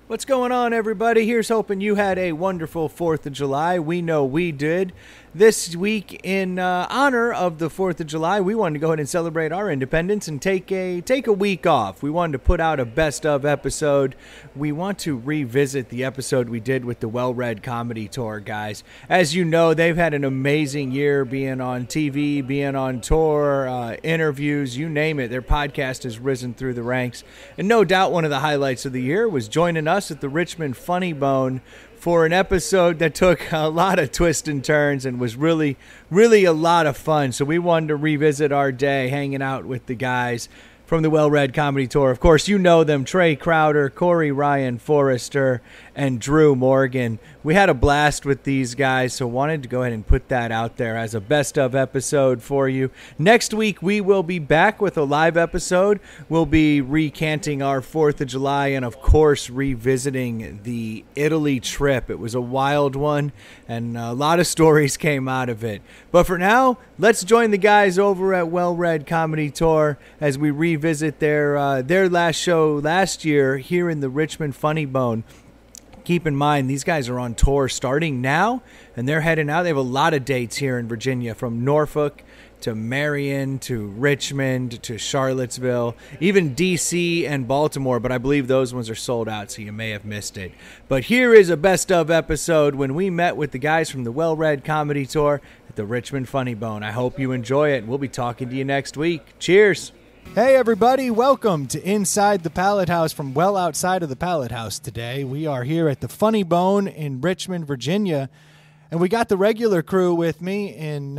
What's going on, everybody? Here's hoping you had a wonderful 4th of July. We know we did. This week, in honor of the 4th of July, we wanted to go ahead and celebrate our independence and take a week off. We wanted to put out a best-of episode. We want to revisit the episode we did with the WellRED Comedy Tour, guys. As you know, they've had an amazing year being on TV, being on tour, interviews, you name it. Their podcast has risen through the ranks. And no doubt one of the highlights of the year was joining us at the Richmond Funny Bone for an episode that took a lot of twists and turns and was really, really a lot of fun. So we wanted to revisit our day hanging out with the guys from the WellRED Comedy Tour. Of course, you know them, Trey Crowder, Corey Ryan Forrester, and Drew Morgan. We had a blast with these guys, so wanted to go ahead and put that out there as a best-of episode for you. Next week, we will be back with a live episode. We'll be recanting our 4th of July and, of course, revisiting the Italy trip. It was a wild one, and a lot of stories came out of it. But for now, let's join the guys over at WellRED Comedy Tour as we revisit their last show last year here in the Richmond Funny Bone. Keep in mind, these guys are on tour starting now, and they're heading out. They have a lot of dates here in Virginia, from Norfolk to Marion to Richmond to Charlottesville, even D.C. and Baltimore, but I believe those ones are sold out, so you may have missed it. But here is a best-of episode when we met with the guys from the WellRED Comedy Tour at the Richmond Funny Bone. I hope you enjoy it, and we'll be talking to you next week. Cheers! Hey everybody, welcome to Inside the Pallet House from well outside of the Pallet House today. We are here at the Funny Bone in Richmond, Virginia, and we got the regular crew with me in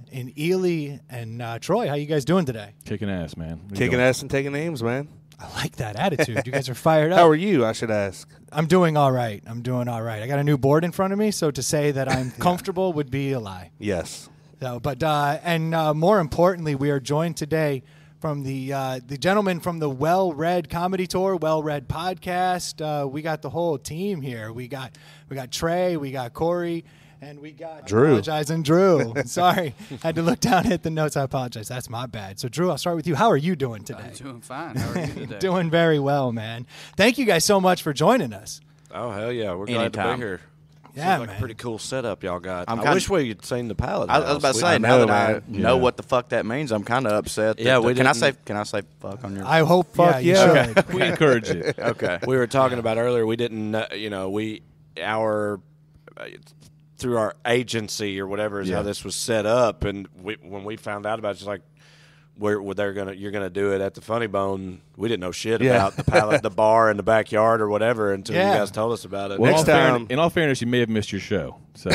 Ely and Troy. How you guys doing today? Kicking ass, man. Kicking ass and taking names, man. I like that attitude. You guys are fired up. How are you, I should ask? I'm doing all right. I got a new board in front of me, so to say that I'm comfortable would be a lie. Yes. So, but more importantly, we are joined today from the gentleman from the WellRED Comedy Tour, WellRED Podcast. We got the whole team here. We got Trey, we got Corey, and we got Drew. Drew. Sorry, had to look down at the notes. I apologize. That's my bad. So Drew, I'll start with you. How are you doing today? I'm doing fine. How are you today? Doing very well, man. Thank you guys so much for joining us. Oh, hell yeah. We're glad to be here. Yeah, Seems like a pretty cool setup y'all got. I wish we had seen the pallet I house. was about to say, now that I know what the fuck that means, I'm kind of upset. Yeah, can I say fuck on your? I hope. Fuck you yeah. should. We encourage it. Okay. We were talking about earlier. We didn't, through our agency or whatever is how this was set up, and when we found out about it, it's like, you're gonna do it at the Funny Bone. We didn't know shit about the pallet, the bar, in the backyard or whatever until you guys told us about it. Well, next time, in all fairness, you may have missed your show. So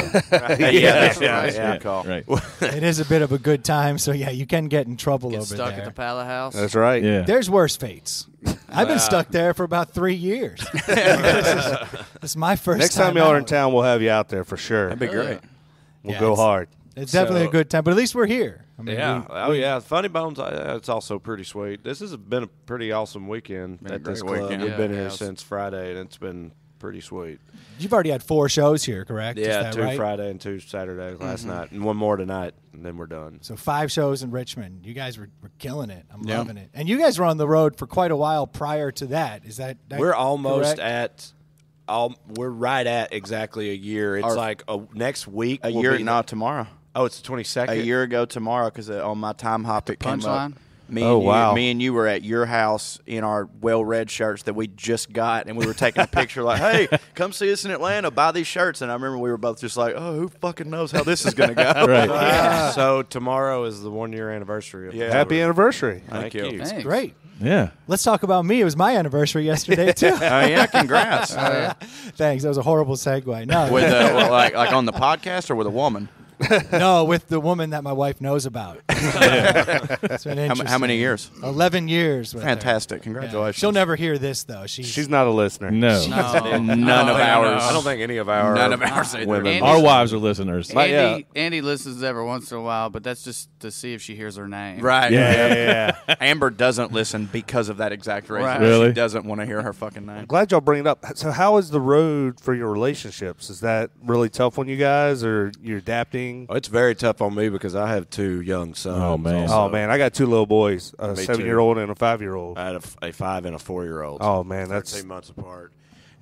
yeah. Call. Right. It is a bit of a good time, so yeah, you can get in trouble Get over stuck there. at the pallet house. That's right. Yeah. There's worse fates. I've been stuck there for about 3 years. This is my first Next time y'all out. are in town, we'll have you out there for sure. That'd be great. We'll go hard. It's definitely a good time, but at least we're here. I mean, Funny Bones, it's also pretty sweet. This has been a pretty awesome weekend at this club. weekend. We've been Yeah, here it has. since Friday, and it's been pretty sweet. You've already had 4 shows here, correct? Is Yeah, that 2 right? Friday and 2 Saturday last night, and 1 more tonight, and then we're done. So 5 shows in Richmond. You guys were killing it. I'm loving it. And you guys were on the road for quite a while prior to that. Is that We're almost correct? we're right at exactly a year. It's next week. A year, not tomorrow. Oh, it's the 22nd. A year ago tomorrow, because on my time hop it came up. Punchline? Me and you were at your house in our WellRED shirts that we just got, and we were taking a picture like, hey, come see us in Atlanta, buy these shirts. And I remember we were both just like, oh, who fucking knows how this is going to go. Right. So tomorrow is the 1-year anniversary. Of Happy anniversary. Thank you. Thanks. Great. Yeah. Let's talk about me. It was my anniversary yesterday, too. Oh, yeah, congrats. Thanks. That was a horrible segue. No, With like on the podcast or with a woman? no, with the woman that my wife knows about. It's been interesting. How many years? 11 years. With her. Fantastic. Yeah. Congratulations. She'll never hear this, though. She's not a listener. No. None of ours. I don't think any of our None of ours either. women. Andy- Our wives are listeners. Andy listens every once in a while, but that's just to see if she hears her name. Right. Yeah. Amber doesn't listen because of that exact reason. Right. Really? She doesn't want to hear her fucking name. Glad y'all bring it up. So how is the road for your relationships? Is that really tough on you guys, or you're adapting? Oh, it's very tough on me because I have 2 young sons. Oh, man. also. Oh, man, I got 2 little boys, a Me 7-year-old and a 5-year-old. I had a 5 and a 4-year-old. Oh, man, that's 13 months apart.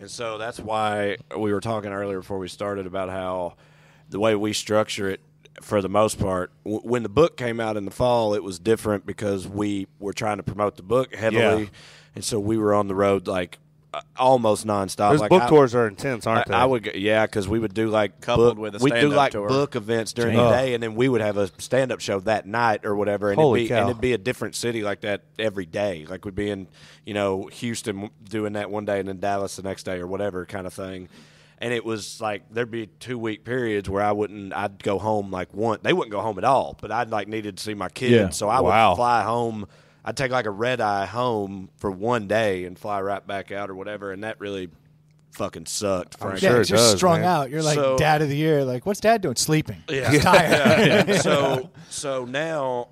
And so that's why we were talking earlier before we started about how the way we structure it, for the most part, when the book came out in the fall, it was different because we were trying to promote the book heavily, and so we were on the road like almost nonstop. Those book tours are intense, aren't they? I would, because we would do like Coupled with a we'd do stand-up like tour. book events during the day, and then we would have a stand-up show that night or whatever, and Holy cow. it'd be a different city like that every day. Like we'd be in Houston doing that one day, and then Dallas the next day or whatever kind of thing. And it was like there'd be 2-week periods where I'd go home like one. They wouldn't go home at all, but I'd like needed to see my kids, Yeah. so I would fly home. I'd take like a red eye home for one day and fly right back out or whatever, and that really fucking sucked. Frankly. sure Yeah, it you're does, strung man. out. You're like So- dad of the year. Like, what's dad doing? Sleeping. Yeah. He's tired. Yeah. So now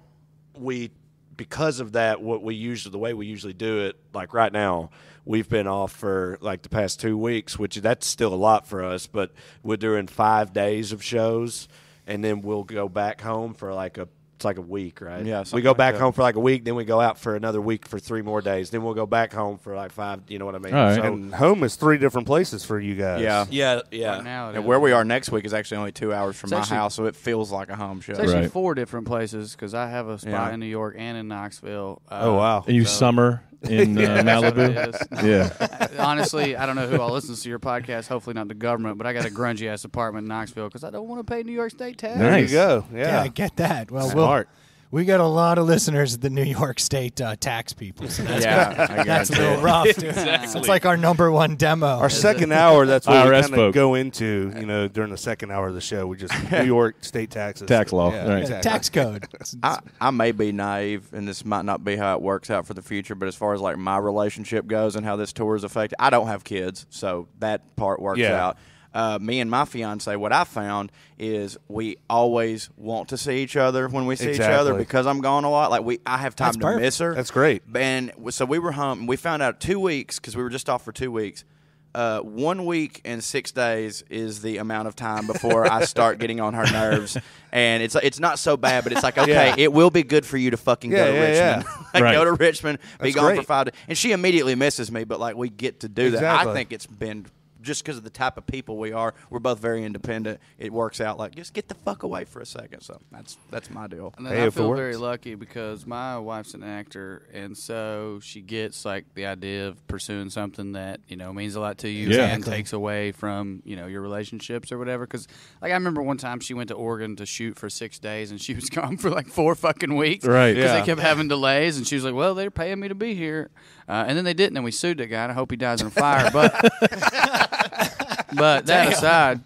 because of that, the way we usually do it, like right now, we've been off for like the past 2 weeks, which that's still a lot for us, but we're doing 5 days of shows, and then we'll go back home for it's like a week, right? Yeah, we something go like back that. home for like a week, then we go out for another week for 3 more days, then we'll go back home for like 5. You know what I mean? All right. So, And home is 3 different places for you guys. Yeah. yeah. Right now it And is. where we are next week is actually only 2 hours from It's my actually- house, so it feels like a home show. It's actually Right. 4 different places because I have a spot Yeah. in New York and in Knoxville. Oh, wow. And you So- summer in That's what Malibu? it is. No. Yeah. Honestly, I don't know who all listens to your podcast. Hopefully not the government, but I got a grungy ass apartment in Knoxville because I don't want to pay New York State tax. There Nice. you go. Yeah, Yeah. I get that. Well, Smart. we got a lot of listeners at the New York State tax people, so that's, Yeah, I that's a guarantee little it. rough. Dude. It's like our #1 demo. Our second hour, that's what we IRS kind of folk. go into, during the second hour of the show. We just New York state taxes. Tax law, Yeah, right. exactly. tax code. I may be naive, and this might not be how it works out for the future, but as far as like my relationship goes and how this tour is affected, I don't have kids, so that part works Yeah. out. Me and my fiance, what I found is we always want to see each other when we see each other Exactly. because I'm gone a lot. Like I have time That's to perfect. miss her. That's great. And so we were home. We found out 2 weeks because we were just off for 2 weeks. 1 week and 6 days is the amount of time before I start getting on her nerves, and it's not so bad, but it's like okay, Yeah. it will be good for you to fucking go to Richmond, Like, Right. go to Richmond, be That's gone for great. 5 days, and she immediately misses me, but like we get to do that. Exactly. I think it's been. Just because of the type of people we are, we're both very independent. It works out like just get the fuck away for a second. So that's my deal. And then Hey, I if it feel works. very lucky because my wife's an actor, and so she gets like the idea of pursuing something that means a lot to you Yeah. and takes away from your relationships or whatever. Because like I remember one time she went to Oregon to shoot for 6 days, and she was gone for like 4 fucking weeks, Right. Because Yeah. they kept having delays, and she was like, "Well, they're paying me to be here," and then they didn't, and we sued that guy. And I hope he dies in a fire, But that aside,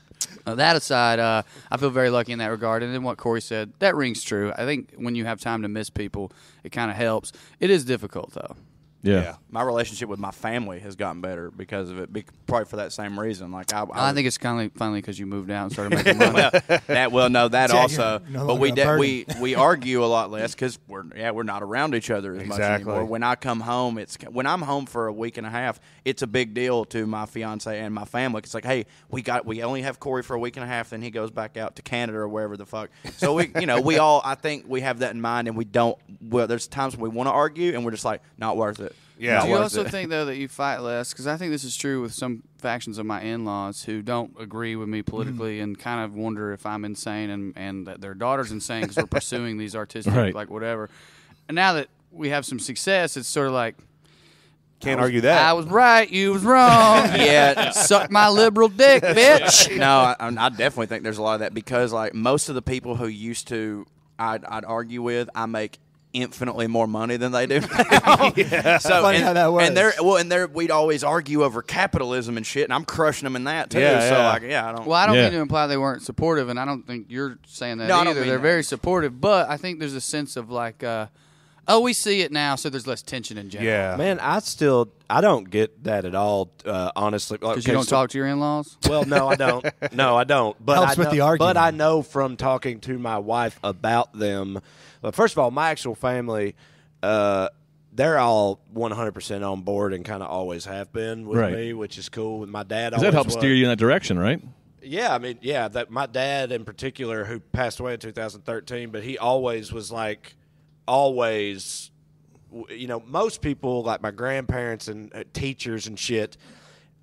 I feel very lucky in that regard. And then what Corey said, that rings true. I think when you have time to miss people, it kind of helps. It is difficult, though. Yeah. My relationship with my family has gotten better because of it, probably for that same reason. Like I think it's kind of finally because you moved out and started making money. that Yeah, also, you're no but we longer a burden. we argue a lot less because we're not around each other as much Exactly. anymore. When I come home, when I'm home for a week and a half, it's a big deal to my fiance and my family. It's like, hey, we only have Corey for a week and a half, then he goes back out to Canada or wherever the fuck. So we all I think we have that in mind, and we don't. Well, there's times when we want to argue, and we're just like, not worth it. Yeah. Not Do you worth also it. think, though, that you fight less? Because I think this is true with some factions of my in-laws who don't agree with me politically and kind of wonder if I'm insane and that their daughter's insane because we're pursuing these artistic, Right. like, whatever. And now that we have some success, it's sort of like, Can't argue that. I was right, you was wrong. Yeah, suck my liberal dick, bitch. No, I definitely think there's a lot of that because like most of the people who used to I'd argue with, I make infinitely more money than they do. So Funny how that works. and we'd always argue over capitalism and shit, and I'm crushing them in that too. Yeah, so yeah. like, I don't. Well, I don't Yeah. mean to imply they weren't supportive, and I don't think you're saying that No, I don't either. mean They're that. very supportive, but I think there's a sense of like, we see it now, so there's less tension in general. Yeah. Man, I don't get that at all. Honestly, Because you don't talk to your in-laws. Well, no, I don't. No, I don't. But Helps I with know, the argument. But I know from talking to my wife about them. Well, first of all, my actual family, they're all 100% on board and kind of always have been with Right. me, which is cool. And my dad 'Cause always that helps was. steer you in that direction, right? Yeah, I mean, yeah, that my dad in particular, who passed away in 2013, but he always was like, always, most people like my grandparents and teachers and shit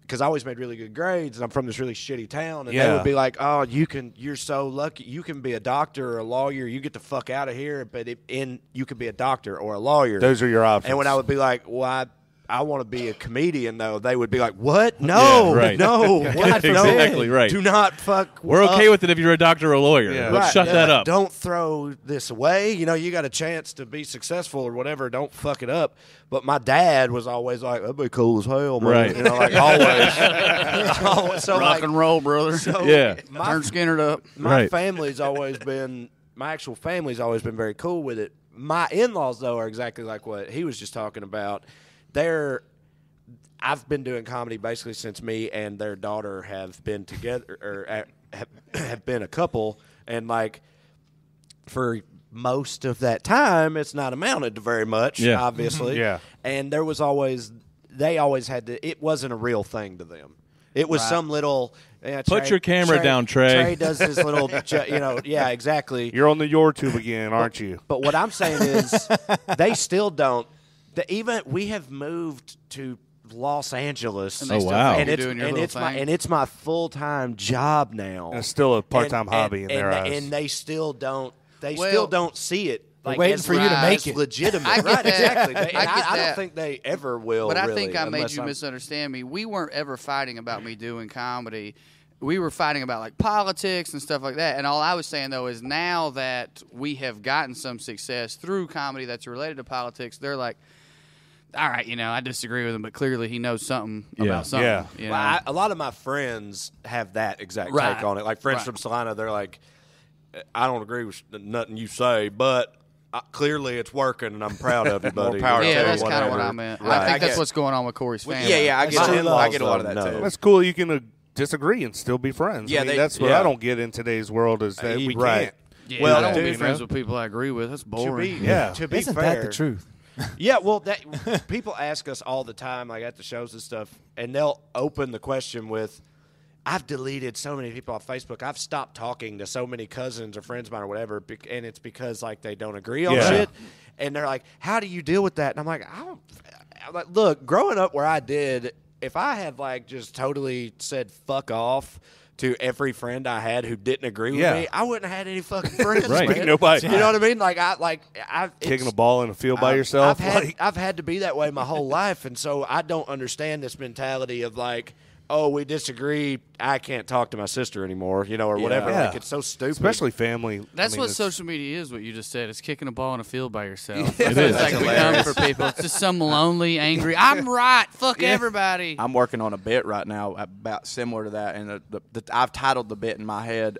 because I always made really good grades, and I'm from this really shitty town, and they Yeah. would be like, "Oh, you're so lucky. You can be a doctor or a lawyer. You get the fuck out of here, but you could be a doctor or a lawyer. Those are your options. And when I would be like, "Well, I want to be a comedian," though, they would be like, "What? No, Yeah, right. no, what? No. Exactly right. Do not fuck. We're okay up. with it if you're a doctor or a lawyer. Yeah. Let's shut that up. Don't throw this away. You know, you got a chance to be successful or whatever. Don't fuck it up." But my dad was always like, "That'd be cool as hell, man." Right. You know, like always. So Rock like, and roll, brother. so Yeah. Turn Skinner up. my Right. family's always been, my actual family's always been very cool with it. My in-laws, though, are exactly like what he was just talking about. I've been doing comedy basically since me and their daughter have been together, or have been a couple, and like for most of that time, it's not amounted to very much, Yeah. obviously. Yeah. And they always had to. It wasn't a real thing to them. It was some little. Yeah, Put your camera down, Trey. Trey does his little, yeah, exactly. You're on the YouTube again, aren't you? But what I'm saying is, they still don't. Even we have moved to Los Angeles, And they Oh, still wow. think and you're it's doing your little thing. it's my full-time job now. And it's still a part-time And- hobby and, in their and, eyes. And they still don't. They Well, still don't see it. Like, waiting as for you to as make it. legitimate. I get Right, that. exactly. I And get I don't that. think they ever will. But I really, think I made unless you I'm- misunderstand me. We weren't ever fighting about me doing comedy. We were fighting about like politics and stuff like that. And all I was saying though is now that we have gotten some success through comedy that's related to politics, they're like, all right, I disagree with him, but clearly he knows something Yeah. about something. Yeah. you know? Well, a lot of my friends have that exact Right. take on it. Like friends Right. from Salina, they're like, "I don't agree with nothing you say, but clearly it's working, and I'm proud of you, buddy." power to Yeah, you, that's kind of what whatever. I meant. Right. I think I that's get- what's going on with Corey's family. Yeah, I My get in-laws I get a lot of don't that know. too. That's cool. You can disagree and still be friends. Yeah, I mean, they- that's what yeah. I don't get in today's world is that we Right. can't. Yeah, Well, I don't want to dude, be friends with people I agree with. That's To boring. be, Yeah. to be Isn't fair, that the truth? Yeah, well, people ask us all the time, like at the shows and stuff, and they'll open the question with, "I've deleted so many people off Facebook. I've stopped talking to so many cousins or friends of mine or whatever, and it's because like they don't agree on Yeah. shit." And they're like, "How do you deal with that?" And I'm like, I'm like, look, growing up where I did, if I had like just totally said fuck off to every friend I had who didn't agree with Yeah. me, I wouldn't have had any fucking friends. Right. Man. Nobody. You know what I mean? Like Kicking a ball in a field by yourself. I've had to be that way my whole life, and so I don't understand this mentality of like, "Oh, we disagree. I can't talk to my sister anymore," or whatever. Yeah. Like it's so stupid. especially family. That's I mean, what it's- social media is. What you just said. It's kicking a ball in a field by yourself. It is. It's like That's become hilarious. for people. It's just some lonely, angry. I'm right. Fuck everybody. I'm working on a bit right now about similar to that, and I've titled the bit in my head,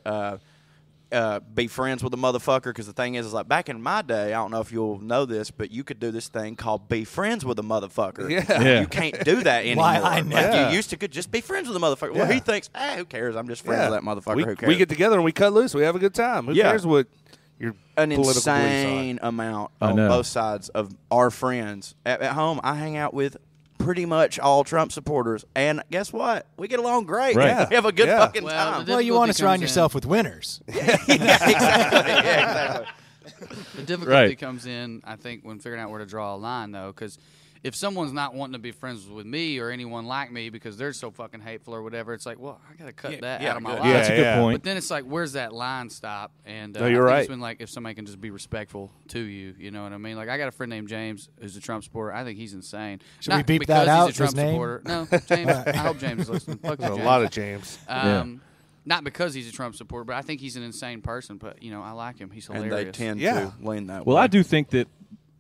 "Be friends with a motherfucker." Because the thing is like back in my day, I don't know if you'll know this, but you could do this thing called "be friends with a motherfucker." Yeah. You can't do that anymore. I know. Like, Yeah. you used to could just be friends with a motherfucker. Well, Yeah. he thinks, who cares? I'm just friends with that motherfucker. Who cares? We get together and we cut loose. We have a good time. Who Yeah. cares what your an political insane amount I on know. both sides of our friends. At home, I hang out with pretty much all Trump supporters, and guess what? We get along great. Right. Yeah. We have a good Yeah. fucking Well, time. Well, you want to difficulty surround comes in. yourself with winners. Yeah, exactly. The difficulty Right. comes in, I think, when figuring out where to draw a line, though, because if someone's not wanting to be friends with me or anyone like me because they're so fucking hateful or whatever, it's like, well, I got to cut that out of my good. life. Yeah, That's a good yeah. point. But then it's like, where's that line stop? And No, you're I think right. it's when, like, if somebody can just be respectful to you, you know what I mean? Like, I got a friend named James who's a Trump supporter. I think he's insane. Should we Not beep because that out, he's a Trump his name? supporter. No, James. I hope James is listening. Fuck you, There's a James. lot of James. Not because he's a Trump supporter, but I think he's an insane person. But I like him. He's And hilarious. they tend Yeah. to lean that Well, way. I do think that,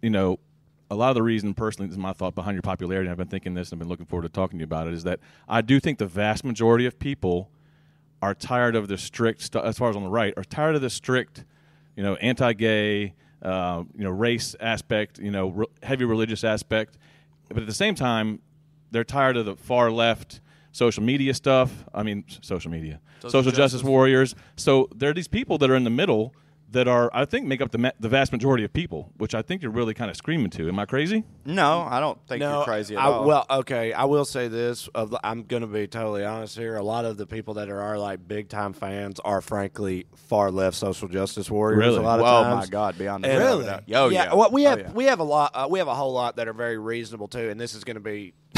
a lot of the reason, personally, this is my thought behind your popularity, and I've been thinking this and I've been looking forward to talking to you about it, is that I do think the vast majority of people are tired of the strict stuff, as far as on the right, are tired of the strict, anti-gay, race aspect, heavy religious aspect. But at the same time, they're tired of the far left social media stuff. I mean, social media. Social justice warriors. So there are these people that are in the middle that are, I think, make up the vast majority of people, which I think you're really kind of screaming to. Am I crazy? No, I don't think you're crazy at all. Well, okay, I will say this. I'm going to be totally honest here. A lot of the people that are our like big time fans are frankly far left social justice warriors. Really? A lot of oh times. my God, beyond And- that. Oh, yeah. Well, we have Oh, yeah. we have a lot. We have a whole lot that are very reasonable too. And this is going to be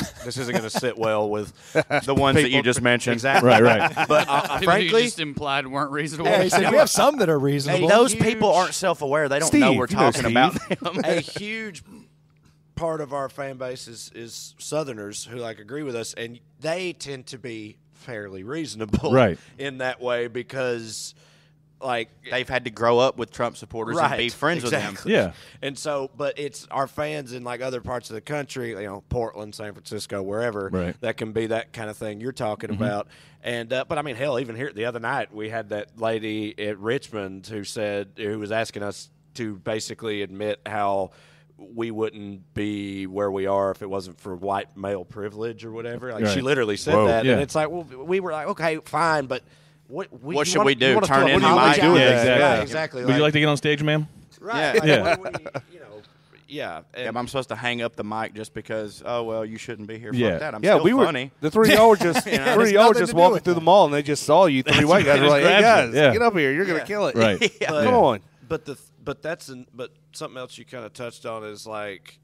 this isn't going to sit well with The ones that people. you just mentioned. Exactly. Right. But People you frankly, just implied weren't reasonable. Yeah, he said we have some that are reasonable. Those huge- people aren't self-aware. They don't Steve, know we're you know talking Steve. about them. a huge part of our fan base is Southerners who like agree with us, and they tend to be fairly reasonable, Right. in that way because, like, They've had to grow up with Trump supporters and be friends with exactly. them. Yeah. And so, but it's our fans in like other parts of the country, you know, Portland, San Francisco, wherever, Right. that can be that kind of thing you're talking about. And but I mean, hell, even here the other night we had that lady at Richmond who was asking us to basically admit how we wouldn't be where we are if it wasn't for white male privilege or whatever. Like, she Right. literally said Whoa. that, Yeah. and it's like, well, we were like, okay, fine, but what should we do? You wanna Turn throw in a the mic? apology? Do that. Yeah, Yeah. exactly. Would you like to get on stage, ma'am? right? Yeah. Like, Yeah. what do we, yeah. Yeah, And, I'm supposed to hang up the mic just because, oh, well, you shouldn't be here. Yeah. Fuck that. I'm Yeah, still we were. funny. The three of y'all were just There's three of y'all nothing just to do walking with through the that. mall, and they just saw you. Three white guys were like, "Hey grabbed guys, you. Yeah. get up here! You're gonna kill it." Right. but, Come on. But but something else you kind of touched on is like,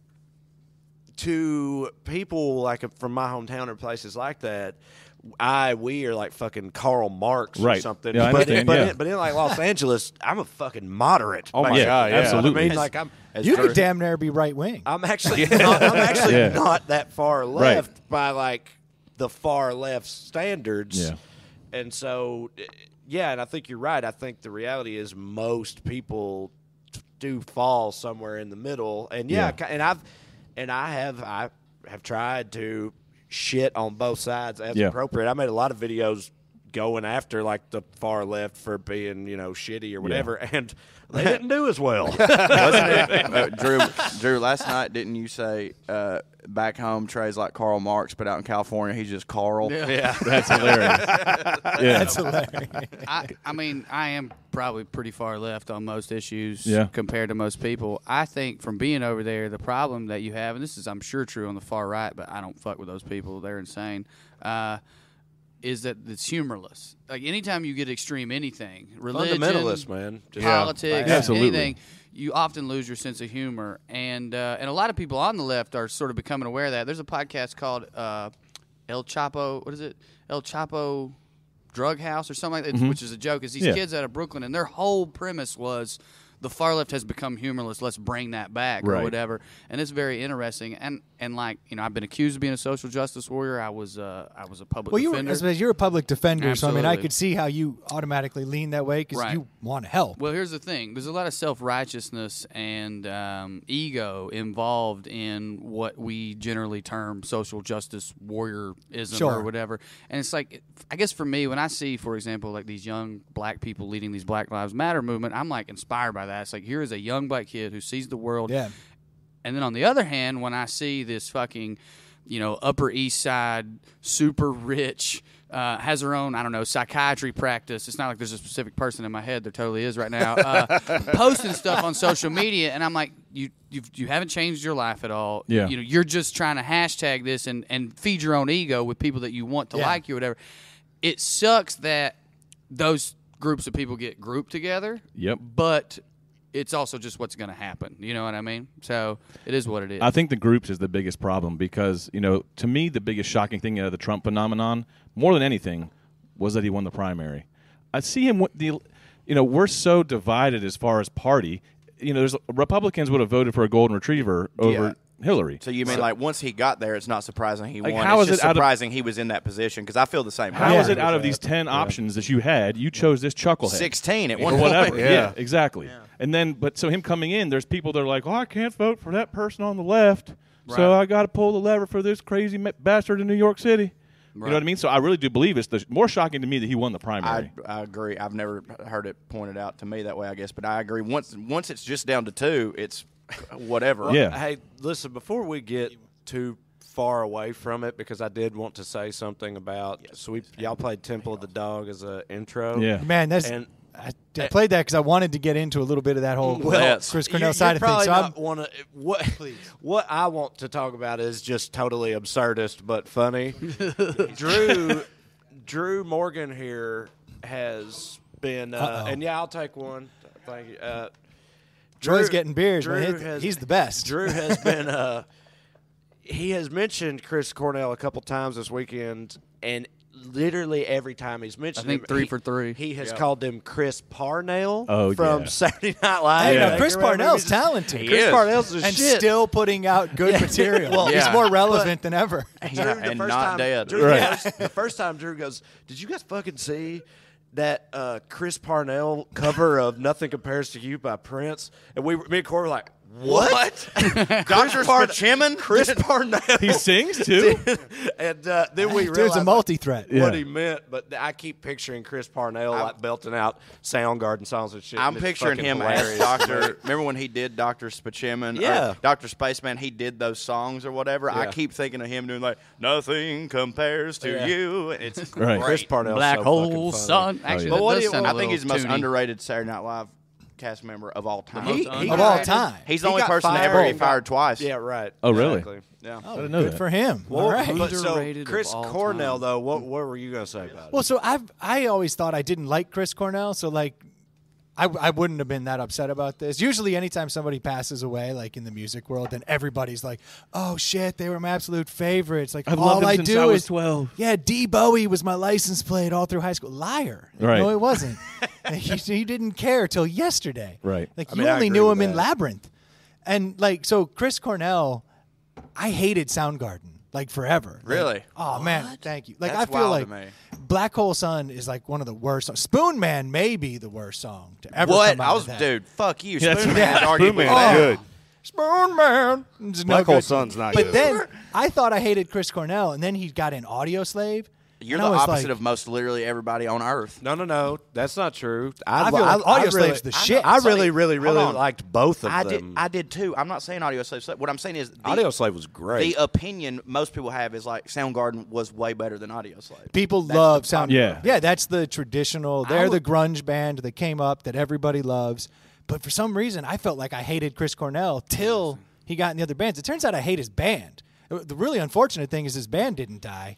to people like from my hometown or places like that, we are like fucking Karl Marx or Right. something. Yeah, I but understand, but, yeah. in like Los Angeles, I'm a fucking moderate. Oh my basically. God, yeah. Absolutely. I mean, like You could damn near be right wing. I'm actually Yeah. not that far left by like the far left standards. Yeah. And so, yeah, and I think you're right. I think the reality is most people do fall somewhere in the middle. And yeah, I have tried to shit on both sides as Yeah. appropriate. I made a lot of videos going after like the far left for being, shitty or whatever, and they didn't do as well. Wasn't it? Drew, last night, didn't you say back home Trey's like Karl Marx, but out in California he's just Carl? Yeah. That's hilarious. Yeah. That's hilarious. I mean, I am probably pretty far left on most issues Yeah. compared to most people. I think from being over there, the problem that you have, and this is, I'm sure, true on the far right, but I don't fuck with those people. They're insane. Is that it's humorless. Like, anytime you get extreme anything, religion, Fundamentalist, man. Just politics, Yeah, absolutely. anything, you often lose your sense of humor. And a lot of people on the left are sort of becoming aware of that. There's a podcast called El Chapo, what is it? El Chapo Drug House or something like that, which is a joke. It's these Yeah. kids out of Brooklyn, and their whole premise was the far left has become humorless. Let's bring that back or Right. whatever. And it's very interesting. And like, I've been accused of being a social justice warrior. I was a public Well, defender. you're a public defender, so I mean, I Absolutely. could see how you automatically lean that way because Right. you want to help. Well, here's the thing. There's a lot of self-righteousness and ego involved in what we generally term social justice warriorism Sure. or whatever. And it's like, I guess for me, when I see, for example, like these young black people leading these Black Lives Matter movement, I'm like inspired by that. It's like, here is a young black kid who sees the world. Yeah. And then on the other hand, when I see this fucking, Upper East Side, super rich, has her own, I don't know, psychiatry practice. It's not like there's a specific person in my head. There totally is right now. Posting stuff on social media, and I'm like, you haven't changed your life at all. Yeah. You're just trying to hashtag this and feed your own ego with people that you want to Yeah. like you or whatever. It sucks that those groups of people get grouped together. Yep. But it's also just what's going to happen. You know what I mean? So it is what it is. I think the groups is the biggest problem because, to me, the biggest shocking thing out of the Trump phenomenon, more than anything, was that he won the primary. I see him, we're so divided as far as party. There's Republicans would have voted for a golden retriever over Hillary. So you mean like once he got there, it's not surprising he Like, won. how It's is just it out of- surprising he was in that position because I feel the same. How way. is it out of these 10 options that you had, you chose this chucklehead? 16 at Or one whatever. point. Yeah, exactly. And then, so him coming in, there's people that are like, I can't vote for that person on the left, so I got to pull the lever for this crazy bastard in New York City. You know what I mean? So I really do believe it's more shocking to me that he won the primary. I agree. I've never heard it pointed out to me that way, I guess, but I agree. Once it's just down to 2, it's whatever. Yeah. Hey, listen, before we get too far away from it, because I did want to say something about, y'all played Temple of the Dog as an intro. Yeah. Man, I played that because I wanted to get into a little bit of that whole Chris Cornell side of things. So what I want to talk about is just totally absurdist but funny. Drew Morgan here has been, and I'll take one. Thank you. Troy's getting beers, man. He's the best. Drew has been he has mentioned Chris Cornell a couple times this weekend, and literally every time he's mentioned I think him, 3 for 3. He has called him Chris Parnell Oh, from yeah. Saturday Night Live. Hey, Yeah. no, Chris Parnell's talented. Chris Parnell's the and shit. still putting out good material. Well, He's yeah. more relevant than ever. Drew, Yeah, the and first not time, dead. Drew Right. goes, the first time Drew goes, did you guys fucking see that Chris Parnell cover of "Nothing Compares to You" by Prince? And me and Corey were like, what? Dr. Spachemin? Chris Parnell. He sings too. And then we Dude's realized a multi-threat. Yeah. what he meant. But I keep picturing Chris Parnell like belting out Soundgarden songs and shit. I'm and it's picturing fucking him hilarious. as Doctor. Remember when he did Dr. Spachemin? Yeah. Or Dr. Spaceman. He did those songs or whatever. I Yeah. keep thinking of him doing like "Nothing Compares to Yeah. You." And it's Right. Chris great. Parnell. Black so Hole fucking funny. Sun. Actually, yeah. that But what does do you- sound a I think he's the most little toony. underrated Saturday Night Live cast member of all time. most He underrated. Of all got- time. He's the he only got person to ever fired. get fired twice. Yeah, right. Oh, really? Exactly. Yeah. I didn't know Good that. for him. Well, All right. but so Underrated of Chris all Cornell, time. though, what were you going to say about it? Well, so I always thought I didn't like Chris Cornell, so like I wouldn't have been that upset about this. Usually, anytime somebody passes away, like in the music world, then everybody's like, "Oh shit, they were my absolute favorites." Like I've all loved him I since do I was is 12. Yeah, D. Bowie was my license plate all through high school. Liar. Right. No, it wasn't. he didn't care till yesterday. Right. Like I you mean, I only agree knew with him in that. Labyrinth, and like so Chris Cornell, I hated Soundgarden like forever. Really? Like, oh man, thank you. Like That's I feel wild like to me. Black Hole Sun is like one of the worst. Spoon Man may be the worst song to ever What? come out I was, of that. dude. Fuck you. Yeah, Spoon that's- Man is arguably Spoon Oh. Man's good. Spoon Man. It's no Black Hole good. Sun's not But good. then I thought I hated Chris Cornell, and then he got in Audio Slave. You're and the I was opposite like, of most literally everybody on Earth. No, that's not true. I feel like Audio Slave's the shit. I Sonny, really hold on. liked both of I them. did too. I'm not saying Audio Slave. What I'm saying is Audio Slave was great. the opinion most people have is like Soundgarden was way better than Audio Slave. People That's love the Sound. Yeah. Yeah, that's the traditional. They're the grunge band that came up that everybody loves. But for some reason, I felt like I hated Chris Cornell till he got in the other bands. It turns out I hate his band. The really unfortunate thing is his band didn't die.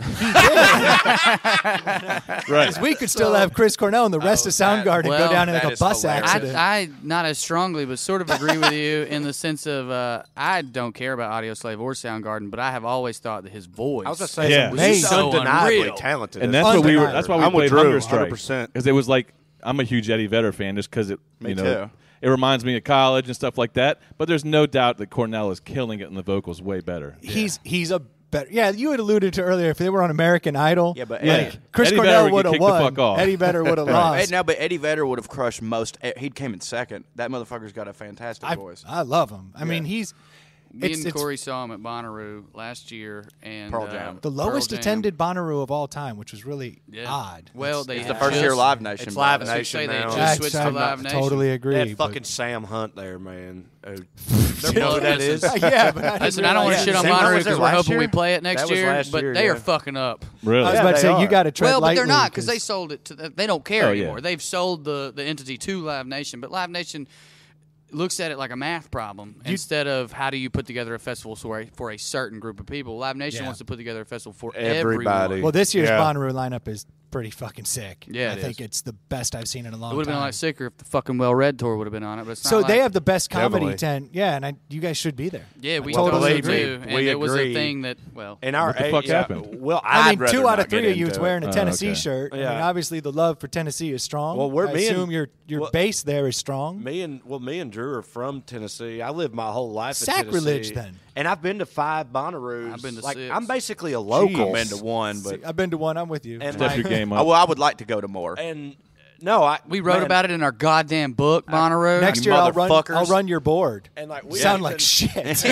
Right. We could still have Chris Cornell and the rest of Soundgarden well, go down in like that a is bus hilarious. accident. I not as strongly, but sort of agree with you in the sense of I don't care about Audio Slave or Soundgarden, but I have always thought that his voice. I was going to say, Yeah. was He's so undeniably unreal. talented. And that's what we were. That's why we I'm with played Drew, Hunger Strike 100%. because it was like I'm a huge Eddie Vedder fan just because it. Me you know, too. It reminds me of college and stuff like that. But there's no doubt that Cornell is killing it and the vocals way better. He's a better. Yeah, you had alluded to earlier if they were on American Idol. Yeah, but Yeah. Chris Eddie Cornell Vedder would would have get kicked the won. fuck off. Eddie Vedder would have lost. But Eddie Vedder would have crushed most. He came in second. That motherfucker's got a fantastic voice. I love him. I mean, he's Me it's and Corey saw him at Bonnaroo last year, and Pearl Jam. the lowest Pearl Jam. attended Bonnaroo of all time, which was really Yeah. odd. Well, they It's the had first year just- Live Nation. It's bro. Live That's what Nation they say, they now. just I switched to Live Nation. totally agree. They had but- fucking Sam Hunt there, man. You Well, know who that is? yeah, but I didn't Listen, I don't want to realize- shit on Sam Hunt Bonnaroo was there because we're last hoping we year? play it next That was year, last but year, they yeah. are fucking up. Really? I was Yeah, about to they say are. you got to tread Well, but lightly they're not because they sold it to. They don't care Oh, yeah. anymore. They've sold the entity to Live Nation, but Live Nation looks at it like a math problem instead of how do you put together a festival for a certain group of people. Live Nation Yeah. wants to put together a festival for Everybody. everyone. Well, this year's Yeah. Bonnaroo lineup is pretty fucking sick. Yeah, I it think is. it's the best I've seen in a long It would have time. been a lot sicker if the fucking WellRED tour would have been on it, but it's not. So like, they have the best comedy Definitely. tent. Yeah, and you guys should be there. Yeah, we totally totally agree. do, and We it was a agree. thing that In our What the age, fuck yeah, happened? Well, I I'd mean, 2 rather out not of 3 get of you is into wearing it. a Tennessee okay. shirt. I Yeah. mean, obviously the love for Tennessee is strong. Well, we're I me and- assume your well- base there is strong. Me and Drew are from Tennessee. I lived my whole life in Sacrilege, Tennessee. then. And I've been to 5 Bonnaroos. I've been to like 6. I'm basically a local. I've been to one, but I've been to one. I'm with you. And Step your game up. well, I would like to go to more. And no, we wrote about it in our goddamn book, Bonnaroo. Next you year motherfuckers. I'll run your board. And like we Sound even- like shit.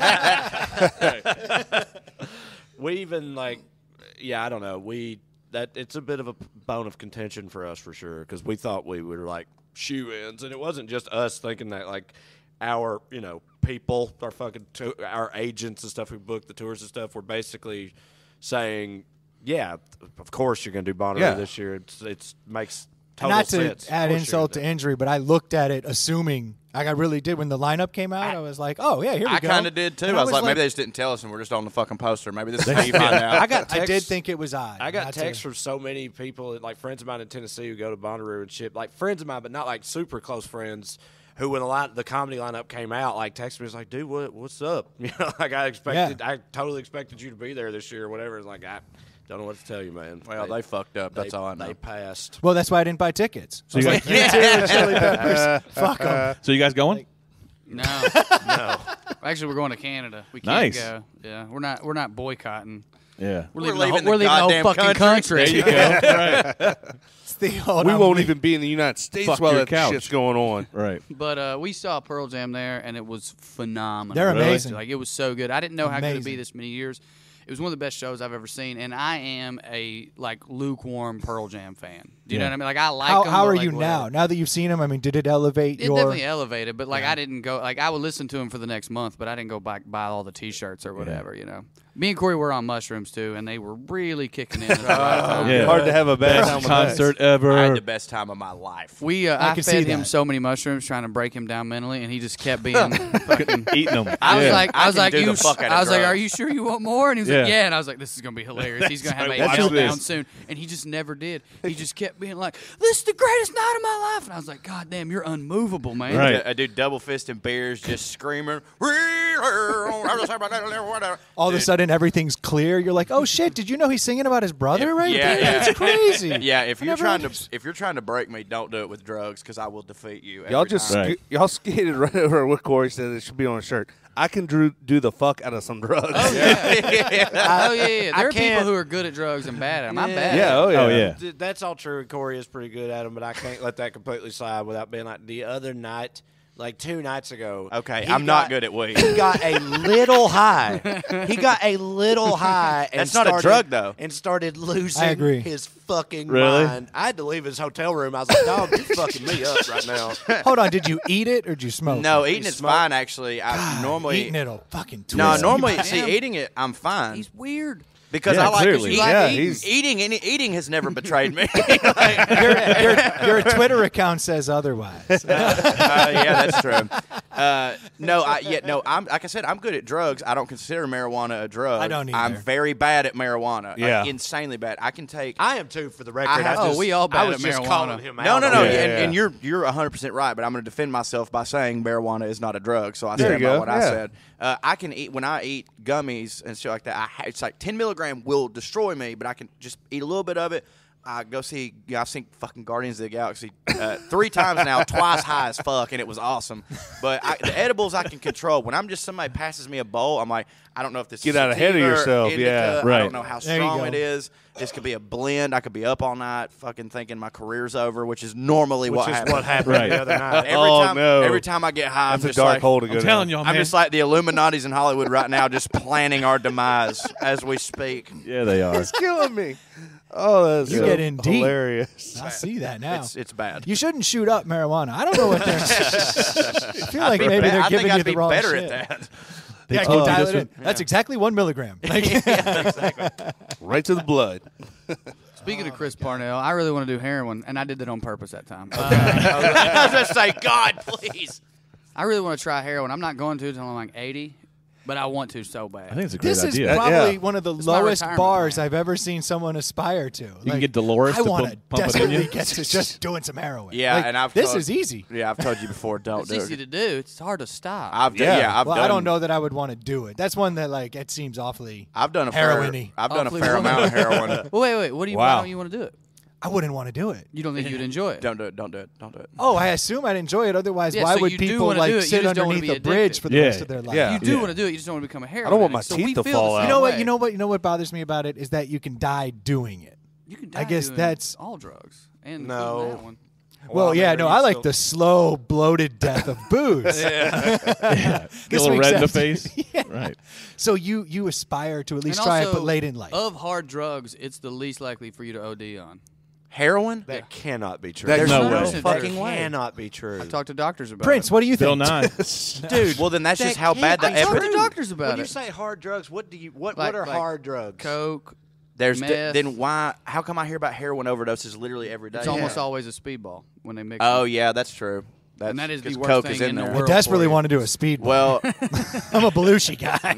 we even like, yeah, I don't know. It's a bit of a bone of contention for us for sure because we thought we were like shoe-ins, and it wasn't just us thinking that like our people, our fucking our agents and stuff who booked the tours and stuff were basically saying, yeah, of course you're going to do Bonnaroo Yeah. this year. It's makes total Not to sense. Of add course you're insult gonna to injury, but I looked at it assuming, like I really did when the lineup came out. I was like, oh yeah, here we I go. kind of did too. And I was like, maybe they just didn't tell us, and we're just on the fucking poster. Maybe this is me by now. I got I did texts- think it was odd. I got not to- texts from so many people, like friends of mine in Tennessee who go to Bonnaroo and shit. Like friends of mine, but not like super close friends. who when the comedy lineup came out, like texted me, was like, dude, what's up? Like I totally expected you to be there this year or whatever. It's like, I don't know what to tell you, man. Well, they fucked up. That's all I know. They passed. Well, that's why I didn't buy tickets. So you guys, you too, and Chili Peppers. Fuck them. so you guys going? No. No. Actually, we're going to Canada. We can't Nice. go. Yeah, we're not boycotting. Yeah. We're leaving the whole fucking country. There you go. Right. It's the old, We won't even be in the United States Fuck while your that couch. shit's going on. Right. But we saw Pearl Jam there, and it was phenomenal. They're Really? amazing. Like, it was so good. I didn't know how good it'd Amazing. be this many years. It was one of the best shows I've ever seen, and I am a lukewarm Pearl Jam fan. Do you know what I mean? Like, I like them. How but, are like, you now? whatever. Now that you've seen them, I mean, did it elevate It your? definitely elevated, but I didn't go. Like, I would listen to him for the next month, but I didn't go buy all the T-shirts or whatever. You know, me and Corey were on mushrooms too, and they were really kicking in at the right time. Yeah. Hard to have a bad time Best with concert I had ever. the best time of my life. I can see fed him that. so many mushrooms trying to break him down mentally, and he just kept being fucking. Eating them. I was Yeah. like, I can do you. the fuck out of I was like, drugs. are you sure you want more? And he was like, Yeah. yeah. And I was like, this is gonna be hilarious. He's gonna have a Watch meltdown this. soon. And he just never did. He just kept being like, this is the greatest night of my life. And I was like, God damn, you're unmovable, man. Right. I do double fisting beers, just screaming. All of a sudden, everything's clear. You're like, oh shit! Did you know he's singing about his brother right Yeah, there? yeah. That's crazy. Yeah, if I you're never trying understood. to if you're trying to break me, don't do it with drugs because I will defeat you. Y'all every just time. Right. y'all skated right over what Corey said. It should be on a shirt. I can do the fuck out of some drugs. Oh yeah. There I are people can't- who are good at drugs and bad at them. I'm bad. Yeah, oh yeah. Oh yeah. That's all true. Corey is pretty good at them, but I can't let that completely slide without being like the other night, like 2 nights ago. Okay, he I'm not good at weed. He got a little high. He got a little high. And That's not a drug, though. And started losing I agree. his fucking Really? mind. I had to leave his hotel room. I was like, dog, you're fucking me up right now. Hold on, did you eat it or did you smoke? No, it? eating is smoke? fine actually. I God, normally eating it'll fucking twist. No, you. normally Damn. see eating it I'm fine. He's weird. Because Yeah, I like clearly. eat- Yeah, eating. Eating has never betrayed me. your Twitter account says otherwise. Yeah, that's true. I'm like I said, I'm good at drugs. I don't consider marijuana a drug. I don't either. I'm very bad at marijuana. Yeah. Like, insanely bad. I can take. I am too, for the record. I have- I just, we all bad I was at just marijuana. calling him out. No, on no, it. and you're 100% right. But I'm going to defend myself by saying marijuana is not a drug. So I There stand you by go, what I yeah. said. I can eat when I eat gummies and shit like that. It's like 10 milligram will destroy me, but I can just eat a little bit of it. I go see. I've seen fucking Guardians of the Galaxy 3 times now, twice high as fuck, and it was awesome. But the edibles I can control. When I'm just somebody passes me a bowl, I'm like, I don't know if this Get is out ahead of sativa or yourself, indica. yeah. I Right. don't know how There you strong go. it is. This could be a blend. I could be up all night, fucking thinking my career's over, which is normally Which what is happens. what happened Right. the other night. Every time I get high, That's I'm a just dark like, hole to go I'm down. telling y'all, I'm man. just like the Illuminati's in Hollywood right now, just planning our demise as we speak. Yeah, they are. It's killing me. Oh, that's You so get in deep. hilarious. I see that now. It's bad. You shouldn't shoot up marijuana. I don't know what they're. I feel like maybe they're I giving think you I'd the be wrong better shit. at that. They Yeah, told keep you dialing this it one? in. That's exactly 1 milligram. Like, Right to the blood. Speaking of Chris Parnell, I really want to do heroin, and I did that on purpose that time. I was just say, God, please. I really want to try heroin. I'm not going to until I'm like 80, but I want to so bad. I think it's a great this is idea. probably Yeah. one of the It's my lowest retirement bars plan. I've ever seen someone aspire to. You can get Dolores I to want to pump it in desperately you. get to just doing some heroin. Yeah, Like, and I've this told- is easy. Yeah, I've told you before, don't It's do easy it. to do. It's hard to stop. I've done, I've well, done. I don't know that I would want to do it. That's one that like it seems awfully. I've done a Heroin-y. I've done a Awfully fair well. amount of heroin. well, wait. What do you? Wow. Why don't you want to do it? I wouldn't want to do it. You don't think you'd enjoy it? Don't do it. Don't do it. Don't do it. Oh, I assume I'd enjoy it. Otherwise, Yeah, why so would you do people wanna do like it, you sit just don't wanna underneath be the bridge addicted. for the Yeah. rest of their life? Yeah. You do Yeah. want to do it. You just don't want to become a heroin. I don't want my addict. So teeth we to feel fall the out. same You know what? way. You know what bothers me about it is that you can die doing it. You can I die guess doing that's- all drugs. And No. even that one. Well, yeah, no, I like the slow, bloated death of booze. Get a This little makes red in the sense. face. Yeah. Right. So you aspire to at least And try it, also, but late in life. Of hard drugs, it's the least likely for you to OD on. Heroin? That cannot be true. There's no no way. fucking way. cannot be true. I talked to doctors about Prince, it. what do you Bill think? Nye. Dude, well then that's just how bad the I talked evidence. to doctors about When you it. say hard drugs, what Like- are like hard drugs? Coke. There's meth. then why? How come I hear about heroin overdoses literally every day? It's almost always a speedball when they mix. Oh them. yeah, that's true. That's And that is the 'cause worst Coke thing is in in the there. world. I desperately for you. want to do a speedball. Well, I'm a Belushi guy.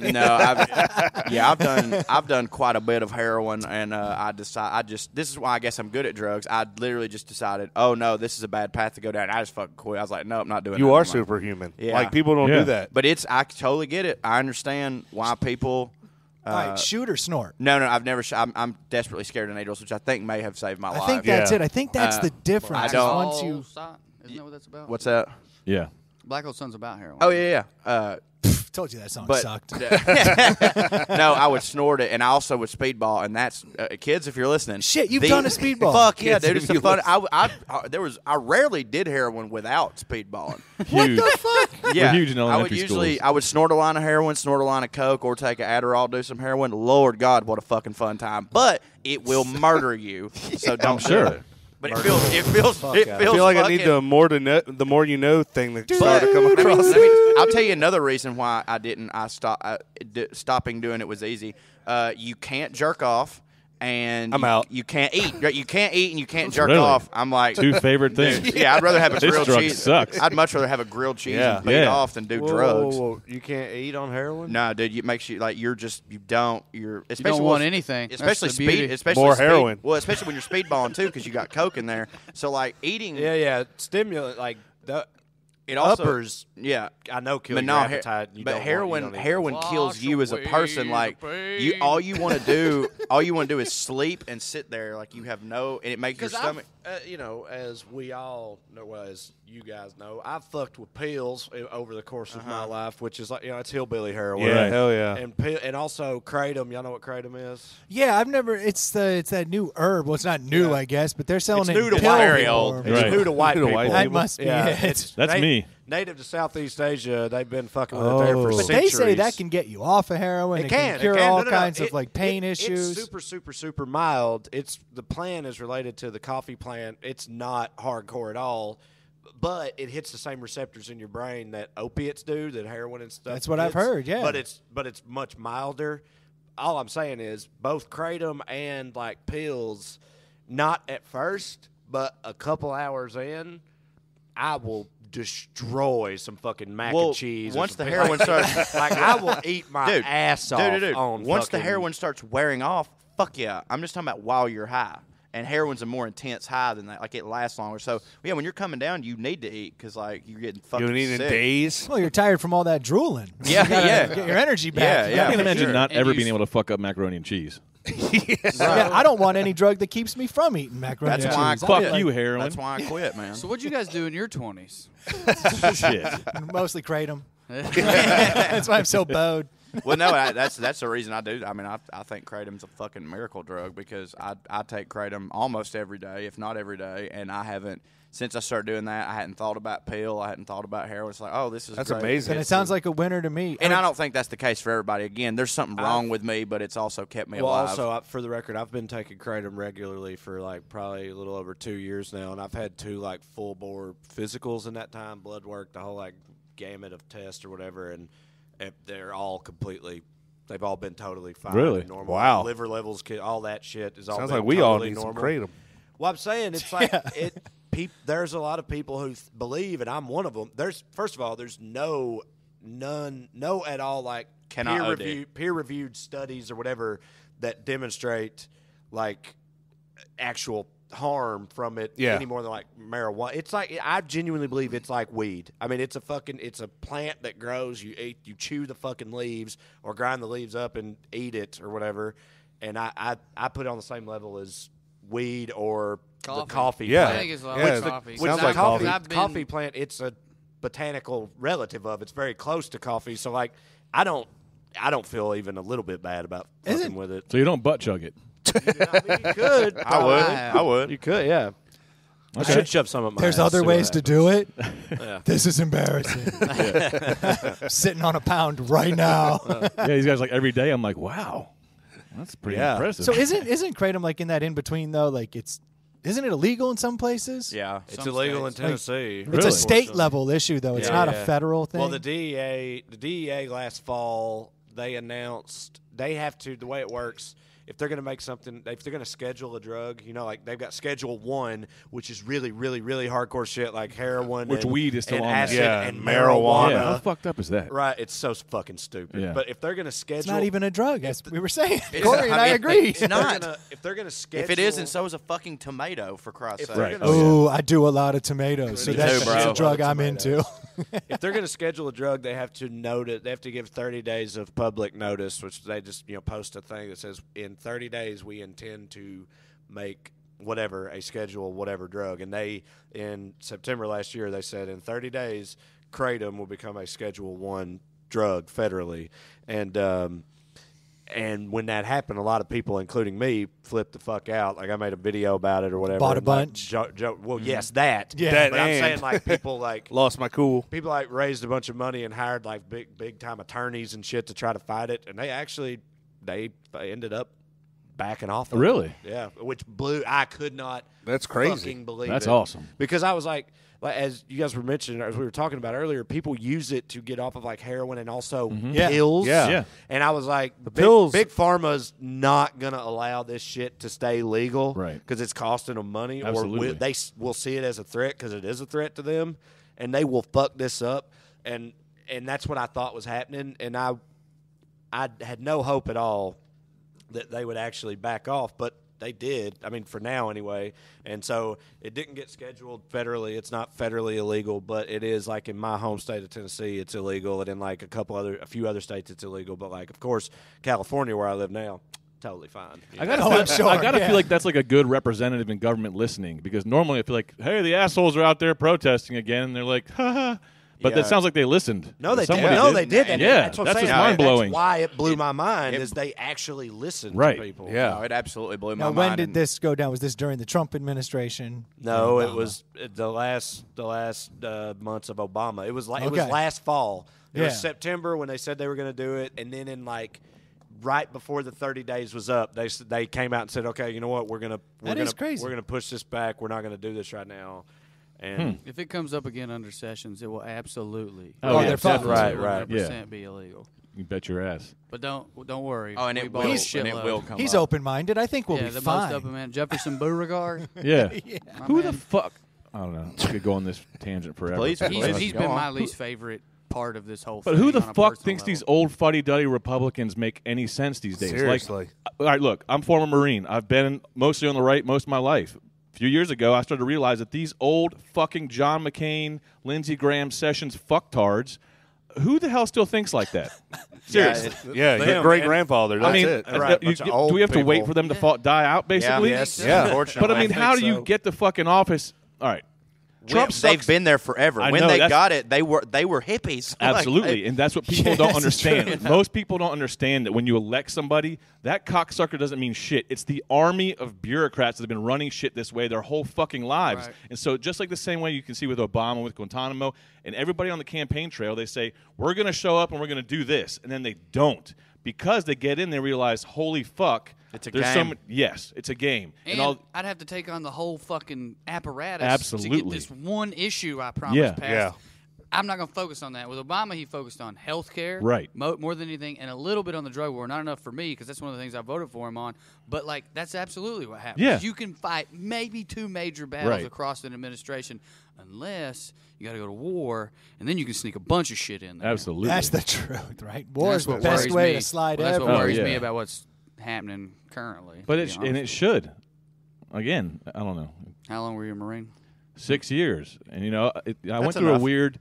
no, I've done quite a bit of heroin, and this is why I guess I'm good at drugs. I literally just decided, oh no, this is a bad path to go down. I just fucking quit. I was like, no, I'm not doing. You that are anymore. superhuman. Yeah. Like people don't Yeah. do that. But I totally get it. I understand why people. All right, shoot or snort. No, I've never. I'm desperately scared of needles, which I think may have saved my life. I think that's Yeah. it. I think that's the difference. I is don't- Once you Isn't that what that's about? What's that? Yeah. Black Hole Sun's about heroin. Oh yeah. told you that song But sucked. no, I would snort it, and I also would speedball, and that's kids. If you're listening, Shit, you've done a speedball. Fuck yeah, Kids, dude! if It's a you fun. I rarely did heroin without speedballing. What Huge. the fuck? Yeah, We're huge in I would elementary usually schools. I would snort a line of heroin, snort a line of coke, or take an Adderall, do some heroin. Lord God, what a fucking fun time! But it will murder you, so don't do sure. it. But it feels I feel like I need the more you know thing to start to come across. I'll tell you another reason why I didn't. Stopping doing it was easy. You can't jerk off, and I'm out. You can't eat. You can't eat, and you can't jerk Really? off. I'm like, Two favorite things. yeah, I'd rather have a This grilled drug cheese. sucks. I'd much rather have a grilled cheese Yeah. and beat Yeah. off than do Whoa, drugs. whoa, whoa. You can't eat on heroin? No, dude, it makes you like you're You especially don't want anything. especially That's the beauty. especially More speed- heroin. Well, especially when you're speedballing too, because you got coke in there. So like eating, Yeah. Stimulant, like the it also uppers, yeah. I know kill But your no, appetite. You but don't heroin want, you don't eat heroin Wash kills you as a away person. Like the pain. you, all you want to do is sleep and sit there. Like you have no, and it makes your stomach. as we all know, as you guys know, I've fucked with pills over the course of my life, which is like, it's hillbilly heroin. Yeah, Right. hell yeah. And also kratom. Y'all know what kratom is? Yeah, I've never. It's that new herb. Well, it's not new, I guess, but they're selling It's it new in to pill white very form. old. It's Right. new to white New to people. white That people. must be Yeah, it. it's That's me. Native to Southeast Asia, they've been fucking with it there for Oh. But centuries. they say that can get you off of heroin. It can cure it can. all No, no, no. kinds of It- like pain issues. It's super mild. It's the plant is related to the coffee plant. It's not hardcore at all, but it hits the same receptors in your brain that opiates do, that heroin and stuff. That's what I've hits. heard, yeah. but it's much milder. All I'm saying is both kratom and like pills, not at first, but a couple hours in, I will destroy some fucking mac Well, and cheese. or once some the pig- heroin starts- like I will eat my Dude, ass off dude. on Once the fucking- heroin starts wearing off, fuck yeah. I'm just talking about while you're high. And heroin's a more intense high than that. Like it lasts longer. So yeah, when you're coming down, you need to eat because like you're getting fucking You need in sick. days. Well, you're tired from all that drooling. Yeah, You gotta yeah. Get your energy back. Yeah, You yeah. I can gotta- imagine sure. not And ever you being s- able to fuck up macaroni and cheese. Yeah, I don't want any drug that keeps me from eating macaroni That's and why I cheese. quit. Fuck you, heroin. That's why I quit, man. So what'd you guys do in your 20s? Shit. Mostly kratom. That's why I'm so bowed. Well, no, that's the reason I do. I mean, I think kratom's a fucking miracle drug because I take kratom almost every day, if not every day, and I haven't since I started doing that. I hadn't thought about pill. I hadn't thought about heroin. It's like, oh, this is That's great. amazing. And it sounds like a winner to me. And I don't think that's the case for everybody. Again, there's something wrong with me, but it's also kept me Well, alive. also, for the record, I've been taking kratom regularly for like probably a little over 2 years now, and I've had 2 like full bore physicals in that time, blood work, the whole like gamut of tests or whatever, and they're all completely. They've all been totally fine. Really? And normal. Wow. Liver levels, all that shit is all. Sounds been like we all totally need some normal. kratom. Well, I'm saying it's like there's a lot of people who believe, and I'm one of them. First of all, there's no at all like Cannot OD. peer reviewed studies or whatever that demonstrate like actual harm from it any more than like marijuana. It's like I genuinely believe it's like weed. I mean, it's a plant that grows. You chew the fucking leaves or grind the leaves up and eat it or whatever. And I put it on the same level as weed or the coffee. Yeah. I plant. think it's like Yeah, coffee. Which Sounds the like coffee, coffee. coffee plant, it's a botanical relative of. It's very close to coffee. So like I don't feel even a little bit bad about fucking with it. So you don't butt chug it. I mean, you could. I would. You could, yeah. I Okay. should shove some of my There's ass, other see what ways to happens. do it. Yeah. This is embarrassing. I'm sitting on a pound right now. Yeah, these guys like every day. I'm like, wow, that's pretty impressive. So isn't kratom like in that in between though? Like isn't it illegal in some places? Yeah. It's Some illegal in states. Tennessee. It's Really? a state level issue though. It's Yeah. not a Yeah. federal thing. Well, the DEA last fall they announced they have to. The way it works if they're going to make something, if they're going to schedule a drug, you know, like they've got Schedule 1, which is really, really, really hardcore shit, like heroin, which and, weed is still and on there. acid Yeah, and marijuana. Yeah, how fucked up is that? Right, it's so fucking stupid. Yeah. But if they're going to schedule, It's not even a drug, as we were saying. It's- Corey and I agreed. It's not. if they're going to schedule, If it isn't, so is a fucking tomato, for Christ's If sake. they're Right. gonna- Oh, I do a lot of tomatoes, so Me that's too, bro. a drug I'm into. if they're going to schedule a drug, they have to note it. They have to give 30 days of public notice, which they just post a thing that says in 30 days we intend to make whatever a schedule whatever drug. And they in September last year they said in 30 days kratom will become a Schedule 1 drug federally, and when that happened, a lot of people, including me, flipped the fuck out. Like I made a video about it or whatever. Bought a and, like, bunch? well, yes, that. Yeah. That but I'm and- saying like people like Lost my cool. people like raised a bunch of money and hired like big time attorneys and shit to try to fight it, and they ended up backing off. Of Really? it. Yeah, which blew. I could not. That's crazy. Fucking believe That's it. awesome. Because I was like as you guys were mentioning, as we were talking about earlier, people use it to get off of like heroin and also Yeah. pills. Yeah. Yeah. And I was like, pills- Big Pharma's not gonna allow this shit to stay legal, Right. Because it's costing them money, Absolutely. or they will see it as a threat because it is a threat to them, and they will fuck this up. And that's what I thought was happening, and I had no hope at all that they would actually back off, but they did. I mean, for now anyway. And so it didn't get scheduled federally. It's not federally illegal, but it is like in my home state of Tennessee, it's illegal, and in like a few other states, it's illegal. But like, of course, California, where I live now, totally fine. I gotta, Oh, feel, I'm sure, I gotta yeah. feel like that's like a good representative in government listening, because normally I feel like, hey, the assholes are out there protesting again, and they're like, ha ha. But Yeah. that sounds like they listened. No, they did. Somebody No, they did. And Yeah, that's what that's I'm saying. what's mind-blowing. That's why it blew my mind is they actually listened Right. to people. Yeah. No, it absolutely blew my Now, mind. when did and- this go down? Was this during the Trump administration? No, it Obama? was the last months of Obama. It was like it Okay. was last fall. It was Yeah. September when they said they were going to do it, and then in like right before the 30 days was up, they came out and said, "Okay, you know what? We're That is crazy. We're gonna push this back. We're not going to do this right now." And If it comes up again under sessions, it will absolutely. Oh, yeah, they're fucked. Right, right. 100% be illegal. You bet your ass. But don't worry. Oh, and We it bought will, a and it shitload. will come He's up. open-minded. I think we'll Yeah, be the fine. most open man, Jefferson Beauregard. Yeah. My Who the man. fuck? I don't know. We could go on this tangent forever. Please, He's Go been on. my least favorite part of this whole But thing. who the on a fuck personal thinks level. these old fuddy-duddy Republicans make any sense these days? Seriously. Like, all right, look, I'm former Marine. I've been mostly on the right most of my life. A few years ago, I started to realize that these old fucking John McCain, Lindsey Graham, Sessions fucktards, who the hell still thinks like that? Seriously. Yeah, your Them, great grandfather. That's I mean, it. Right, you- bunch of old do we have to wait people. for them to die out, basically? Yes. Yeah. Unfortunately. But I mean, how do think you so. get the fucking office? All right. Trump They've sucks. been there forever. I When know, they that's- got it, they were hippies. Like, Absolutely, and that's what people Yes, don't it's understand. true. Most people don't understand that when you elect somebody, that cocksucker doesn't mean shit. It's the army of bureaucrats that have been running shit this way their whole fucking lives. Right. And so just like the same way you can see with Obama, with Guantanamo, and everybody on the campaign trail, they say, we're going to show up and we're going to do this, and then they don't. Because they get in, they realize, holy fuck. It's a there's game. Yes, it's a game. And I'd have to take on the whole fucking apparatus to Absolutely. get this one issue I promised Yeah. passed. Yeah. I'm not going to focus on that. With Obama, he focused on health care, Right. more than anything, and a little bit on the drug war. Not enough for me because that's one of the things I voted for him on. But like that's absolutely what happens. Yeah. You can fight maybe two major battles Right. across an administration, unless you got to go to war, and then you can sneak a bunch of shit in there. Absolutely. That's the truth, right? And War that's is the what best worries way me. to slide Well, that's ever. what worries yeah. me about what's happening currently. But to be honest. it should. Again, I don't know. How long were you a Marine? 6 years, and I went That's through enough.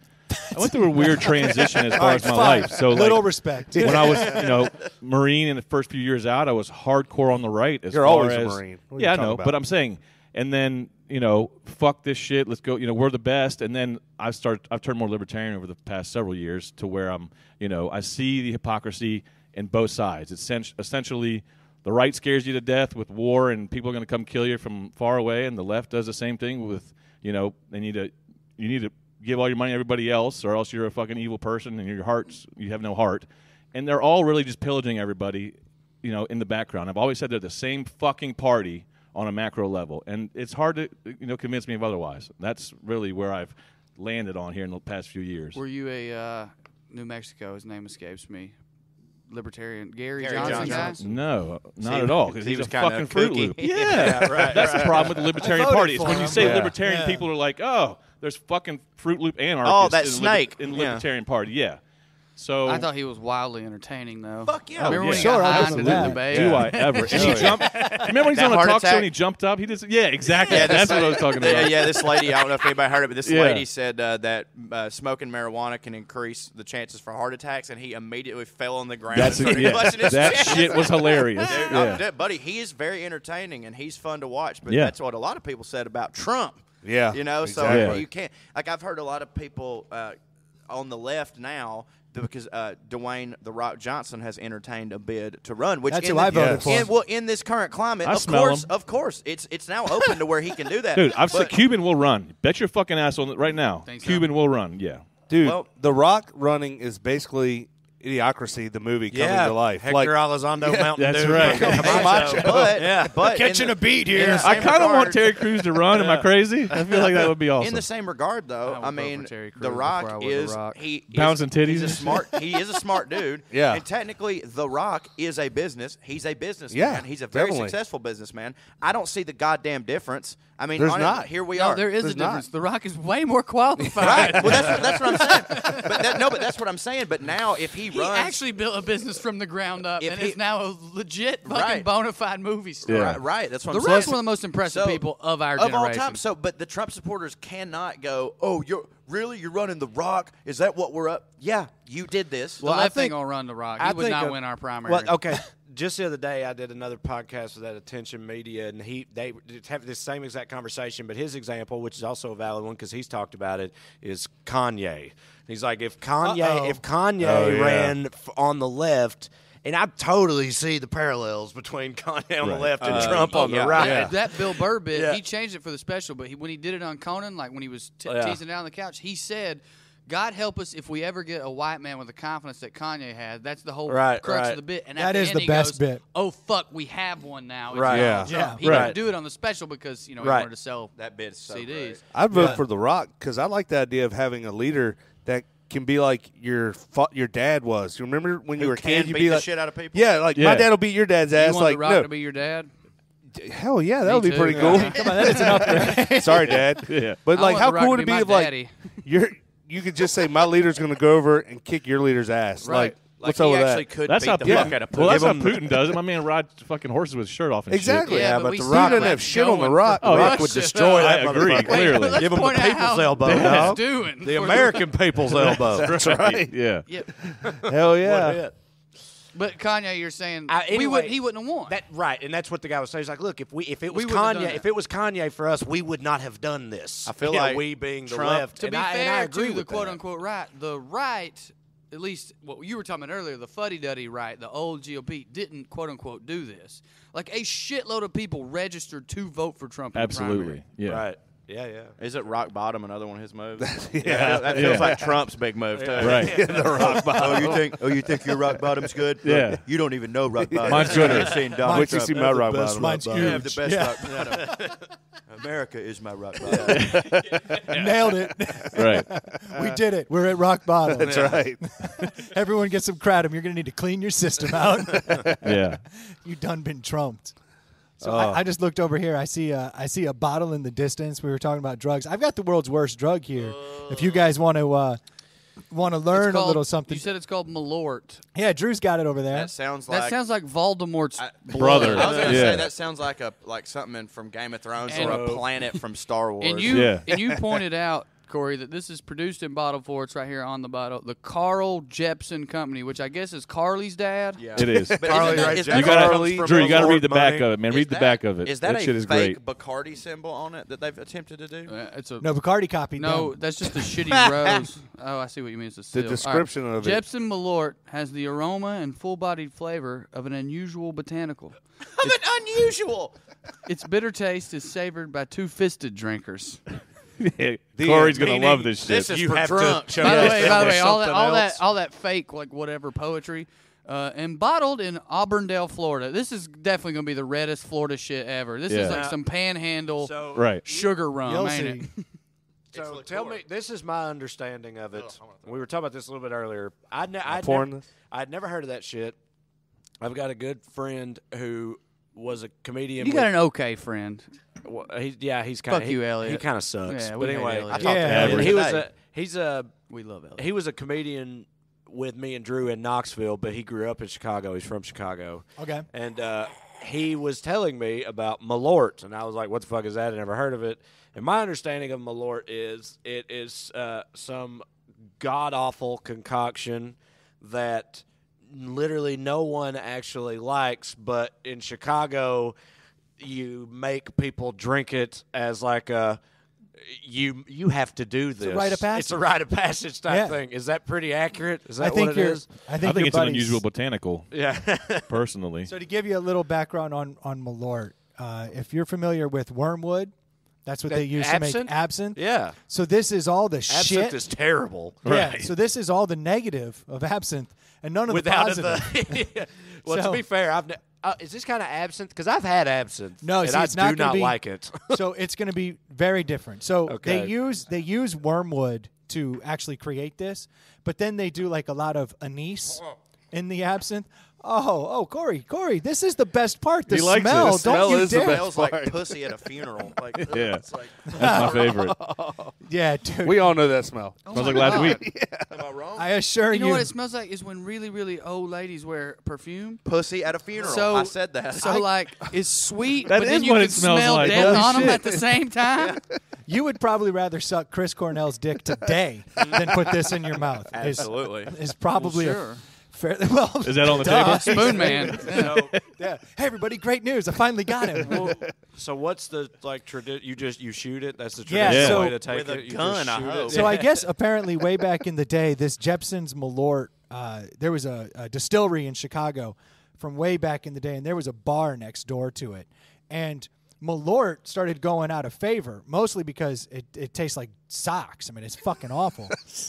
I went through a weird transition as far as my Fine. life. So little like, respect. when I was, Marine in the first few years out, I was hardcore on the right. As You're far always a as, Marine. What are you Yeah, I talking know, about? but I'm saying, and then fuck this shit. Let's go. We're the best. And then I've turned more libertarian over the past several years to where I see the hypocrisy in both sides. It's essentially the right scares you to death with war and people are going to come kill you from far away, and the left does the same thing with you need to give all your money to everybody else, or else you're a fucking evil person and you have no heart. And they're all really just pillaging everybody, in the background. I've always said they're the same fucking party on a macro level, and it's hard to convince me of otherwise. That's really where I've landed on here in the past few years. Were you a New Mexico? His name escapes me. libertarian Gary Gary Johnson guy? Johnson. No, not See, at all. Because he he's was a kinda fucking Fruit kooky. Loop. Yeah, right. That's the problem with the Libertarian voted Party. Is for when you him. say Yeah. Libertarian, Yeah. people are like, "Oh, there's fucking Fruit Loop anarchists." that in snake. in the Yeah. Libertarian Party. Yeah. So I thought he was wildly entertaining, though. Fuck yeah. Remember Oh, when yeah. he Sure, got I'll high listen and to did that. the debate? do I ever? And he jumped. Remember when he's That on a heart talk show attack? and he jumped up? He just exactly. Yeah, That's what I was talking about. Yeah, this lady, I don't know if anybody heard it, but this Yeah. lady said that smoking marijuana can increase the chances for heart attacks, and he immediately fell on the ground. That's and started clutching his that chest. shit was hilarious. Dude, Yeah. buddy, he is very entertaining, and he's fun to watch, but Yeah. that's what a lot of people said about Trump. Yeah, You know, so exactly. you can't, like, I've heard a lot of people on the left now, because Dwayne "The Rock" Johnson has entertained a bid to run, which That's in who I voted Yes. for. in this current climate, I smell him. of course, it's now open to where he can do that. Dude, I've said But- Cuban will run. Bet your fucking ass on it right now. Think so? Cuban will run. Yeah. Dude, Well- The Rock running is basically Idiocracy, the movie coming to life. Hector Elizondo Mountain That's Dew. right. But Catching a beat in here. the I same kind of want regard- Terry Crews to run. Am I crazy? I feel like that would be awesome. In the same regard, though, I would I vote mean, for Terry Crews The before I Rock would The is Rock. Bouncing titties He's a and shit. smart. He is a smart dude. Yeah. And technically, The Rock is a business. He's a businessman. Yeah, He's a very definitely. successful businessman. I don't see the goddamn difference. I mean, There's honestly, not. Here we No, are. there is There's a difference. not. The Rock is way more qualified. Right. Well, that's what I'm saying. But that's what I'm saying. But now, if he He runs, actually built a business from the ground up If and he- is now a legit fucking Right. bona fide movie star. Yeah. right. That's what The I'm Rock's saying. one of the most impressive So, people of our of generation. all time. So, but the Trump supporters cannot go, "Oh, you're running The Rock? Is that what we're up?" Yeah, you did this. The Well, left I think- ain't gonna run The Rock. I He would think not of- win our primary. Well, okay. Just the other day, I did another podcast with that Attention Media, and they have this same exact conversation. But his example, which is also a valid one because he's talked about it, is Kanye. He's like, if Kanye Oh, yeah. ran on the left, and I totally see the parallels between Kanye on the Right. left and Trump on the right. Yeah. That Bill Burr bit, Yeah. he changed it for the special, but when he did it on Conan, like when he was Yeah. teasing down on the couch, he said, God help us if we ever get a white man with the confidence that Kanye had. That's the whole Right, crux right. of the bit. And at That the is end the he best goes, bit. Oh, fuck, we have one now. It's Right. Donald Yeah. Trump. He Right. couldn't do it on the special because, he Right. wanted to sell That bit's so CDs. great. I'd vote Yeah. for The Rock because I like the idea of having a leader that can be like your dad was. You remember when you Who were a can kid? You'd beat be the like, shit out of people? yeah, like my Yeah. dad will beat your dad's You ass. want Like, The Rock no, to be your dad? hell yeah, that Me would be too. pretty cool. Come on, that is an upgrade. Sorry, Dad. Yeah. But I like, want how The Rock cool to would it be be my if like daddy. you could just say my leader's going to go over and kick your leader's ass? Right. Like, what's he up with actually that? could That's beat how the Putin. fuck out of Putin. Well, that's how Give him- Putin does it. My man rides fucking horses with his shirt off and Exactly. Yeah, but we The still Rock doesn't let have shit on The going Rock. for The Rock Russia. would destroy I that agree, motherfucker. clearly. Let's Give him the point out people's how elbow, what dog. he's doing. The for American people's elbow. That's right. Yeah. Yep. Hell yeah. What hit? But Kanye, you're saying Anyway, he wouldn't have won. That right, and that's what the guy was saying. He's like, look, if it was We wouldn't have done Kanye, that. if it was Kanye for us, we would not have done this. I feel You know, like we being the Trump- left. To and be I fair agree to the with quote that. unquote right, the right, at least what you were talking about earlier, the fuddy-duddy right, the old GOP didn't quote unquote do this. Like a shitload of people registered to vote for Trump. In the Absolutely. primary. Yeah. Right. Yeah, yeah. Is it rock bottom another one of his moves? Yeah. That feels like Trump's big move too. Right. The Rock bottom. Oh, you think your rock bottom's good? Yeah. Look, you don't even know rock bottom. Mine's gooder. You've seen Donald Wait till you Trump. see my rock bottom. Mine's You have the huge. best Yeah. rock bottom. America is my rock bottom. Nailed it. Right. We did it. We're at rock bottom. That's right. Everyone get some kratom. You're going to need to clean your system out. Yeah. You done been trumped. So I just looked over here. I see a bottle in the distance. We were talking about drugs. I've got the world's worst drug here. If you guys want to learn It's a called- little something. You said it's called Malort. Yeah, Drew's got it over there. That sounds like That sounds like Voldemort's Brother. I was gonna Yeah. say that sounds like something from Game of Thrones And- or a planet from Star Wars. And you Yeah. and you pointed out, Corey, that this is produced in bottle four. It's right here on the bottle. The Carl Jepsen Company, which I guess is Carly's dad. yeah. It is. But Carly isn't that- Rae is Jepsen. that You gotta, comes from Drew, you got to Lord read the back money? of it, man. Is Read the that- back of it. Is that that a shit is fake great. Bacardi symbol on it that they've attempted to do? It's a No, Bacardi copied no. them. That's just a shitty rose. Oh, I see what you mean. It's a seal. The description of it. Jepsen Malort has the aroma and full-bodied flavor of an unusual botanical. Unusual. Its bitter taste is savored by two-fisted drinkers. Corey's going meaning to love this shit. This is You for have drunks. to show By the us way, there's all something that else. all that fake like whatever poetry, and bottled in Auburndale, Florida. This is definitely going to be the reddest Florida shit ever. This is Yeah. like some panhandle So, Right. sugar rum, You'll ain't see. it? So tell me, this is my understanding of it. We were talking about this a little bit earlier. pouring this? I'd never heard of that shit. I've got a good friend who was a comedian. You got an okay friend. Well, he's kind of Fuck you, Elliot. He kind of sucks. Yeah, but we hate anyway, Elliot. I talked to Yeah. Elliot today. We love Elliot. he was a comedian with me and Drew in Knoxville, but he grew up in Chicago. He's from Chicago. Okay. And he was telling me about Malort, and I was like, "What the fuck is that? I never heard of it." And my understanding of Malort is it is some god awful concoction that literally no one actually likes, but in Chicago, you make people drink it as like a. You have to do this. a rite of passage. It's a rite of passage type Yeah. thing. Is that pretty accurate? Is that I think what it is? I I think, think your it's an buddies- unusual botanical, Yeah. personally. So to give you a little background on Malort, if you're familiar with wormwood, that's what they use to make absinthe. Yeah. So this is all the Absinthe shit. is terrible. Yeah. Right. So this is all the negative of absinthe and none of Without the positive. the. Well, So- to be fair, is this kind of absinthe? Because I've had absinthe. No, and see, I it's not do gonna not be- like it. So it's going to be very different. So Okay. they use wormwood to actually create this, but then they do like a lot of anise in the absinthe. Oh, Corey, this is the best part. The He likes it. smell. The Don't smell you is the dare. best. Smells like pussy at a funeral. Like, ugh, Yeah. it's like, That's my favorite. Yeah, dude. We all know that smell. Smells like last week. am I wrong? I assure You know what it smells like is when really, really old ladies wear perfume. Pussy at a funeral. So I said that. So like it's sweet, That but then is you what can it smells smell like. death Holy on them shit. at the same time. You would probably rather suck Chris Cornell's dick today than put this in your mouth. Absolutely. Is probably Well, sure. a fairly well. Is that on the duh. table? Spoon Man. Yeah. Hey everybody, great news! I finally got him. So what's the like tradition? You shoot it. That's the Yeah, traditional so- way to take With a it. You just gun, I shoot hope. it. So I guess apparently way back in the day, this Jepson's Malort, there was a distillery in Chicago from way back in the day, and there was a bar next door to it. And Malort started going out of favor, mostly because it tastes like socks. I mean, it's fucking awful.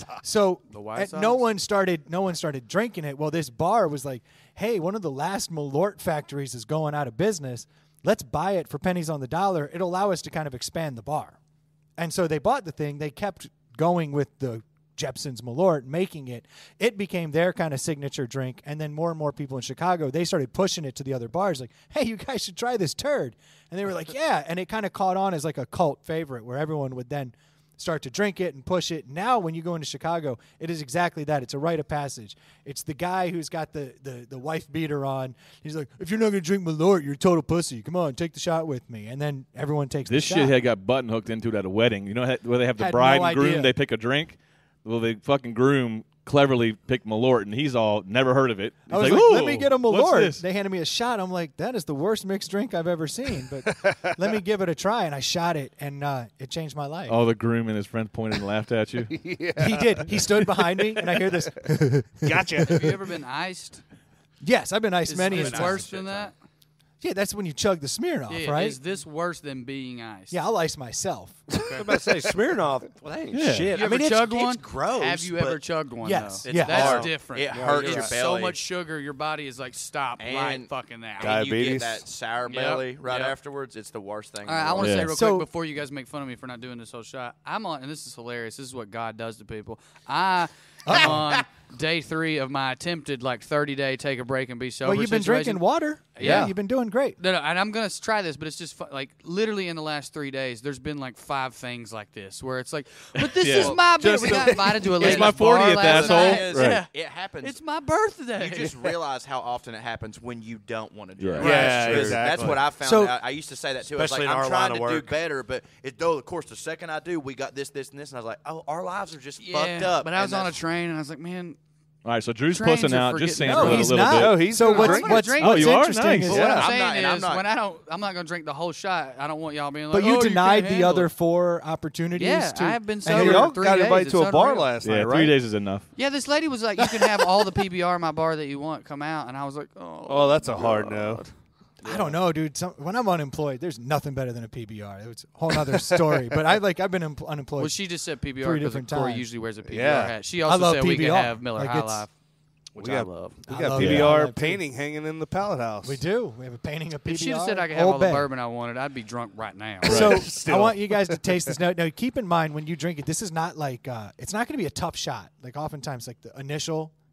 So white no socks? one started drinking it. Well, this bar was like, hey, one of the last Malort factories is going out of business. Let's buy it for pennies on the dollar. It'll allow us to kind of expand the bar. And so they bought the thing. They kept going with the Jepson's Malort, making it. It became their kind of signature drink. And then more and more people in Chicago, they started pushing it to the other bars. Like, hey, you guys should try this turd. And they were like, yeah. And it kind of caught on as like a cult favorite where everyone would then start to drink it and push it. Now, when you go into Chicago, it is exactly that. It's a rite of passage. It's the guy who's got the wife beater on. He's like, if you're not going to drink Malort, you're a total pussy. Come on, take the shot with me. And then everyone takes This the shot. shithead got button hooked into it at a wedding. You know where they have the Had bride no and groom, idea. they pick a drink? Well, the fucking groom cleverly picked Malort, and he's all never heard of it. He's I was like, "Ooh, let me get a what's Malort. this?" They handed me a shot. I'm like, that is the worst mixed drink I've ever seen. But let me give it a try. And I shot it, and it changed my life. Oh, the groom and his friend pointed and laughed at you. He did. He stood behind me, and I hear this. Gotcha. Have you ever been iced? Yes, I've been iced Is many this times. worse than that? Yeah, that's when you chug the Smirnoff, Yeah, right? Is this worse than being iced? Yeah, I'll ice myself. I was about to say Smirnoff. Well, that ain't Yeah. shit. You I ever mean, chugged it's one? gross, Have you but ever chugged one? Yes. Though? Yeah. That's hard. different. It hurts It's your so belly. much sugar, your body is like, stop right And- fucking now. Guy- And you get Diabetes. that sour Yep, belly right yep. afterwards. It's the worst thing. All right, in I the want to world. Yeah. say real So- quick before you guys make fun of me for not doing this whole shot. I'm on, and this is hilarious. This is what God does to people. I am on day 3 of my attempted 30-day take a break and be sober. Well, you've been situation. drinking water. Yeah. You've been doing great. No, and I'm gonna try this, but it's just literally in the last 3 days, there's been 5 things like this where it's like, but this Yeah. is my Just we got invited to a It's ladies' my bar 40th, last asshole. night. Is, Right. It happens. It's my birthday. You just realize how often it happens when you don't want to drink. Right. Yeah, Because exactly. That's what I found So- out. I used to say that too. I was Especially like, in I'm our trying line to of do work. better, but of course, the second I do, we got this, and this, and I was like, oh, our lives are just yeah, fucked up. but I was And on a that's- train and I was like, man, All right, so Drew's Trains pussing are out, forgetting- just No, sampling a he's little not. bit. No, he's So gonna what's drink what's, it. drink- what's Oh, you are? interesting Nice. is But Yeah. what I'm I'm saying not- and I'm is not- when I'm not going to drink the whole shot. I don't want y'all being like, but you oh, denied can't the handle other it. 4 opportunities. Yeah, to, I have been and sober Hey, you're- y'all for 3 got days. invited It's to a bar unreal. last Yeah, night, 3 right? days is enough. Yeah, this lady was like, you can have all the PBR in my bar that you want. Come out. And I was like, Oh, that's a hard no. I don't know, dude. When I'm unemployed, there's nothing better than a PBR. It's a whole other story. But I've been unemployed. well, she just said PBR 3 because different Corey times. usually wears a PBR Yeah. hat. She I also love said we can PBR. have Miller Like, High it's- Life, which We I got- love. We I got love PBR that, too. painting hanging in the pallet house. We do. We have a painting of PBR. If she had said I could have Old all the Bay. bourbon I wanted, I'd be drunk right now. So I Still. want you guys to taste this. Now, keep in mind when you drink it, this is not it's not going to be a tough shot. Like oftentimes, like the initial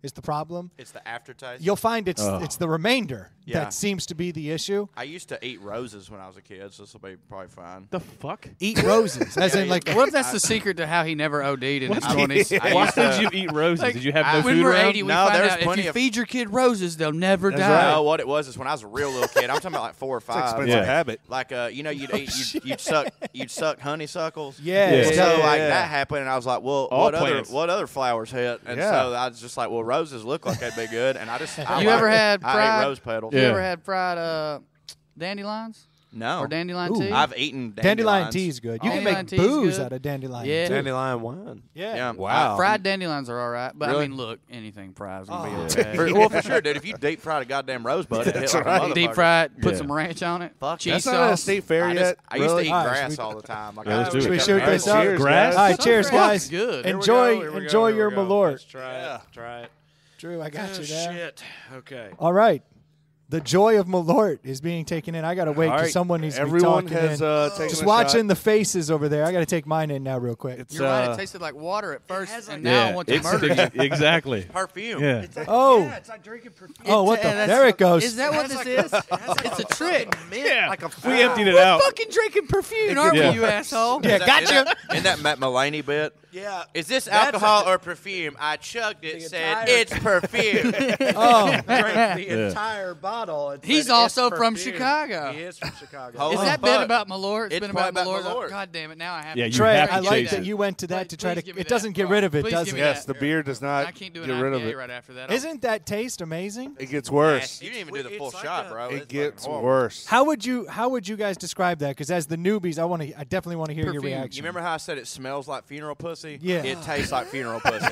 is the problem. It's the aftertaste. You'll find it's the remainder Yeah. that seems to be the issue. I used to eat roses when I was a kid, so this will be probably fine. The fuck? Eat roses, as in like. What if that's the secret to how he never OD'd in his 20s? Why did you eat roses? Did you have no when food we're around? 80, we No, find there's out if plenty you of- feed your kid roses, they'll never die. right. No, what it was is when I was a real little kid. I'm talking about like 4 or 5. Expensive Yeah. habit. Like you'd suck honeysuckles. Yeah. So Yeah. like that happened, and I was like, well, All plants. what other flowers hit? And Yeah. so I was just like, well, roses look like they'd be good, and I You ever had I fried- ate rose petals. You Yeah. ever had fried dandelions? No. Or dandelion Ooh. tea? I've eaten Dandelion dandelions. tea is good. You can Dandelion make tea is booze good. out of dandelion. Yeah. too. Dandelion wine. Yeah. Wow. Fried dandelions are all right, but Really? I mean, look, anything fried is gonna be Oh. okay. Well, for sure, dude. If you deep fry a goddamn rosebud, it hit That's like right. a motherfucker. Deep fried, put Yeah. some ranch on it. Fuck, cheese That's not a sauce. state fair yet. I used to really? eat All right, grass should we- all the time. Like, Yeah, let's do it. Should we All shoot right, this up? cheers, Grass? All right, cheers, Fuck's guys. good. Here we Enjoy, go, here we enjoy go, here your we go. Malort. Let's try it. Try it. Drew, I got you there. Shit. Okay. All right. The joy of Malort is being taken in. I got to wait All because right. someone needs to be Everyone talking has in. taken Just a watching shot. the faces over there. I got to take mine in now real quick. It's, You're right. It tasted like water at first, and now Yeah, I want to it's murder you. exactly. perfume. Yeah. Oh, it's like drinking perfume. oh, what the? that's- There it goes. Is that what this is? It's a trick. Yeah. Like a We emptied it out. Fucking drinking perfume, aren't Yeah. we, you asshole? Yeah, gotcha. Isn't that Matt Mulaney bit? Yeah. Is this That's alcohol or perfume? I chugged it, The said entire- it's perfume. Oh, Drank the Yeah. entire bottle. and He's said, also "It's from perfume." Chicago. He is from Chicago. Hold Is on. that bit Fuck. about Malort? It's been about probably about Malort. Malort. God damn it! Now I have. Yeah, to you Trey, have to I like chase that it. you went to that to try Please to. give me It doesn't that. get rid of it, Please does give it? me Yes, that. the beer does not I can't do an get rid of IPA it. right after that. Isn't that taste amazing? It gets worse. You didn't even do the It's full like shot, a- bro. It It's gets fucking horrible. worse. How would you guys describe that? Because as the newbies, I definitely want to hear your Perfume. reaction. You remember how I said it smells like funeral pussy? Yeah. It tastes like funeral pussy.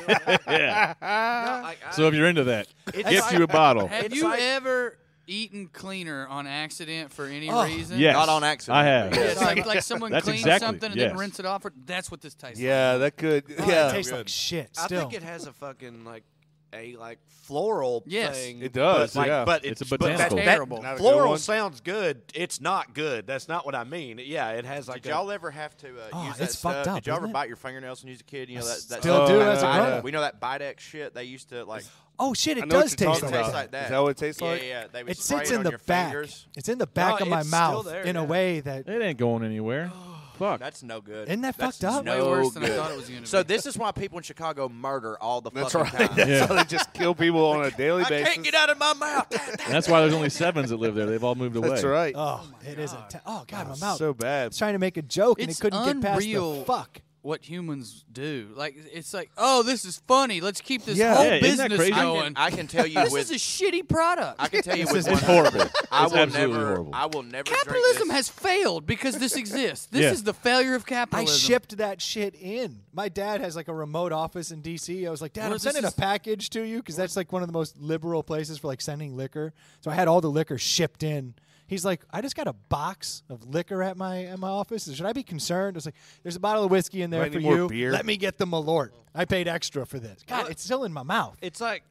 Yeah. No, like, So if you're into that, It's get like- you a bottle. Have It's you like- ever eaten cleaner on accident for any Oh, reason? Yes. Not on accident. I have. Yeah, it's like someone That's cleaned exactly- something and yes. didn't rinse it off. That's what this tastes Yeah, that could. Oh, yeah, it tastes like shit. I Still, think it has a fucking like floral Yes. thing. It does, But, like, yeah. but It's a but botanical. that Terrible. Not a good floral one. sounds good. It's not good. That's not what I mean. Yeah, it has like Did y'all ever have to Oh, use that it's stuff? fucked up, Did y'all isn't ever it? bite your fingernails when you was a kid? You know that Still do that as a Bite- grown-up. We know that Bidex shit they used to like. oh shit, I it know what does you're taste talking like tastes about. that. like that. Is that what it tastes like? Yeah. They would It spray sits it in on the your back. fingers. It's in the back No, of my it's still mouth there, in a yeah. way that. It ain't going anywhere. Fuck. That's no good. Isn't that That's fucked up? way no worse than I good. thought it was going to be. So this is why people in Chicago murder all the That's fucking right. time. That's Yeah. how they just kill people on a daily I basis. can't get out of my mouth. And that's why there's only 7s that live there. They've all moved away. That's right. Oh, it is. Oh god, my mouth. So I bad. was trying to make a joke and it It's couldn't get past unreal. the fuck. what humans do. Like it's like, oh, this is funny. Let's keep this Yeah. whole Yeah, isn't that business crazy? going. I can tell you this with is a shitty product. I can tell you This with is- one- It's horrible. I It's will absolutely never horrible. I will never drink Capitalism this. has failed because this exists. This Yeah. is the failure of I capitalism. shipped that shit in. My dad has like a remote office in D.C. I was like, Dad, I'm Where's sending a this- package to you because that's like one of the most liberal places for like sending liquor. So I had all the liquor shipped in. He's like, I just got a box of liquor at my office. Should I be concerned? I was like, there's a bottle of whiskey in there Might for need more you. beer. Let me get the Malort. I paid extra for this. God, it's still in my mouth. It's like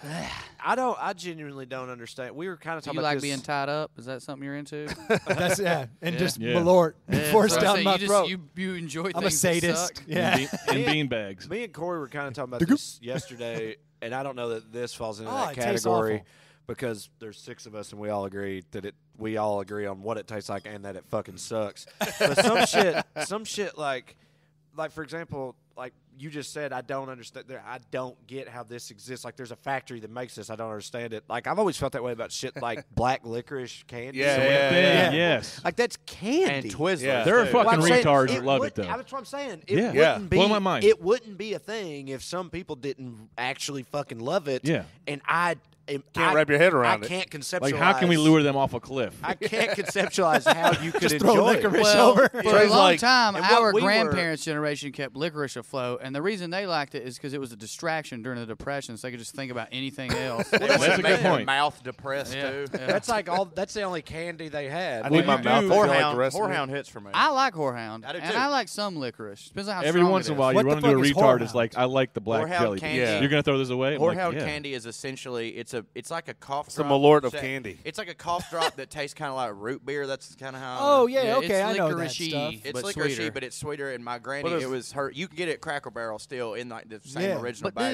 I genuinely don't understand. We were kind of Do talking you about like this. being tied up? Is that something you're into? That's and just Yeah. Malort forced So down my you throat. You enjoy I'm a things that sadist. suck? Yeah. And bean bags. Me and Corey were kind of talking about this yesterday, and I don't know that this falls into Oh, that it tastes category awful. because there's 6 of us and we all agree that we all agree on what it tastes like and that it fucking sucks. But some shit like for example, like you just said, I don't understand. I don't get how this exists. Like there's a factory that makes this. I don't understand it. Like I've always felt that way about shit like black licorice candy. Yeah, Sweet yeah, thing, yeah. Yes. Like that's candy. And Twizzlers. Yeah. There are too. fucking Well, I'm saying retards that love would- it, though. That's what I'm saying. It Yeah. Yeah. wouldn't be. Blow my mind. It wouldn't be a thing if some people didn't actually fucking love it. Yeah. And I Can't wrap your head around I it. can't conceptualize. Like, how can we lure them off a cliff? I can't conceptualize how you could Just enjoy throw it. licorice Well, over. for a Trey's long like- time, and what our we were- grandparents' generation kept licorice afloat, and the reason they liked it is because it was a distraction during the Depression, so they could just think about anything else. It That's a would good make their point. mouth depressed Yeah, too. yeah. That's like all. That's the only candy they had. I need my you mouth do- to feel like the Whorehound, rest of me. whorehound hits for me. I like Whorehound, I do and too. I like some licorice. Depends on how Every strong once it in a while, is. What you run the into a fuck is retard. whorehound? It's like, I like the black Whorehound jelly. candy. Yeah. You're gonna throw this away? I'm like, Whorehound yeah. candy is essentially it's like a cough It's a drop. Malort of that- candy. It's like a cough drop that tastes kind of like root beer. That's kind of how. Oh yeah, Yeah, okay, it's I know that licoricey. stuff. It's but licoricey, sweeter. but it's sweeter. And my granny, But it was her. You can get it at Cracker Barrel still in like the same Yeah. original But bag.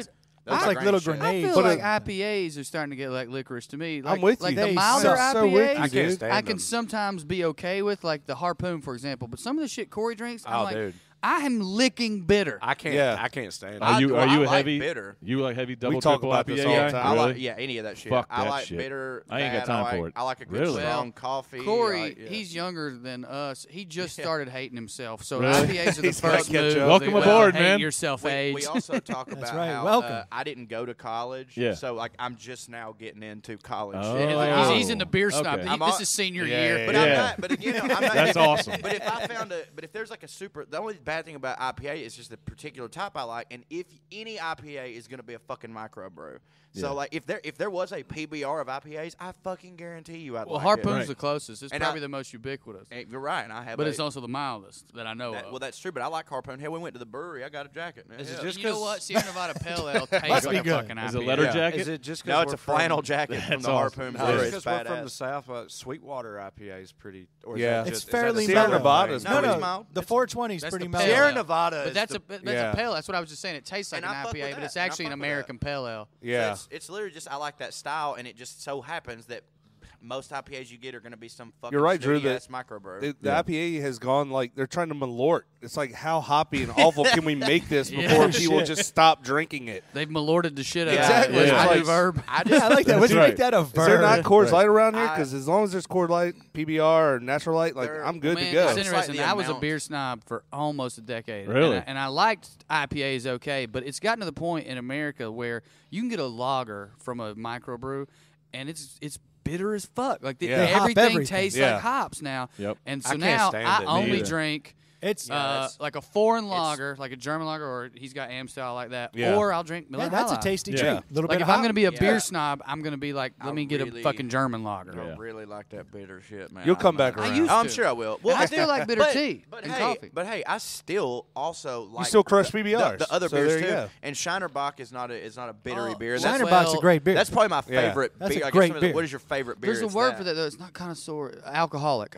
Those It's are like grain little shit. grenades. I feel But like IPAs are starting to get like licorice to me. Like, I'm with like you. the They milder suck. So with IPAs, you, I can't dude. stand I can them. sometimes be okay with, like the Harpoon, for example. But some of the shit Corey drinks, I'm Oh, like, dude. I am licking bitter. I can't. Yeah. I can't stand it. Are you I a like heavy bitter. You like heavy double talk triple about IPA this all the guy? time. I Really? like any of that shit. Fuck I that like shit. bitter. I ain't got that. time I like, for it. I like a good Really? strong coffee. Corey, I like- yeah. he's younger than us. He just started hating himself. So Really? IPAs are the He's gotta first catch move. up. Welcome Well, aboard, hate man. yourself, we age. also talk That's about right. how Welcome. I didn't go to college, Yeah. so like I'm just now getting into college. Oh. shit. Like, Oh. He's in the beer snob. Okay. He- I'm this on- is senior Yeah, year. yeah, But yeah. I'm not. But again, I'm not. That's awesome. But if I found but if there's like a super, the only bad thing about IPA is just the particular type I like, and if any IPA is gonna be a fucking microbrew. So Yeah. like if there was a PBR of IPAs, I fucking guarantee you I'd Well, like Harpoon's Right. the closest. It's And probably I- the most ubiquitous. it. You're right, and I have. But a- it's also the mildest that I know of. well, that's true. But I like Harpoon. Hell, we went to the brewery. I got a jacket. Man. Is it Yeah. just you know 'cause- what? Sierra Nevada Pale Ale tastes Must like be a good. fucking IPA. Is it leather jacket? Is it just No, it's a flannel jacket from That's the awesome. Harpoon Yeah. brewery. Because It's we're from the badass. south, Sweetwater IPA is pretty. Or is Yeah. that It's just, is that a fairly Sierra mellow. Nevada's No, No, it's no, mild. the 420 is That's pretty the mellow. pale Sierra ale. Nevada. But is that's the, a that's Yeah. a pale. That's what I was just saying. It tastes like And an I fuck IPA, with but that, it's and I actually an fuck with that. American pale ale. Yeah. So it's literally just I like that style, and it just so happens that most IPAs you get are going to be some fucking You're right, Drew, snooty-ass microbrew. The IPA has gone like they're trying to malort. It's like how hoppy and awful can we make this Yeah. before people just stop drinking it? They've malorted the shit out Exactly. of it. Yeah. I Like- do verb. I just Yeah, I like that. Would you right. make that a Is there not verb? Coors Light around here? I- Because as long as there's Coors Light, PBR, or Natural Light, like There- I'm good Man, to go. It's It's interesting. like the I was a amount. beer snob for almost a decade. Really? And I liked IPAs okay, but it's gotten to the point in America where you can get a lager from a microbrew, and it's bitter as fuck. Like Yeah. Hop everything everything. tastes Yeah. like hops now. Yep. And I so can't now stand I it. only Me either. drink It's like a foreign lager, like a German lager, or he's got Amstel, I like that. Yeah. Or I'll drink Miller yeah, that's High a Life. tasty Yeah. treat. Yeah. Little Like bit if of I'm hop. going to be a Yeah. beer snob, I'm going to be like, let I me get really- a fucking German lager. I Yeah. really like that bitter shit, man. You'll come back I around. used I'm to. sure I will. Well, I still like bitter but- tea but and hey, coffee. But hey, I still also like still crush the, PBRs, the other so beers there you too. go. And Shinerbach is not a bittery Oh, beer. Shiner- That's, Shinerbach's a well, great beer. that's probably my Yeah. favorite That's a beer. I guess great somebody- beer. What is your favorite beer? There's a It's word for that, though. It's not connoisseur. Alcoholic.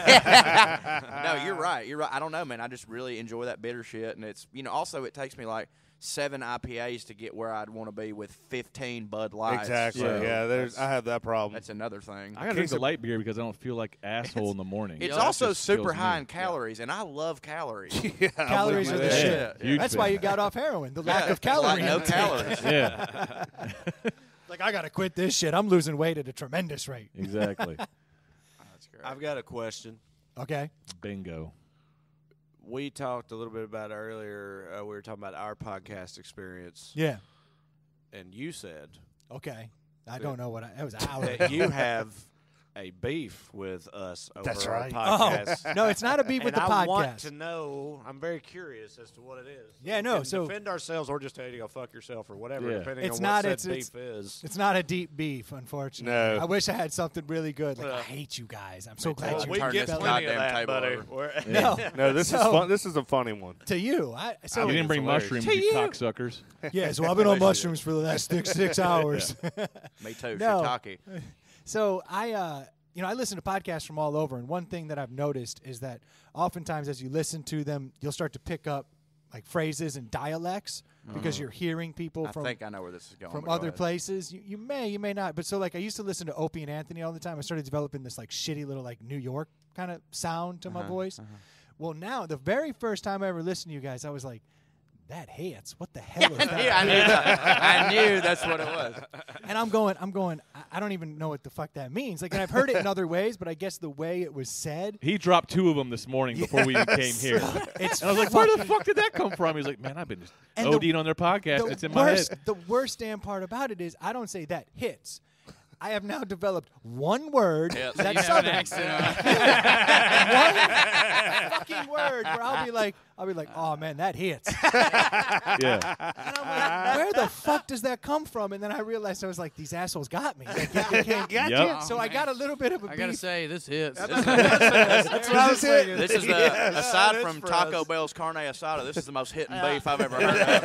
No, you're right. You're right. I don't know, man. I just really enjoy that bitter shit, and it's also it takes me like 7 IPAs to get where I'd want to be with 15 Bud Lights. Exactly. So Yeah, there's. that's- I have that problem. That's another thing. I gotta drink the light beer because I don't feel like asshole in the morning. It's That also just super kills high me. in calories, and I love calories. Yeah, I'm Calories with are you the there. shit. Huge That's fan. why you got off heroin. The lack of calorie. no intake. calories. Yeah, Like, I got to quit this shit. I'm losing weight at a tremendous rate. exactly. That's great. I've got a question. Okay. Bingo. We talked a little bit about earlier. We were talking about our podcast experience, Yeah. and you said Okay. I don't know what it was. Hour. that you have a beef with us over That's our right. podcast. No, it's not a beef with and the I podcast. want to know. I'm very curious as to what it is. Yeah, We no, can so- defend ourselves or just tell you to go fuck yourself or whatever, Yeah. depending It's on not- what said it's- beef is. It's not a deep beef, unfortunately. No. I wish I had something really good. Like, I hate you guys. I'm so glad too. you We turned get it plenty down. of that, buddy. No, No, this is So- fun. This is a funny one. to you. So You didn't bring hilarious. mushrooms, To you you. cocksuckers. yeah, so I've been on mushrooms for the last six hours. Me too. No. Shiitake. So I listen to podcasts from all over, and one thing that I've noticed is that oftentimes as you listen to them, you'll start to pick up like phrases and dialects because you're hearing people I from think I know where this is going. from but go other ahead. places. You may not, but so like I used to listen to Opie and Anthony all the time. I started developing this like shitty little like New York kind of sound to my voice. Well, now the very first time I ever listened to you guys, I was like, that hits. What the hell is that? Yeah, I knew that. I knew that's what it was. And I'm going, I don't even know what the fuck that means. Like, and I've heard it in other ways, but I guess the way it was said, He dropped 2 of them this morning before we even came here. it's And I was like, where the fuck did that come from? He's like, man, I've been just And the- ODing on their podcast. It's in my worst, head. the worst damn part about it is I don't say that hits. I have now developed one word Yeah, so that's you have an southern. accent. One fucking word where I'll be like, oh man, that hits. Yeah. And I'm like, where the fuck does that come from? And then I realized I was like, these assholes got me. Like, they can't get Yep. you. So I got a little bit of a I got to beef. say, this hits. That's what I was saying. This is the aside from Taco Bell's carne asada. This is the most hitting beef I've ever heard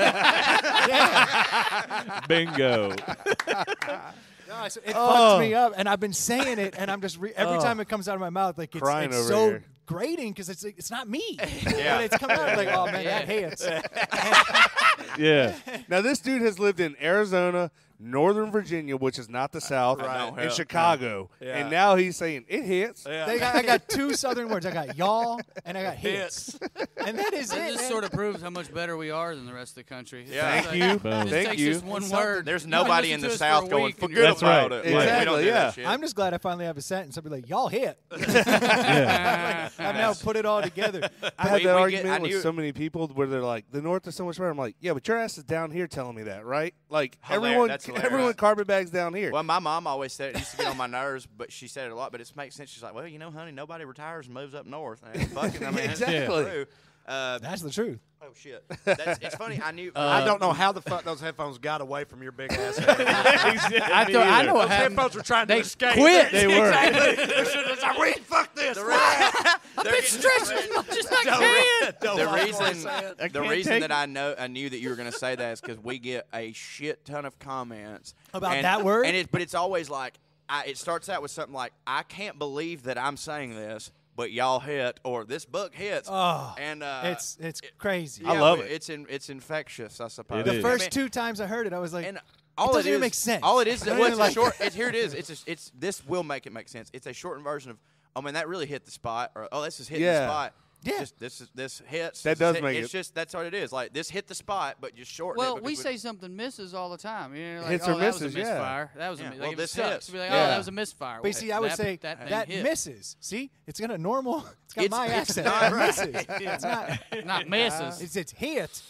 of. Bingo. No, so it fucked me up, and I've been saying it, and I'm just every time it comes out of my mouth, like Crying it's over so here. degrading because it's not me. Yeah. But it's coming out like, oh man, that hits. Yeah. Now this dude has lived in Arizona, Northern Virginia, which is not the South, Right. and Chicago, Yeah. and now he's saying it hits. Yeah. I got two Southern words. I got y'all and I got hits, and that is That it. just man. sort of proves how much better we are than the rest of the country. Yeah. Thank you. Boom. It Thank takes you. just one It's word. There's You might nobody listen in to the us South for a going, week and forget you're That's about right. it. Like, we don't Exactly, do yeah. that shit. I'm just glad I finally have a sentence. I'll be like, y'all hit. Yeah. I've now put it all together. I had We- that we argument get- I with knew- so many people where they're like, the North is so much better. I'm like, yeah, but your ass is down here telling me that, right? Like That's hilarious. everyone carpetbags down here. Well, my mom always said it used to get on my nerves, but she said it a lot. But it makes sense. She's like, well, honey, nobody retires and moves up north. And fucking, I mean, Exactly. It's true. That's the truth. Oh shit! It's funny. I knew. I don't know how the fuck those headphones got away from your big ass head. I know what Those happened. headphones were trying to They escape. quit. They were. It's like, wait, fuck this. I've been Stretch as much as I can. The reason that I knew that you were going to say that is because we get a shit ton of comments About that word? but it's always like it starts out with something like, I can't believe that I'm saying this, but y'all hit, or this book hits. Oh, and it's crazy. I love it. It's infectious, I suppose. It The is. first two times I heard it, I was like, And it all doesn't it even is, make sense. All it is, I don't well, even it's a like- short. Here it is. It's this will make it make sense. It's a shortened version of, oh man, that really hit the spot, or oh, this is hitting the Yeah. spot. Yeah. This hits. That This does hit- make it's it. just that's what it is. Like this hit the spot, but just shorten Well, it. we say something misses all the time. You know, like, Hits oh, or that was a misses, yeah. misfire. That was Yeah. a like, Well, if this it sucks, hits. be like, Yeah. oh, that was a misfire. But you see, I would That- say that, thing that hit. misses. See, it's got a normal. It's got It's- my it's accent. not It right. misses. It's not. not misses. It's hit.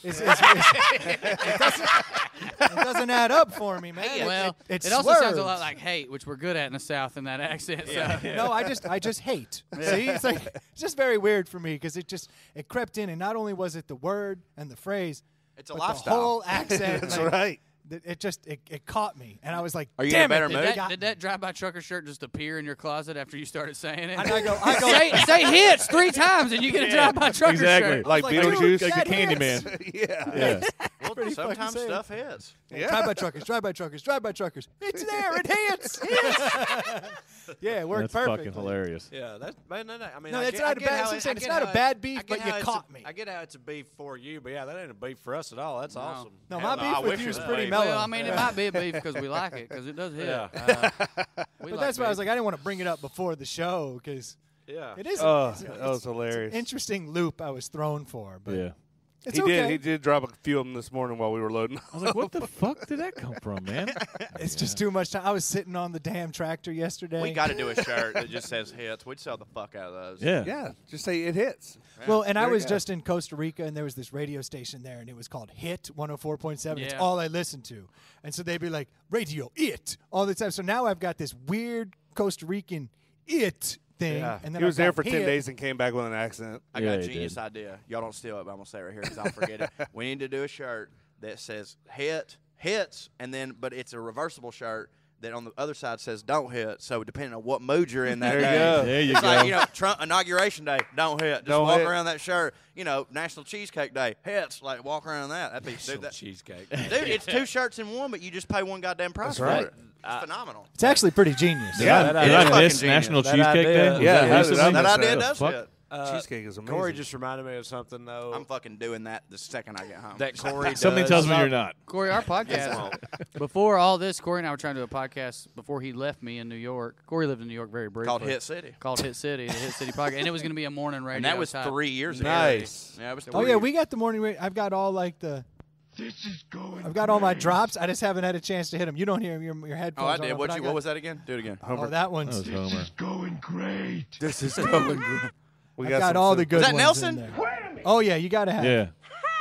It doesn't add up for me, man. Well, it it also sounds a swerves. lot like hate, which we're good at in the South in that accent. So. No, I just hate. See, it's like it's just very weird for me because it crept in, and not only was it the word and the phrase, It's a but lifestyle. the whole accent. That's like, right. It caught me, and I was like, Are you in a damn better it, mood? they got Did that drive-by trucker shirt just appear in your closet after you started saying it? And I go, say hits 3 times and you get a drive-by trucker Exactly. shirt. Like like, Beetlejuice. dude, Like the that Candyman. yeah. Yeah. Well, pretty sometimes fucking sad. stuff hits. Yeah. drive-by truckers, drive-by truckers, drive-by truckers. It's there, it hits. Yeah, it worked That's perfectly. fucking hilarious. Yeah, that's man. No, I mean, No, I it's get- not I a get bad- how I'm it- saying I it's get not a how bad it- beef, I get but you how it's caught a- me. I get how it's a beef for you, but yeah, that ain't a beef for us at all. That's awesome. No, Hell my no, I beef with wish you it is was pretty beef. mellow. Well, I mean, it might be a beef because we like it, because it does hit. Yeah. But that's why I was like, I didn't want to bring it up before the show because Yeah. it is. Oh, it's- that was it's hilarious. an interesting loop I was thrown for, but Yeah. it's He okay. did. He did drop a few of them this morning while we were loading. I was like, what the fuck did that come from, man? It's just too much time. I was sitting on the damn tractor yesterday. We got to do a shirt that just says hits. We'd sell the fuck out of those. Yeah. Yeah, just say it hits. Well, and I There you was go. just in Costa Rica, and there was this radio station there, and it was called Hit 104.7. It's Yeah. all I listened to. And so they'd be like, Radio It, all the time. So now I've got this weird Costa Rican It thing. Yeah. And then He was I've there got for 10 Hit. days and came back with an accent. I Yeah, got a he genius did. idea. Y'all don't steal it, but I'm gonna say it right here because I'll forget it. We need to do a shirt that says hits, and then but it's a reversible shirt that on the other side says don't hit. So depending on what mood you're in that There you day, go. There you it's go. like Trump inauguration day, don't hit. Just Don't walk hit. around that shirt. National Cheesecake Day, hits. Like walk around that. That'd be dude, Cheesecake. dude. It's 2 shirts in one, but you just pay one goddamn price That's right. for it. It's phenomenal. It's actually pretty genius. Yeah, Did it is I fucking miss genius. National That Cheesecake idea- Day? Was Yeah, that how did I recently? miss That idea that? does Fuck? hit. Cheesecake is amazing. Corey just reminded me of something though. I'm fucking doing that the second I get home. that Corey Something does. tells me you're not. Corey, our podcast, before all this, Corey and I were trying to do a podcast before he left me in New York. Corey lived in New York very briefly. Called Hit City. Called Hit City, the Hit City podcast. And it was going to be a morning radio And that was type. 3 years ago. Nice. Yeah, it was Oh, 3 yeah, years. we got the morning radio. I've got all like the. I've got all my drops. I just haven't had a chance to hit them. You don't hear them. Your Oh, headphones. I on, did. but I What got- was that again? Do it again. Oh, that one's. That was Homer. This is going good. We I've got some all the soup. good Was that ones Nelson? in there. Oh yeah, you gotta have. Yeah.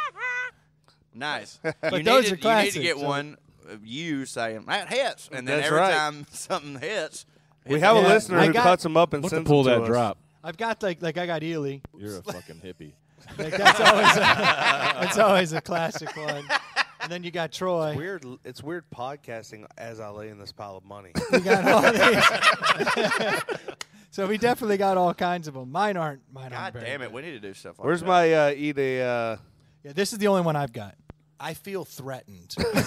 Nice. But those are You need classics, to get so- one of you saying, that hits. And then That's every right. time something hits, We have a Yeah, listener I who got- cuts them up and What to sends pull them to that us. drop? I've got like I got Ely. You're a fucking hippie. Like, that's always a classic one. And then you got Troy. Weird. It's weird podcasting as I lay in this pile of money. We got all these. So we definitely got all kinds of them. Mine aren't. God very damn it, good. we need to do stuff like Where's that. my eat a? Yeah, this is the only one I've got. I feel threatened.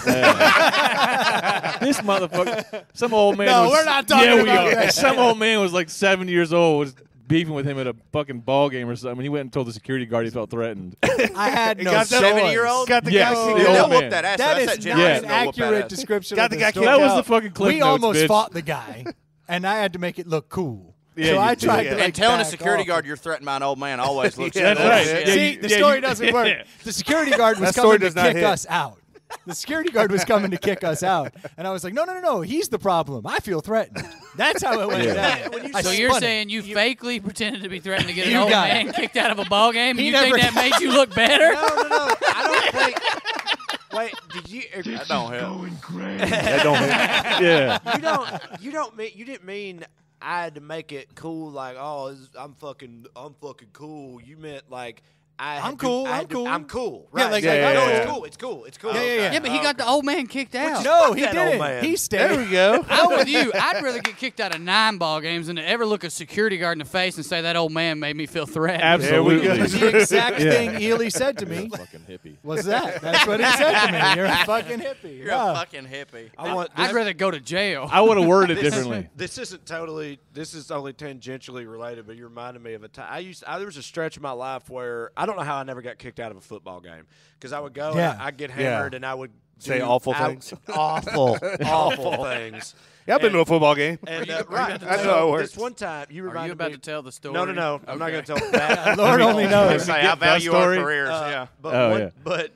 This motherfucker. Some old man. No, was, we're not talking yeah, we about are. that. Some old man was like 7 years old. Was beefing with him at a fucking ball game or something. He went and told the security guard he felt threatened. I had no got that choice. 70-year-old? Got the Yes. guy. The They'll old whoop man. that ass. That That's is that not Gen an X. They'll whoop that accurate ass. description Got of the the guy story. kicked That was out. the fucking Cliff We Notes, almost bitch. fought the guy, and I had to make it look cool. Yeah, so you I did. tried Yeah. to like, And telling a back security off. guard you're threatened by an old man always looks Yeah, That's Oh, right. shit. Yeah, See, you- the yeah, story you- doesn't work. Yeah. The security guard was That story coming to does not kick hit. us out. The security guard was coming to kick us out, and I was like, "No, he's the problem. I feel threatened." That's how it went down. I So you're spun it. saying you fakely pretended to be threatened to get an You old got man it. kicked out of a ball game, and He you think never- that made you look better? No. I don't think. Wait, did you? That don't help. That don't hit. Yeah. You didn't mean I had to make it cool. Like, I'm fucking cool. You meant like I'm cool. I'm cool. Yeah, Right? like, Yeah, no, yeah, it's yeah. cool. It's cool. It's cool. Yeah. Yeah, but he got the old man kicked out. No, he that old didn't. man. He stayed. There we go. I'm with you. I'd rather get kicked out of 9 ball games than to ever look a security guard in the face and say that old man made me feel threatened. Absolutely. There we go. The exact Yeah. thing Ely said to me Fucking hippie. was that. That's what he said to me. You're a fucking hippie. You're Yeah. a fucking hippie. I'd rather go to jail. I would have worded it differently. This isn't totally. This is only tangentially related, but you reminded me of a time. There was a stretch of my life where I don't know how I never got kicked out of a football game because I would go, Yeah. and I'd get hammered, Yeah. and I would Say do awful things. awful things. Yeah, I've been to a football game. And right. I know how it works. This one time, you Are reminded you about me. to tell the story? No. I'm not going Okay. to tell that. Lord only I knows. say, I Get that value our story? careers. Yeah. But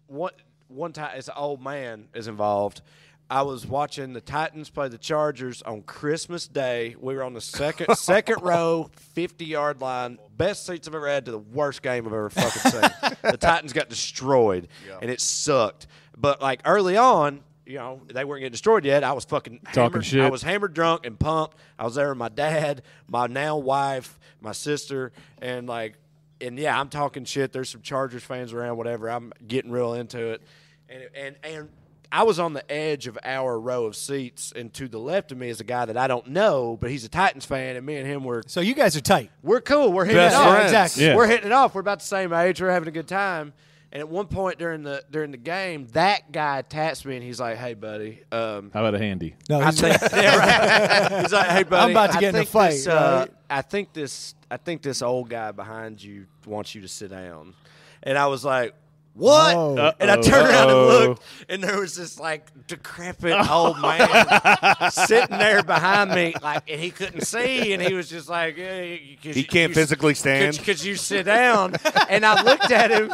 one time, it's an old man is involved. I was watching the Titans play the Chargers on Christmas Day. We were on the second row, 50-yard line. Best seats I've ever had to the worst game I've ever fucking seen. The Titans got destroyed, and it sucked. But, like, early on, you know, they weren't getting destroyed yet. I was fucking Talking hammered. shit. I was hammered, drunk, and pumped. I was there with my dad, my now wife, my sister, and, like, and, yeah, I'm talking shit. There's some Chargers fans around, whatever. I'm getting real into it. And I was on the edge of our row of seats, and to the left of me is a guy that I don't know, but he's a Titans fan, and me and him So you guys are tight. we're cool. We're hitting Best it off. friends. Exactly. Yeah. We're hitting it off. We're about the same age. We're having a good time. And at one point during the game, that guy taps me, and he's like, "Hey, buddy." How about a handy? No, I he's think, yeah, right. He's like, "Hey, buddy, I'm about to get in a think fight, this, right? I think this old guy behind you wants you to sit down." And I was like, "What?" Oh. And I turned around and looked, and there was this like decrepit old man sitting there behind me, like, and he couldn't see, and he was just like, He can't physically stand. Could you sit down?" And I looked at him.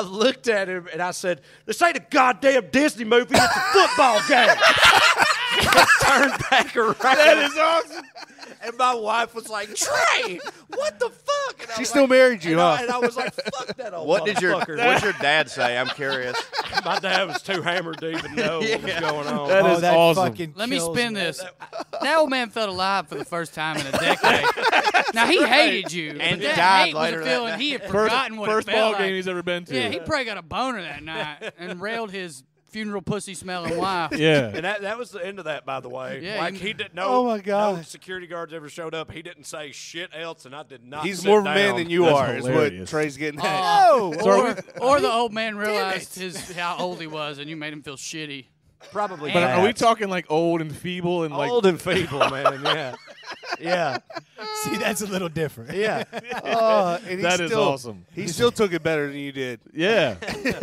And I said, "This ain't a goddamn Disney movie. It's a football game." I turned back around. That is awesome. And my wife was like, "Trey, what the fuck?" And I She was still like, married you, huh? And I was like, "Fuck that old What did your motherfucker." dad say? I'm curious. My dad was too hammered to even know what was going on. That is that awesome. fucking Let me kills spin this. That old man felt alive for the first time in a decade. Now, he hated you. And but that died hate was later a that feeling night. he had First, forgotten what first it felt ball game like. he's ever been to. Yeah, he probably got a boner that night and railed his funeral pussy smelling wife. Yeah. And that was the end of that, by the way. Yeah, like, you- he didn't know. Oh, my God. No security guards ever showed up. He didn't say shit else, and I did not. He's sit more of a down. man than you That's are, is what hilarious. Trey's getting at. No. Or the old man realized how old he was and you made him feel shitty. Probably. But bad. are we talking like old and feeble and like old and feeble, man? Yeah, yeah, See, that's a little different. yeah. And he That is still, awesome. He still took it better than you did. yeah.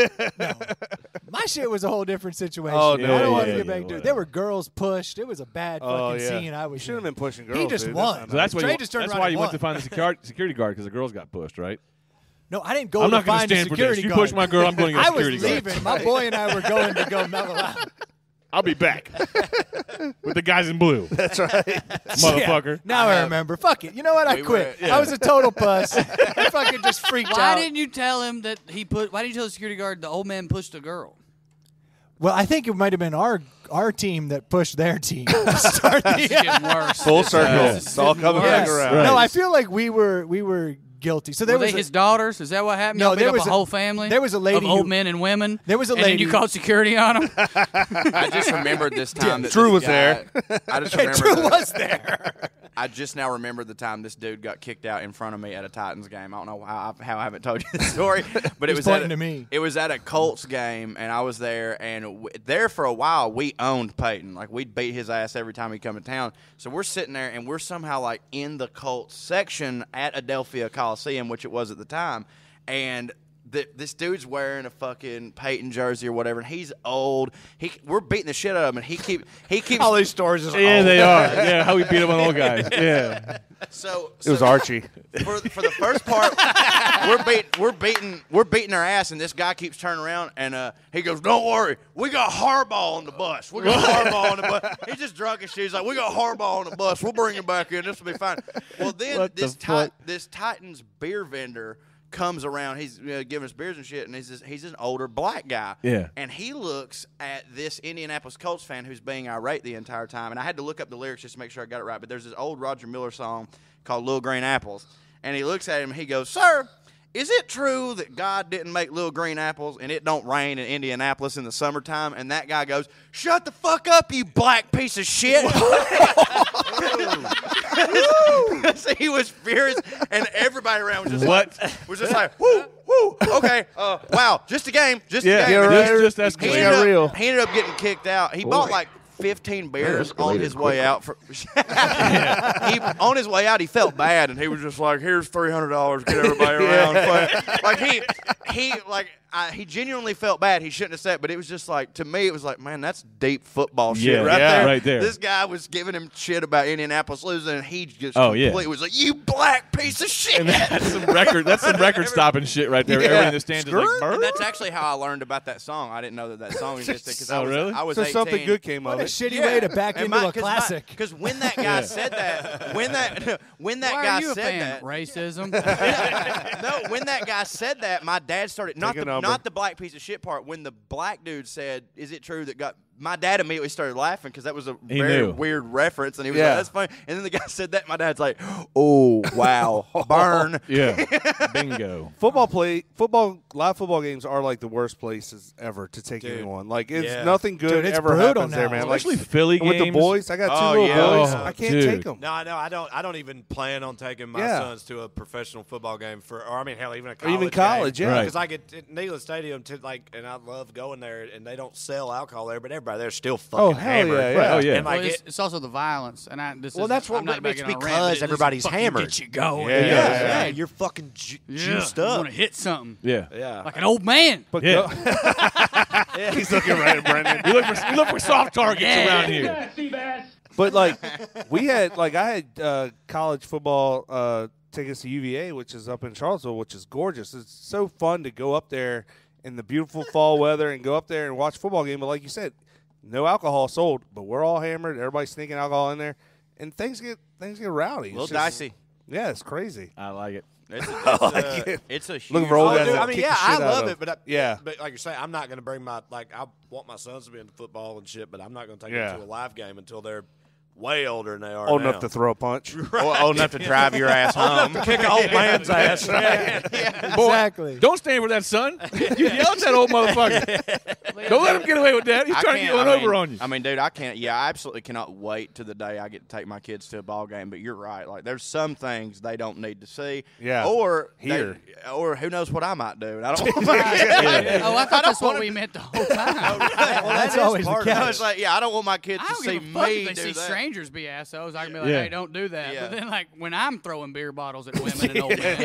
My shit was a whole different situation. Oh, I no, don't want yeah, to get yeah, back to it. whatever. There were girls pushed. It was a bad Oh, fucking yeah. scene. I was Should have been pushing girls. He just dude. won. So that's why Trey you, just turned that's around why and you went won. to find the security guard because the girls got pushed, right? No, I didn't go I'm to not going to find a stand for security this. You guard. push my girl, I'm going to get a I was security guard. leaving. My boy and I were going to go mellow out. I'll be back with the guys in blue. That's right. Motherfucker. Yeah. Now I remember. Fuck it. You know what? I We quit. were- I was a total puss. I fucking just freaked Why out. didn't you tell him that why didn't you tell the security guard the old man pushed a girl? Well, I think it might have been our team that pushed their team. to start the- It's getting worse. Full circle. This is It's all coming back Yes. around. Right. No, I feel like we were guilty. So there Were was they his daughters? Is that what happened? No, Y'all beat there up was a a- whole family. there was a lady of old who- men and women. There was a and then lady you who- called security on them. I just remembered this time that Drew this was guy- there. I just Yeah, remembered Drew that- was there. I just now remembered the time this dude got kicked out in front of me at a Titans game. I don't know how I haven't told you this story, but it was pointing to me. It was at a Colts game, and I was there. And there for a while, we owned Peyton. Like we'd beat his ass every time he'd come to town. So we're sitting there, and we're somehow like in the Colts section at Adelphia Coliseum, which it was at the time, and. This dude's wearing a fucking Peyton jersey or whatever, and he's old. We're beating the shit out of him, and he keeps All these stories is Yeah, old. they are. Yeah, how we beat them on old guys. Yeah. So It was Archie. for the first part, we're beating our ass, and this guy keeps turning around, and he goes, "Don't worry, we got Harbaugh on the bus. We got Harbaugh on the bus." He's just drunk as shit. He's like, "We got Harbaugh on the bus. We'll bring him back in. This will be fine." Well, then What the fuck? this Titans beer vendor comes around. He's giving us beers and shit, and he's an older black guy. Yeah. And he looks at this Indianapolis Colts fan who's being irate the entire time. And I had to look up the lyrics just to make sure I got it right. But there's this old Roger Miller song called Little Green Apples. And he looks at him and he goes, "Sir, is it true that God didn't make little green apples and it don't rain in Indianapolis in the summertime?" And that guy goes, "Shut the fuck up, you black piece of shit." So he was furious, and everybody around was just like, "Woo, woo, okay, wow, just a game, just a game." Yeah, right. Just escalated. He ended up getting kicked out. He bought like 15 beers on his way out. On his way out, he felt bad, and he was just like, "Here's $300, get everybody around." He genuinely felt bad. He shouldn't have said it, but it was just like, to me, it was like, man, that's deep football shit Yeah, right yeah, there. right there. This guy was giving him shit about Indianapolis losing, and he just Oh, yeah. completely was like, "You black piece of shit." And that's some record stopping shit right there. Yeah. Everyone in the stands is like, And "Bird?" that's actually how I learned about that song. I didn't know that song existed because Oh, really? I was So 18. something good came of What a it. shitty way to back And into a classic. Because when that guy said that, when that Why guy are you a said fan? that, Racism. no, when that guy said that, my dad started Take a number. not the black piece of shit part. When the black dude said, "Is it true that God?" My dad immediately started laughing because that was a He very knew. weird reference, and he was Yeah. like, "That's funny." And then the guy said that, my dad's like, "Oh wow, burn." Yeah. Bingo. Live football games are like the worst places ever to take anyone. Like it's Yeah. nothing good Dude, it's ever brutal happens there, now. man. Like Especially Philly with the games. boys, I got two Oh, little yeah. boys. Oh, I can't dude. take them. No, I know. I don't even plan on taking my Yeah. sons to a professional football game hell, even a Or college even college, game. yeah. Right. Because I get to Neyland Stadium and I love going there, and they don't sell alcohol there, but everybody there's still fucking Oh, hell hammered. yeah, yeah. Oh, yeah. And Well, like it's also the violence, and that's I'm what not makes making a rant, because but it everybody's fucking hammered. Gets you going. Yeah, yeah, you're fucking juiced You up. want to hit something Yeah. Yeah. like an old man. But Yeah. he's looking right at Brendan. You look for soft targets around here. But like I had college football tickets to UVA, which is up in Charlottesville, which is gorgeous. It's so fun to go up there in the beautiful fall weather and go up there and watch a football game. But like you said, no alcohol sold, but we're all hammered. Everybody's sneaking alcohol in there, and things get rowdy. A little It's just- dicey. Yeah, it's crazy. I like it. It's a huge. Looking for old guys Dude, that I mean, kick yeah, the I shit out love of. it, but Yeah. but like you're saying, I'm not going to bring I want my sons to be into football and shit, but I'm not going to take Yeah. them to a live game until they're way older than they are Old now. enough to throw a punch. old enough to drive your ass home. kick an old man's ass. Exactly. Don't stand for that, son. You yell at that old motherfucker. Don't let him get away with that. He's trying to get one over on you. I mean, dude, I can't. Yeah, I absolutely cannot wait to the day I get to take my kids to a ball game. But you're right. Like, there's some things they don't need to see. Yeah. Or Hear. or who knows what I might do. And I don't. Oh, I thought that's what we meant the whole time. Well, that's always the I catch. was like, yeah, I don't want my kids I to don't see give a fuck me if they do see that. strangers be assholes. I can be like, Yeah. hey, don't do that. Yeah. But then, like, when I'm throwing beer bottles at women and old men,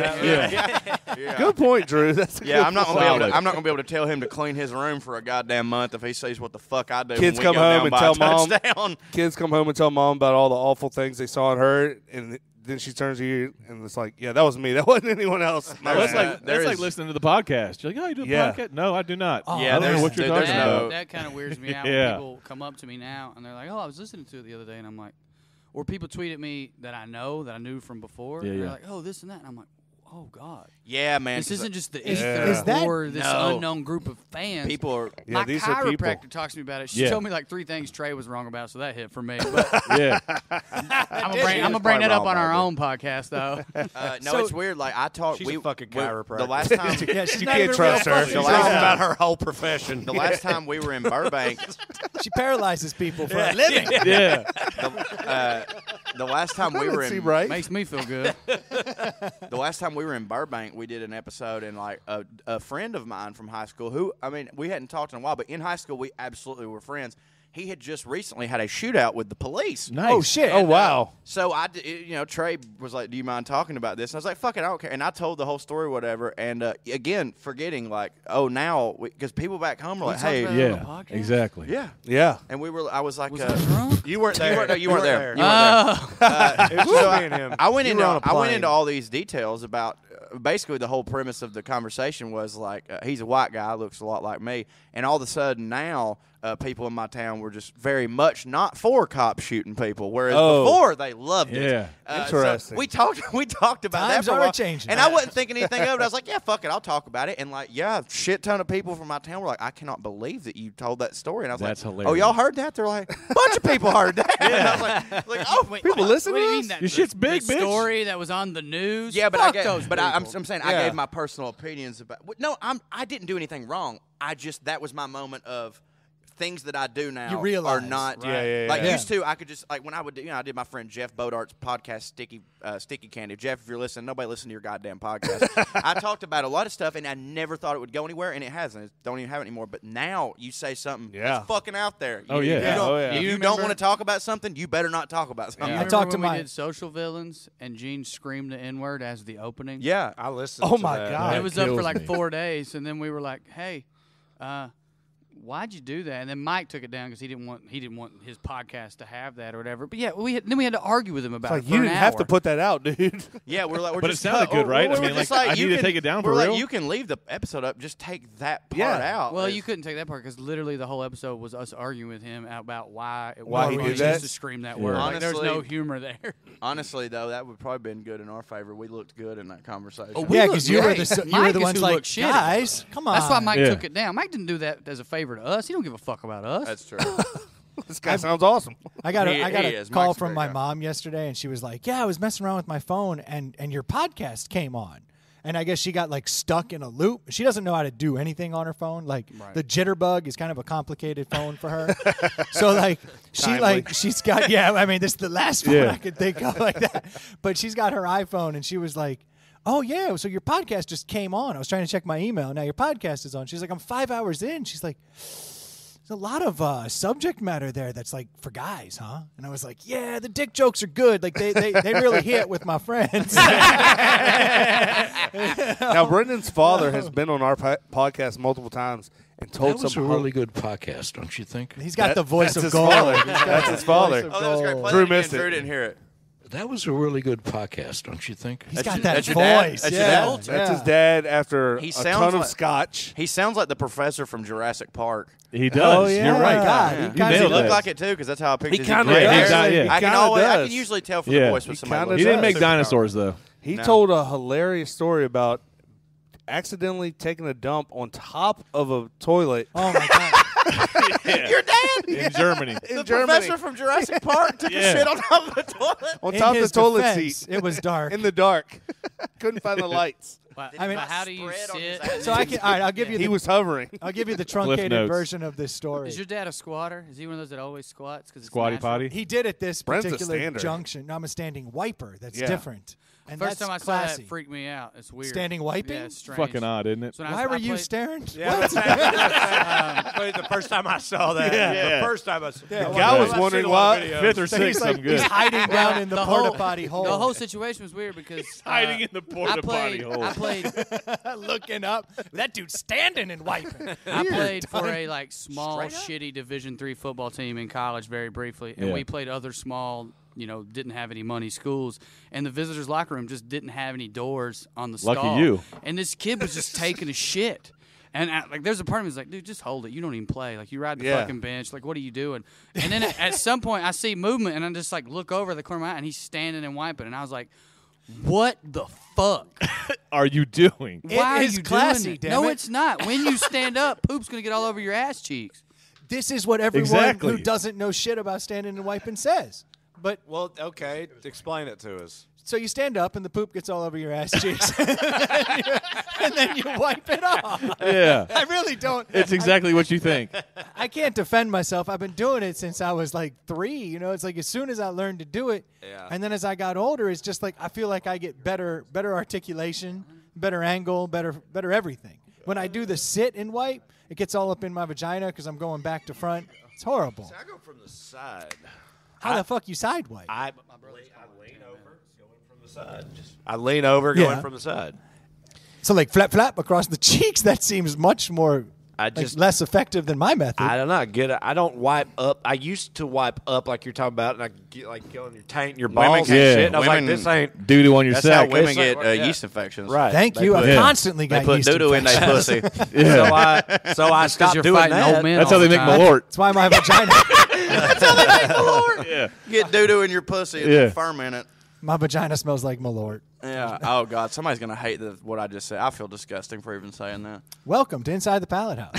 Yeah. Good point, Drew. That's a Yeah, good I'm not point. gonna be able to. I'm not gonna be able to tell him to clean his room for a goddamn month if he sees what the fuck I do. Kids when we come go home down and by a tell mom. touchdown. Kids come home and tell mom about all the awful things they saw and heard, and then she turns to you and it's like, yeah, that was me. That wasn't anyone else. My That's bad. like that's like listening to the podcast. You're like, oh, you do a Yeah. podcast? No, I do not. Oh, Yeah, I don't know there's- what you're there's talking no- about. that kind of weirds me out Yeah. when people come up to me now and they're like, oh, I was listening to it the other day. And I'm like, or people tweet at me that I knew from before. Yeah, and they're yeah. like, oh, this and that. And I'm like, oh, God. Yeah, man. This isn't just the Is- ether is that- or this No. unknown group of fans. People are. Yeah, My these are people. chiropractor talks to me about it. She Yeah. told me like 3 things Trey was wrong about, so that hit for me. But Yeah. I'm gonna bring that up on our own podcast, though. No, So- it's weird. Like I talked. She's a fucking The chiropractor. last time. Yeah, she's You not can't even trust real her. fucking The She's last talking trust. about her whole profession. The last time we were in Burbank, She paralyzes people for a living. Yeah. the last time we were in right. Makes me feel good. the last time we were in Burbank, we did an episode, and like a friend of mine from high school, who I mean, we hadn't talked in a while, but in high school we absolutely were friends. He had just recently had a shootout with the police. Nice. Oh shit! Oh wow. So Trey was like, "Do you mind talking about this?" And I was like, "Fuck it, I don't care." And I told the whole story, whatever. And again, forgetting like, oh, now because people back home are like, talked "Hey, about it on the Yeah, podcast? exactly. yeah." Yeah. And I was like, Was I drunk? You weren't there. you weren't there. You weren't there. Oh, It was just me and him. I went You were on a into plane. all these details about basically the whole premise of the conversation was like he's a white guy, looks a lot like me, and all of a sudden now people in my town were just very much not for cops shooting people, whereas before they loved it. Yeah. Interesting. So we talked about Times that for a are while, changing. and I wasn't thinking anything of it. I was like, yeah, fuck it, I'll talk about it. And like, yeah, a shit ton of people from my town were like, I cannot believe that you told that story. And I was That's like, hilarious. oh, y'all heard that? They're like, a bunch of people heard that. And I was like, oh, wait, People listen what do to you this? mean that? Your shit's big, the bitch. story that was on the news. yeah, but Fuck I gave, those but I'm people. saying Yeah. I gave my personal opinions about. No, I didn't do anything wrong. That was my moment of things that I do now You realize. are not. Yeah, yeah, Like yeah. used to, I could just like when I would do. I did my friend Jeff Bodart's podcast, Sticky Candy. Jeff, if you're listening, nobody listen to your goddamn podcast. I talked about a lot of stuff, and I never thought it would go anywhere, and it hasn't. It don't even have it anymore. But now you say something that's fucking out there. Oh, You- yeah. you Yeah. don't- Oh, yeah. If You you don't remember- want to talk about something, you better not talk about something. Yeah. I Remember talked to when my- we did Social Villains and Gene screamed the N-word as the opening. Yeah. I listened. Oh to my that. God. It was up for kills like me. 4 days, and then we were like, "Hey, why'd you do that?" And then Mike took it down because he didn't want his podcast to have that or whatever. But yeah, then we had to argue with him about Like it. you for didn't an have hour. to put that out, dude. Yeah, we're But it just sounded good, right? we're I mean, just like, I you need to can- take it down for we're real? Like, you can leave the episode up, just take that part Yeah. out. Well, It's- you couldn't take that part because literally the whole episode was us arguing with him about why he was did just that? to scream that Yeah. word. Like, there's no Honestly- humor there. honestly though, that would probably been good in our favor. We looked good in that conversation. Oh, we Yeah, look because you were great. the Mike is ones who like, looked shitty. guys, come on. That's why Mike Yeah. took it down. Mike didn't do that as a favor to us. He don't give a fuck about us. That's true. This guy sounds awesome. I got He a is. call Mike's a from great my guy. mom yesterday, and she was like, "Yeah, I was messing around with my phone, and your podcast came on." And I guess she got like stuck in a loop. She doesn't know how to do anything on her phone. Like the jitterbug is kind of a complicated phone for her. So like she's got I mean this is the last phone I could think of like that. But she's got her iPhone, and she was like, "Oh yeah, so your podcast just came on. I was trying to check my email. Now your podcast is on." She's like, "I'm 5 hours in." She's like, "There's a lot of subject matter there that's like for guys, huh?" And I was like, "Yeah, the dick jokes are good. Like they really hit with my friends." Now, Brendan's father has been on our podcast multiple times and told That was a some really good podcast, don't you think? He's got the voice that's of his gold. father. He's got That's the his father. voice of Oh, that was great. gold. Play Drew that again. missed it. Drew didn't hear it. That was a really good podcast, don't you think? He's got That's that your dad? voice. That's your yeah. dad? That's his dad after He a sounds ton of like- scotch. He sounds like the professor from Jurassic Park. He does. Oh, yeah. You're right. God, Yeah. he You kinda He nailed looked that. like it too, because that's how I pictured. He kinda Yeah, does. exactly, yeah. I can kinda always, I does. can usually tell from Yeah. the voice with He somebody. kinda looks He didn't does. make superpower. dinosaurs though. He No. told a hilarious story about accidentally taking a dump on top of a toilet Oh my god. Your dad, In Germany. in the Germany. professor from Jurassic Park, took Yeah. a shit on top of the toilet. On In top of the his toilet defense, seat it was dark. in the dark. Couldn't find the lights. But, I mean- but how do you Spread on his sit? ass. So I can. All right, I'll give you. He The, was hovering. I'll give you the truncated notes. version of this story. Is your dad a squatter? Is he one of those that always squats? Cause it's Squatty natural? potty. He did at this Brent's a particular stander. junction. No, I'm a standing wiper. That's Yeah. different. And First that's time I saw classy. that freaked me out. It's weird. Standing wiping? Yeah, it's strange. Fucking odd, isn't it? So when I Why was- were I you played- staring? But the first time I saw that, Yeah. the first time I saw The guy was wondering why. Fifth or sixth, I'm good. He's hiding down in the, The porta whole- potty hole. The whole situation was weird because Hiding in the I porta potty played. hole. I played. looking up. That dude's standing and wiping. I played for a like small, shitty Division III football team in college very briefly, and Yeah. we played other small, didn't have any money schools, and the visitors' locker room just didn't have any doors on the Lucky stall. you. And this kid was just taking a shit. And there's a part of me that's like, dude, just hold it. You don't even play. Like, you ride the Yeah. fucking bench. Like, what are you doing? And then at some point, I see movement, and I just like look over the corner of my eye, and he's standing and wiping, and I was like, what the fuck? Are you doing? It Why is are you classy, doing it? damn No, it. it's not. When you stand up, poop's gonna get all over your ass cheeks. This is what everyone Exactly. who doesn't know shit about standing and wiping says. But Well, okay, explain it to us. So you stand up and the poop gets all over your ass cheeks, and then you wipe it off. Yeah. I really don't. It's exactly what you think. I can't defend myself. I've been doing it since I was like 3. You know, it's like as soon as I learned to do it, and then as I got older, it's just like I feel like I get better articulation, better angle, better everything. When I do the sit and wipe, it gets all up in my vagina because I'm going back to front. It's horrible. So I go from the side. How the fuck you side wipe? I lean over, going from the side. I lean over, going from the side. So like flap across the cheeks. That seems much more less effective than my method. I don't know. I don't wipe up. I used to wipe up like you're talking about, and I get like on your taint and your balls and shit. And I was like, this ain't doo-doo on your That's sack. how women get yeast infections. right. Thank you. I've constantly got They put yeast doo-doo in their infections. pussy. So I stopped you're doing fighting that. old men That's all how they the make time. malort. That's why my vagina. Yeah. Get doo-doo in your pussy and then ferment it. My vagina smells like malort. Yeah. Oh, God. Somebody's going to hate what I just said. I feel disgusting for even saying that. Welcome to Inside the Pallet House.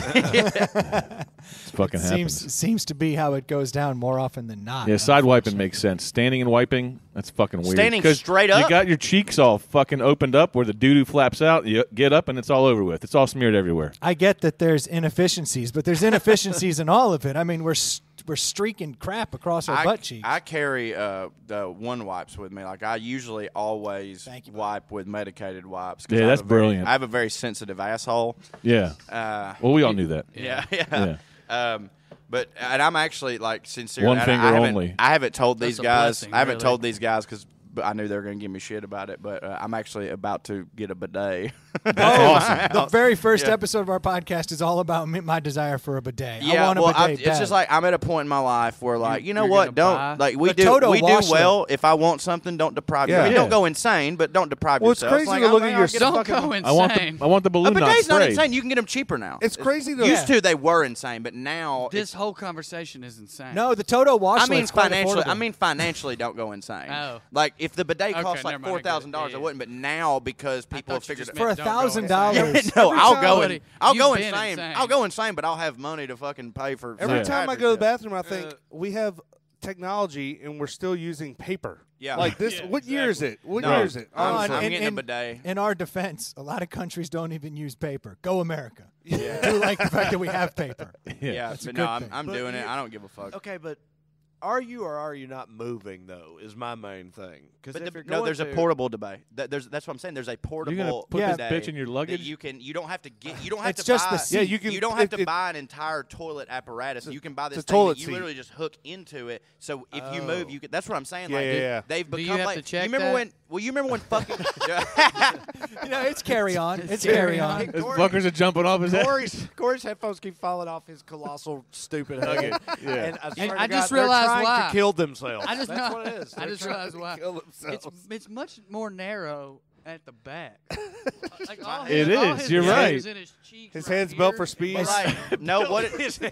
It's fucking happens. Seems to be how it goes down more often than not. Yeah, side wiping makes sense. Standing and wiping, that's fucking weird. Standing 'Cause straight up? You got your cheeks all fucking opened up where the doo-doo flaps out. You get up and it's all over with. It's all smeared everywhere. I get that there's inefficiencies, but there's inefficiencies in all of it. I mean, we're streaking crap across our butt cheeks. I carry the one wipes with me. Like I usually always wipe with medicated wipes. 'Cause Yeah, I that's have a very- brilliant. I have a very sensitive asshole. Yeah. Well, we all knew that. Yeah. But and I'm actually like sincerely. One and finger I haven't- only. I haven't told these That's a guys. blessing, I haven't really. told these guys because I knew they were going to give me shit about it. But I'm actually about to get a bidet. The very first episode of our podcast is all about my desire for a bidet. I want a bidet it's just like I'm at a point in my life where, like, you know you're what? gonna buy Don't like we the do. Toto We do washlet. well. If I want something, don't deprive Yeah. yourself. Yeah. Don't go insane, but don't deprive Well, it's yourself. crazy Like, to look I'm at like, your I'll get a Don't fucking- go insane. I want the A balloon not bidet's not sprayed. insane. You can get them cheaper now. It's crazy to Used to they were insane, but now This whole conversation is insane. no, the Toto washlet. I mean financially, don't go insane. Oh. Like if the bidet Okay, costs like never mind, I get it. $4,000, Yeah, I wouldn't. But now because people have thought you figured just it for meant don't go $1,000. insane. no, Every I'll time- go and I'll You've go been insane. insane. I'll go insane, but I'll have money to fucking pay for. Every Yeah. time I go to the bathroom, I think we have technology and we're still using paper. Yeah. Like this. What year is it? What No. year is it? Oh, Honestly. I'm getting a bidet. In our defense, a lot of countries don't even use paper. Go America. Yeah. I do like the fact that we have paper. Yeah, That's a but good no, I'm, thing. I'm But doing it. you- I don't give a fuck. Okay, but are you or are you not moving though? Is my main thing. Because But there's a portable bidet. That's what I'm saying. There's a portable. You're gonna put this bidet bitch in your that luggage? You can. You don't have to get. You don't have It's to just buy. the seat. Yeah, you can. You don't have it- to buy an entire toilet apparatus. You can buy this a thing toilet that you seat. literally just hook into it. So if you move, you can. That's what I'm saying. Yeah, like yeah. they've Do you become have like. to check you remember that? when? Well, you remember when fucking. You know, it's carry on. It's carry on. Those fuckers are jumping off his head. Corey's headphones keep falling off his colossal stupid head. Yeah. And I, swear to I just God, they're realized trying why. to kill themselves. I just That's know. what it is. I just realized why. Kill themselves. It's much more narrow at the back. Like all It all is, his you're hair right. is in his cheeks His right head's built here. for speed. But like, no, what it is.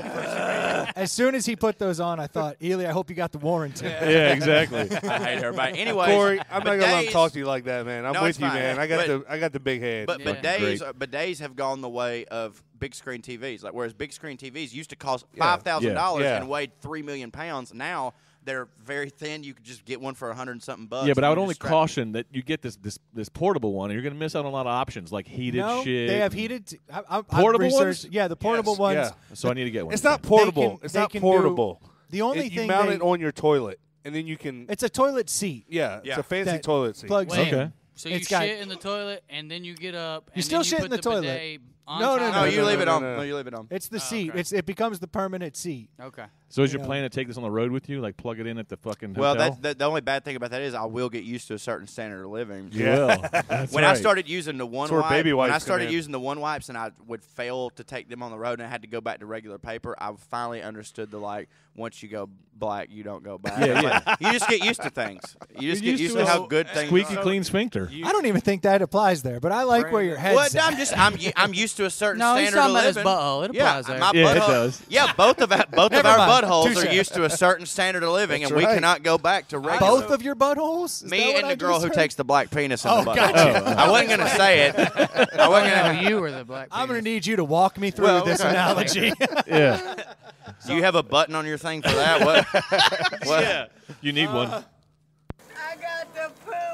As soon as he put those on, I thought, Ely, I hope you got the warranty. Yeah, exactly. I hate everybody. Anyways, Corey, I'm not gonna let him bidets- talk to you like that, man. I'm No, with it's you, fine. man. I got the big head. But Yeah. bidets have gone the way of big screen TVs. Like whereas big screen TVs used to cost $5,000 Yeah. and weighed 3 million pounds. Now they're very thin. You could just get one for $100 and something bucks. Yeah, but I would and you only just strap- caution that you get this portable one, and you're going to miss out on a lot of options like heated No, shit. they have heated. I've Portable researched- ones? Yeah, the portable Yes, ones. yeah. So I need to get one. It's not portable. can- It's they not can portable. The only You thing mount they- it on your toilet, and then you can. It's a toilet seat. Yeah, it's Yeah. a fancy That toilet seat. plugs Wait, in. Okay. So you It's got- shit in the toilet and then you get up. You and still then shit put in the toilet. bidet on No, top No, of you it. leave it on. no. No, you leave it on. It's the seat. okay. It becomes the permanent seat. Okay. So is your Yeah. plan to take this on the road with you? Like plug it in at the fucking Well, hotel? that's the only bad thing about that is I will get used to a certain standard of living. You will. That's When I right. started using the one That's where wipe, baby when I wipes come started in. using the one wipes and I would fail to take them on the road and I had to go back to regular paper, I finally understood the like once you go black, you don't go back. Yeah, yeah. Like, you just get used to things. You just You're get used to to how a good things squeaky are. clean sphincter. I don't even think that applies there, but I like where your head's Well, at. I'm used to a certain No, he's standard talking of about his living. butthole. It Yeah, applies there. my Yeah, it butthole- does. Yeah, both of our Never mind. buttholes Touche. are used to a certain standard of living, That's and we right. cannot go back to regular. Both of your buttholes? Is Me that what and I the girl just who heard? takes the black penis in Oh, the butt. gotcha. I wasn't going to say it. I wasn't No, going to. you were the black. I'm going to penis. need you to walk me through Well, this analogy. Yeah. Do you have a button on your thing for that? What? Yeah. You need one. I got the poop.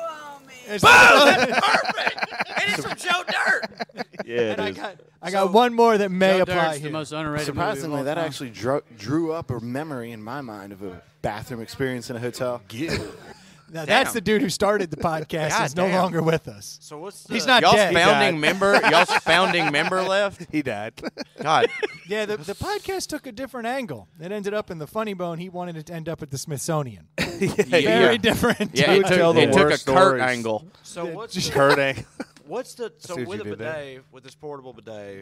Perfect. And it's from Joe Dirt. Yeah, it is. I got one more that may Joe apply Dirt's here. the most underrated Surprisingly, movie of that all time. actually drew up a memory in my mind of a bathroom experience in a hotel. Now, that's the dude who started the podcast. God He's no damn. longer with us. So what's He's not y'all's dead. founding member? Y'all's founding member left? He died. God. Yeah, the podcast took a different angle. It ended up in the Funny Bone. He wanted it to end up at the Smithsonian. Very different. Yeah, it tell the took a worst Kurt stories. angle. So what's Kurt Angle. what's the see so what with you a did there. bidet, with this portable bidet,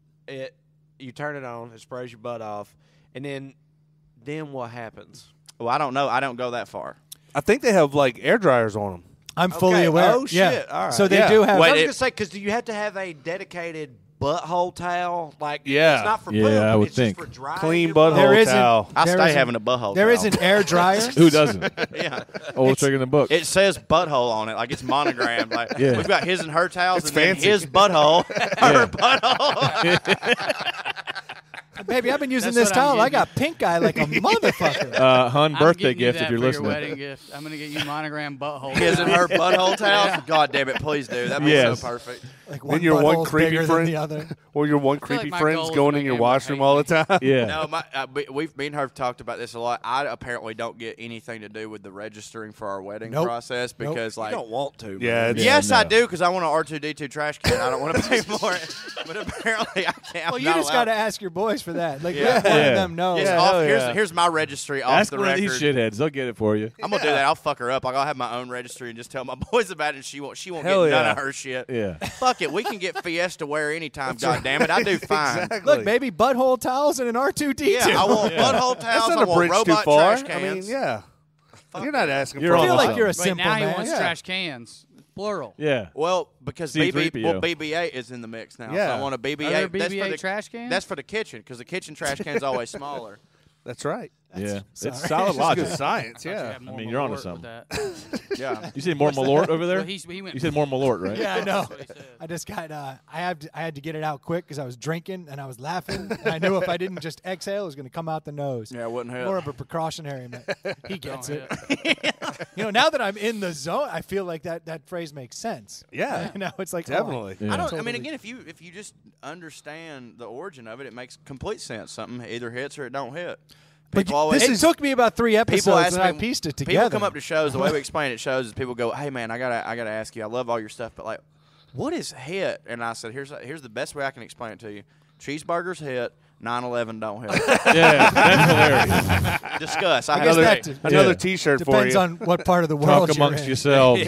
you turn it on, it sprays your butt off, and then what happens? Well, I don't know. I don't go that far. I think they have like air dryers on them. I'm fully Okay. aware. Oh, Yeah. shit. All right. So they Yeah. do have. Wait, I was it- gonna say, because do you have to have a dedicated butthole towel? Like, Yeah. it's not for Yeah, poop. I would it's think. just for drying Clean your butthole There isn't- towel. I There stay is having a butthole. there is towel. an air dryer. Who doesn't? Yeah. Old trick in the book. It says butthole on it, like it's monogrammed. Like Yeah. we've got his and her towels, It's and then fancy. his butthole, her butthole. Baby, I've been using That's this what I'm towel. I getting got pink eye like a motherfucker. Hun, I'm birthday getting you gift that if you're for listening. Your wedding gift. I'm gonna get you monogram butthole. His and her butthole towels. God damn it, please do. That'd be Yes. so perfect. Like Then your one butthole's creepy bigger friend, than the other. or your one feel creepy like my friend's goal is going to in make your everyone washroom hate all the time. Yeah. No, me and her have talked about this a lot. I apparently don't get anything to do with the registering for our wedding Nope. process because, You like, don't want to. Yeah, man. it's- yes, no. I do because I want an R2D2 trash can. I don't want to pay for it, but apparently I can't. Well, you just got to ask your boys for that. Like, Yeah. let one Yeah. of them know. Yes, Yeah, off, hell here's, yeah. here's my registry off Ask the one of record. these shitheads. They'll get it for you. I'm gonna do that. I'll fuck her up. Like I'll have my own registry and just tell my boys about it. And she won't Hell get none yeah. of her shit. Yeah. Fuck it. We can get Fiesta wear anytime. God damn it, I do fine. Exactly. Look, baby, butthole towels and an R2D2. Yeah, I want butthole That's towels. not I a want bridge too robot far. trash I mean, cans. yeah. You're not asking You're for I on feel a the like lot. you're a Wait, simple now he man. wants Yeah. trash cans, plural. Yeah. Well, because C3PO. BB-8 is in the mix now. So Yeah. I want a Are BB-8. there That's for BB-8 the trash cans? That's for the kitchen because the kitchen trash can's always smaller. That's right. Yeah. sorry. It's solid It's logic. good science. You Yeah. have more I mean, you're onto Malort with something. that. Yeah. You said more Malort over there? Well, he went. You said more Malort, right? Yeah, I know. That's what he said. I just got. I had to get it out quick because I was drinking and I was laughing. And I knew if I didn't just exhale, it was going to come out the nose. Yeah, it wouldn't hurt. More of a precautionary. He gets Don't it. You know, now that I'm in the zone, I feel like that phrase makes sense. Yeah. You know, it's like Definitely. Yeah. I don't. I Totally. mean, again, if you just understand the origin of it, it makes complete sense. Something either hits or it don't hit. But People always. it took me about 3 People episodes ask and I me. pieced it together. People come up to shows. The way we explain it shows is people go, "Hey man, I gotta ask you. I love all your stuff, but like, what is hit?" And I said, "Here's the best way I can explain it to you. Cheeseburgers hit. 9/11 don't hit. Yeah. That's hilarious. Discuss. I guess that Another Yeah. T-shirt for depends you. on what part of the world Talk you're amongst in. yourselves.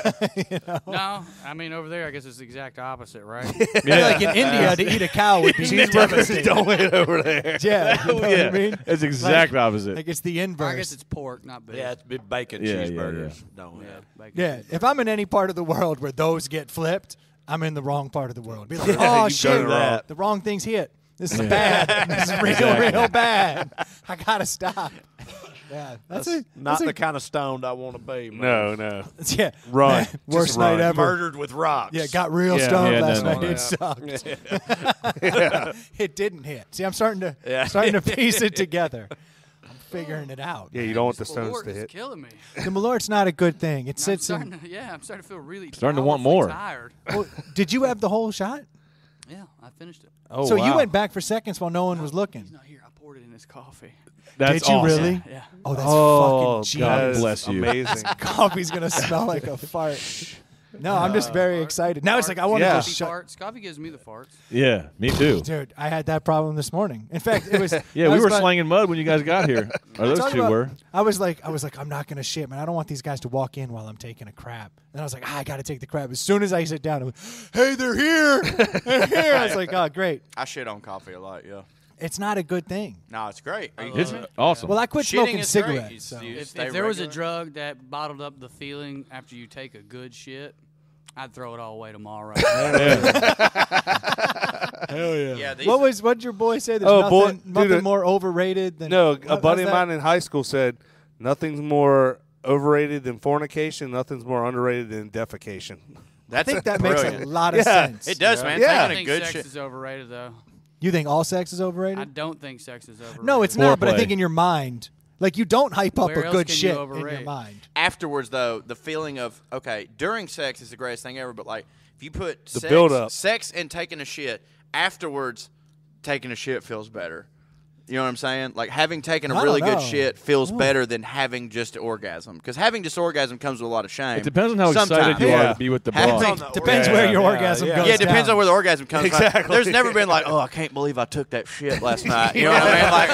No, I mean over there, I guess it's the exact opposite, right? I feel like in India, to eat a cow would be devastating. Don't hit over there. Yeah, you know what I mean? It's exact opposite. Like it's the I inverse. guess it's pork, not beef. Yeah, it's bacon Yeah, yeah, cheeseburgers. yeah. Don't have. Bacon. Yeah, if I'm in any part of the world where those get flipped, I'm in the wrong part of the world. Be like, Yeah, oh you've shit, done that. the wrong thing's hit. This is bad. This is real bad. I gotta stop. Yeah, that's it. Not the kind of stoned I want to be. Man. No. Yeah, Run. man, Just worst run. night ever. Murdered with rocks. Yeah, got real Yeah. stoned Yeah, last no, night. no, It sucked. It didn't hit. See, I'm starting to piece it together. I'm figuring it out. Yeah, you don't want the This stones Malort to is hit. killing me. The Malort's not a good thing. It I'm sits starting in. to, I'm starting to feel really Starting to want powerfully more. Tired. Well, did you have the whole shot? Yeah, I finished it. Oh, So you wow. went back for seconds while no one was He's looking. not here. I poured it in his coffee. That's Did you awesome. really? Yeah. Oh, that's Oh, fucking God genius. bless you. Amazing. Coffee's gonna smell like a fart. No, I'm just very excited. Now it's like I want to Yeah. just Coffee shut. farts. Coffee gives me the farts. Yeah, me too. Dude, I had that problem this morning. In fact, it was. Yeah, I we was were about- slanging mud when you guys got here. Or those talking two about- were. I was like, I'm not gonna shit, man. I don't want these guys to walk in while I'm taking a crap. And I was like, I gotta take the crap. As soon as I sit down, I'm like, hey, they're here. They're here. I was like, oh, great. I shit on coffee a lot. Yeah. It's not a good thing. No, it's great. It's awesome. Well, I quit Shitting smoking is great. cigarettes. You- So. you If stay there was a regular. drug that bottled up the feeling after you take a good shit, I'd throw it all away tomorrow. Right? Hell yeah. Yeah. These What did your boy say? There's Oh, boy, nothing dude, more overrated than No, a what- buddy how's of that? mine in high school said, nothing's more overrated than fornication. Nothing's more underrated than defecation. I think that makes a brilliant. lot of Yeah. sense. It does, man. Yeah. I Taking a think good sex shit. is overrated, though. You think all sex is I overrated? don't think sex is overrated. No, it's not. But I Foreplay. think in your mind, Like, you don't hype up Where a else good can you shit in overrate? your mind. Afterwards, though, the feeling of, okay, during sex is the greatest thing ever, but, like, if you put sex and taking a shit, afterwards, taking a shit feels better. You know what I'm saying? Like, having taken a really good shit feels better than having just orgasm. Because having just orgasm comes with a lot of shame. It depends on how excited you are to be with the bra. Depends where your orgasm goes Yeah, it depends down. on where the orgasm comes from. Exactly. There's never been like, oh, I can't believe I took that shit last night. You know what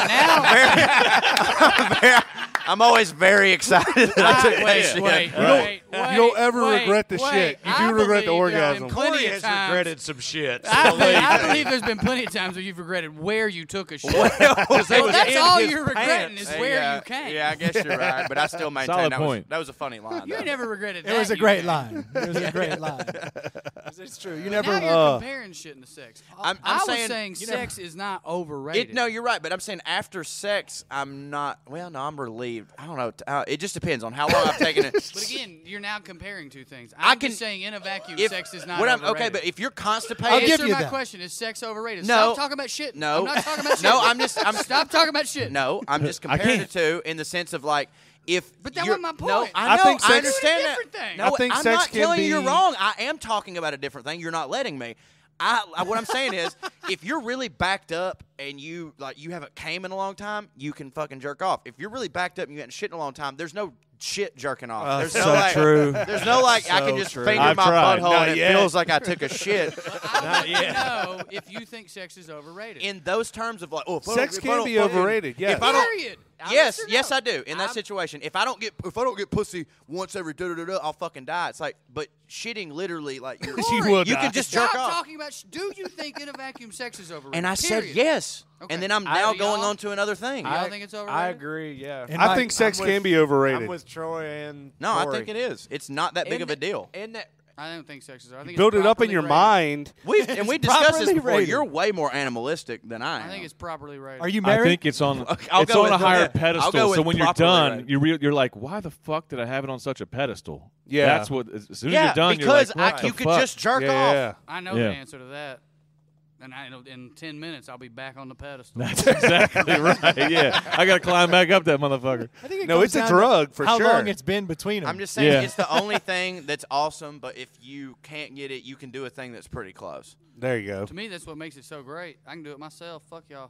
I mean? Like, I'm always very excited that I took that shit. You don't ever regret the shit. You do regret the orgasm. Plenty of times. regretted some shit. I believe there's been plenty of times where you've regretted where you took a shit. Well, That's all you're regretting is where you came. Yeah, I guess you're right, but I still maintain Solid that point. was a funny line. You though. ain't never regretted that. It was a you great came. line. It was a great line. It's true. You never. Now you're comparing shit into sex. I'm I was saying- saying sex is not overrated. No, you're right, but I'm saying after sex, I'm not. Well, no, I'm relieved. I don't know. It just depends on how long I've taken it. But again, you're now comparing two things. I'm just saying in a vacuum, sex is not overrated. Okay, but if you're constipated, I'll give Answer you my that. question: is sex overrated? No. Stop talking about shit. No. I'm not talking about shit. No, I'm Stop talking about shit. No, I'm just comparing the two in the sense of like if. But that you're- wasn't my No, point. I know. think I sex- understand Doing a that. different thing. No, I think I'm sex not can telling you you're be- wrong. I am talking about a different thing. You're not letting me. What I'm saying is, if you're really backed up and you haven't came in a long time, you can fucking jerk off. If you're really backed up and you haven't shit in a long time, there's no shit jerking off. There's so no like, true. There's no like I can just true. finger I've my tried. butthole Not and it yet. feels like I took a shit. I want to know if you think sex is overrated. In those terms of like, Sex can be overrated. Yes. If I don't, Period. yes, yes, I do. In that situation, if I don't get pussy once every I'll fucking die. It's like, but shitting literally like you're, You will you die. can just Stop jerk off. talking about. Do you think in a vacuum sex is overrated? And I said Period. yes, Okay. and then I'm now Do going y'all- on to another thing. Y'all think it's overrated? I agree. Yeah. And I think sex can be overrated. I'm with Troy and No, I Corey. think it is. It's not that big of a deal. And that I don't think sex is. I think Build it's it up in properly your rated. mind. We discussed this properly before. rated. You're way more animalistic than I am. I think it's properly rated. Are you I married? think it's on. I'll It's go on with a higher that. I'll pedestal. go So with when you're properly done, rated. you're like, why the fuck did I have it on such a pedestal? Yeah. That's what. As soon as yeah, you're done, because you're like, what you the could fuck? just jerk Yeah, off. yeah. I know Yeah. the answer to that. And in 10 minutes, I'll be back on the pedestal. That's exactly right. Yeah, I gotta climb back up that motherfucker. I think it No, comes it's a down to drug for how sure. long it's been between them. I'm just saying Yeah. it's the only thing that's awesome. But if you can't get it, you can do a thing that's pretty close. There you go. To me, that's what makes it so great. I can do it myself. Fuck y'all.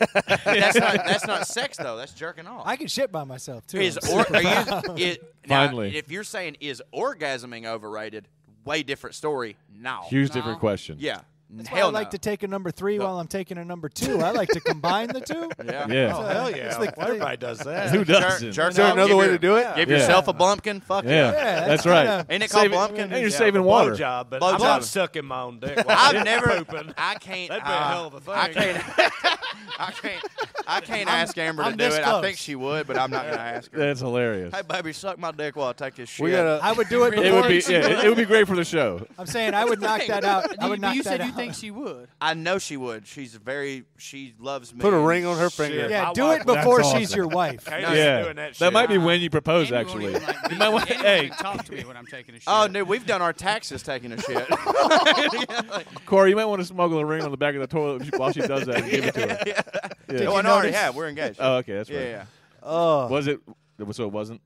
That's not sex though. That's jerking off. I can shit by myself too. Is I'm super proud. now, Finally. if you're saying is orgasming overrated, way different story. No. Huge No. different question. Yeah. That's why Hell I like no. to take a number 3 while I'm taking a number 2. I like to combine the two. Yeah. Yeah. oh hell yeah, It's like- Well, everybody does that. Who doesn't? Jerk Is there off, another give way your- to do it? Give Yeah. yourself a blumpkin. Fuck Yeah, yeah. That's that's right. kinda- Ain't it called Saving- blumpkin? and you're Yeah, saving the water. blowjob, but Blowjob. I'm not sucking my own dick. while I've I'm never. pooping. I can't. That'd be a hell of a thing. I can't. I can't ask Amber to I'm do this it. I close. think she would, but I'm not gonna ask her. That's hilarious. Hey, baby, suck my dick while I take this shit. We gotta. I would do it It before would be. Yeah, it would be great for the show. I'm saying I would knock that out. I would knock you that said out. you think she would. I know she would. She loves me. Put a ring on her finger. Yeah, My do wife it would- before That's she's awesome. your wife. Kayla's Yeah, doing that that shit. might be when you propose. Andy won't Actually, even, like, you might want. Andy won't Hey, even talk to me when I'm taking a shit. Oh, no, we've done our taxes taking a shit. Corey, you might want to smuggle a ring on the back of the toilet while she does that and give it to her. Yeah. Oh, I already have. We're engaged. Oh, okay, that's yeah, right. yeah. Oh, Was it? So it wasn't.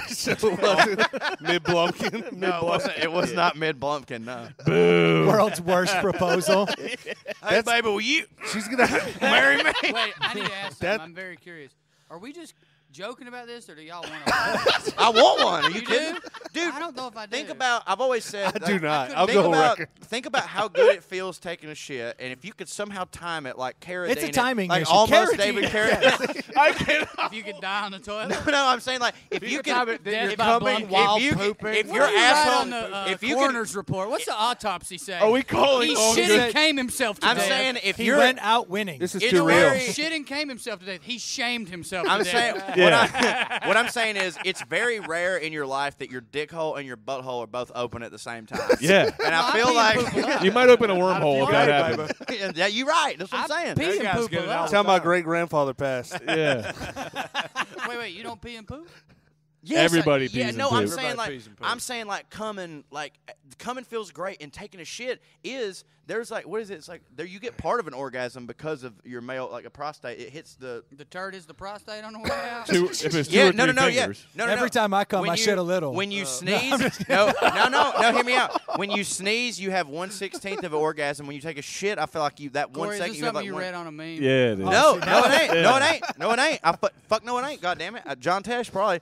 mid blumpkin. No, it wasn't. It was not mid Blumpkin. No. Boo. World's worst proposal. Hey, baby, will you She's gonna. marry me? Wait, I need to ask That- something. I'm very curious. Are we just joking about this, or do y'all want to? I want one. Are you You kidding? do? Dude, I don't know if I do. think about. I've always said. I do not. think I'll go about, record. Think about how good it feels taking a shit, and if you could somehow time it like carradine. It's a timing like issue. almost Carradine. David Carradine. I can't. If you could die on the toilet. No, I'm saying like if you time can. it, then Death you're by coming blunt while if you, pooping. if What your do you write asshole, on the if you coroner's report, what's the autopsy say? Are we calling? He all shit good- and came himself to I'm death. saying if He you're. went out winning. This is It's too real. very- Shit and came himself to death. He shamed himself I'm to saying death. Yeah. what I'm saying is it's very rare in your life that your dick hole and your butthole are both open at the same time. Yeah. And I I feel pee and poop a like lot. You might open a wormhole if that Right, happens. baby. yeah, you're right. That's what I'm saying. Pee and guys poop get a it lot. all That's how my great grandfather passed. Yeah. Wait, you don't pee and poop? Yes, Everybody yeah, pees no, and I'm poops. saying Everybody like pees and poops. I'm saying like coming feels great, and taking a shit is there's like, what is it? It's like there you get part of an orgasm because of your male, like a prostate. It hits the turd hits the prostate on the way out. If it's two yeah, or three fingers. Every time I come, I shit a little. When you sneeze, no, hear me out. When you sneeze, you have 1/16 of an orgasm. When you take a shit, I feel like that 1 Corey, second. Is this You have something like you read on a meme? Yeah, it is. No, no, it ain't. No, it ain't. No, it ain't. Fuck, no, it ain't. God damn it, John Tesh probably.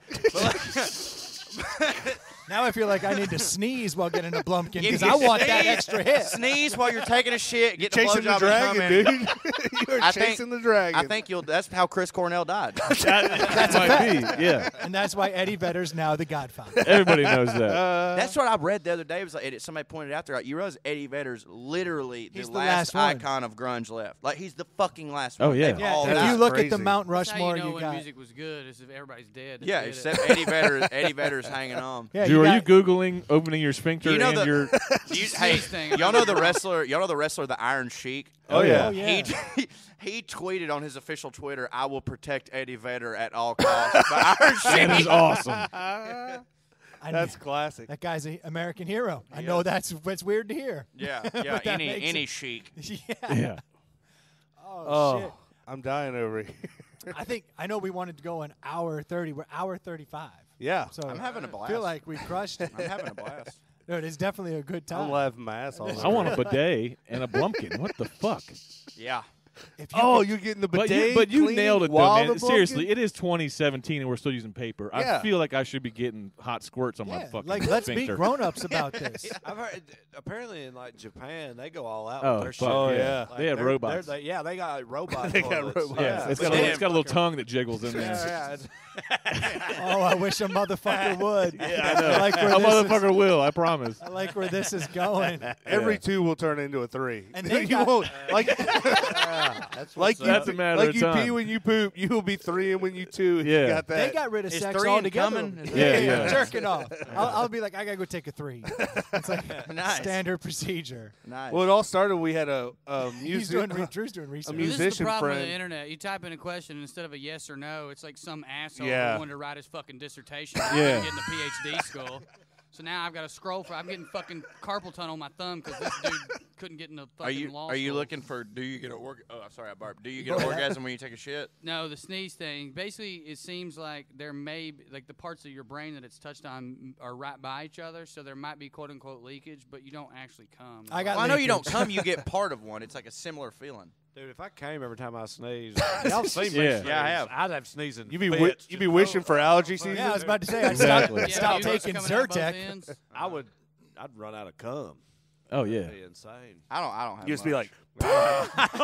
Now I feel like I need to sneeze while getting a Blumpkin If because you I want that sneeze- extra hit. Sneeze while you're taking a shit. Get the Chasing the blowjob dragon, and dude. You are I chasing the dragon. I think that's how Chris Cornell died. That might be. Yeah, And that's why Eddie Vedder's now the Godfather. everybody knows that. That's what I read the other day. It was like somebody pointed out there. Like, you realize Eddie Vedder's literally He's the the last last one. icon of grunge left. Like he's the fucking last Oh, one. yeah. They've all If died. you look at crazy. the Mount That's how Rushmore, you know you when got. music was good is if everybody's dead. that Yeah, did it. except Eddie Vedder's hanging on. Yeah, Drew, are you got- Googling opening your sphincter You know and the- your... Hey, thing. y'all know the wrestler? Y'all know the wrestler, the Iron Sheik? Oh, yeah. Oh, yeah. He tweeted on his official Twitter, "I will protect Eddie Vedder at all costs." But Iron That is Sheik, awesome. That's classic. That guy's an American hero. I know that's weird to hear. yeah, that makes any it- Sheik. Yeah. Yeah. Oh, shit. I'm dying over here. I know we wanted to go an hour 30. We're hour 35. Yeah. So I'm having a I blast. feel like we crushed it. I'm having a blast. No, it is definitely a good time. I'm laughing my ass off. I want a bidet and a Blumpkin. What the fuck? Yeah. If you Oh, could- you're getting the But bidet. you clean nailed it, though, while man. the Seriously, Blumpkin? it is 2017 and we're still using paper. I Yeah. feel like I should be getting hot squirts on my yeah, fucking like let's sphincter. be grown-ups about this. I've heard apparently in like Japan they go all out Oh, with their fuck shit. Oh, yeah. yeah. They have robots. Yeah, they got robot. They got toilets. robots. Yeah, it's got, But a, they it's got a little tongue that jiggles in there. Yeah, Oh, I wish a motherfucker would. Yeah, I know. I like where A this motherfucker will, I promise. I like where this is going. Every two will turn into a three. And they you got- won't like that's like what's you That's a matter like of you time. pee when you poop. You will be three and when you two. if Yeah. you got that. They got rid of Is sex three altogether. incoming? Is Yeah, yeah. Jerking off. I'll be like, I gotta go take a 3. It's like Nice. standard procedure. Nice. Well, it all started. We had a He's music. doing Drew's doing research. music- This is the musician problem with friend. the internet. You type in a question and instead of a yes or no, it's like some asshole Yeah. who wanted to write his fucking dissertation. Yeah. Getting a PhD school. So now I've got to scroll for. I'm getting fucking carpal tunnel on my thumb because this dude couldn't get in the fucking law Are you school. looking for? Do you get a org? Oh, sorry, I burped. Do you get an orgasm when you take a shit? No, the sneeze thing. Basically, it seems like there may be, like the parts of your brain that it's touched on are right by each other, so there might be quote unquote leakage, but you don't actually come. I got Well, I know you don't leakage. come. You get part of one. It's like a similar feeling. Dude, if I came every time I sneeze, y'all see me Yeah. sneeze, Yeah, I have. I'd have sneezing. You be fits. you be wishing for allergy season. Yeah, I was about to say I'd Exactly. stop you know, taking coming out both Zyrtec. ends. I'd run out of cum. Oh, yeah. That'd be insane. I don't have. You just be much. like,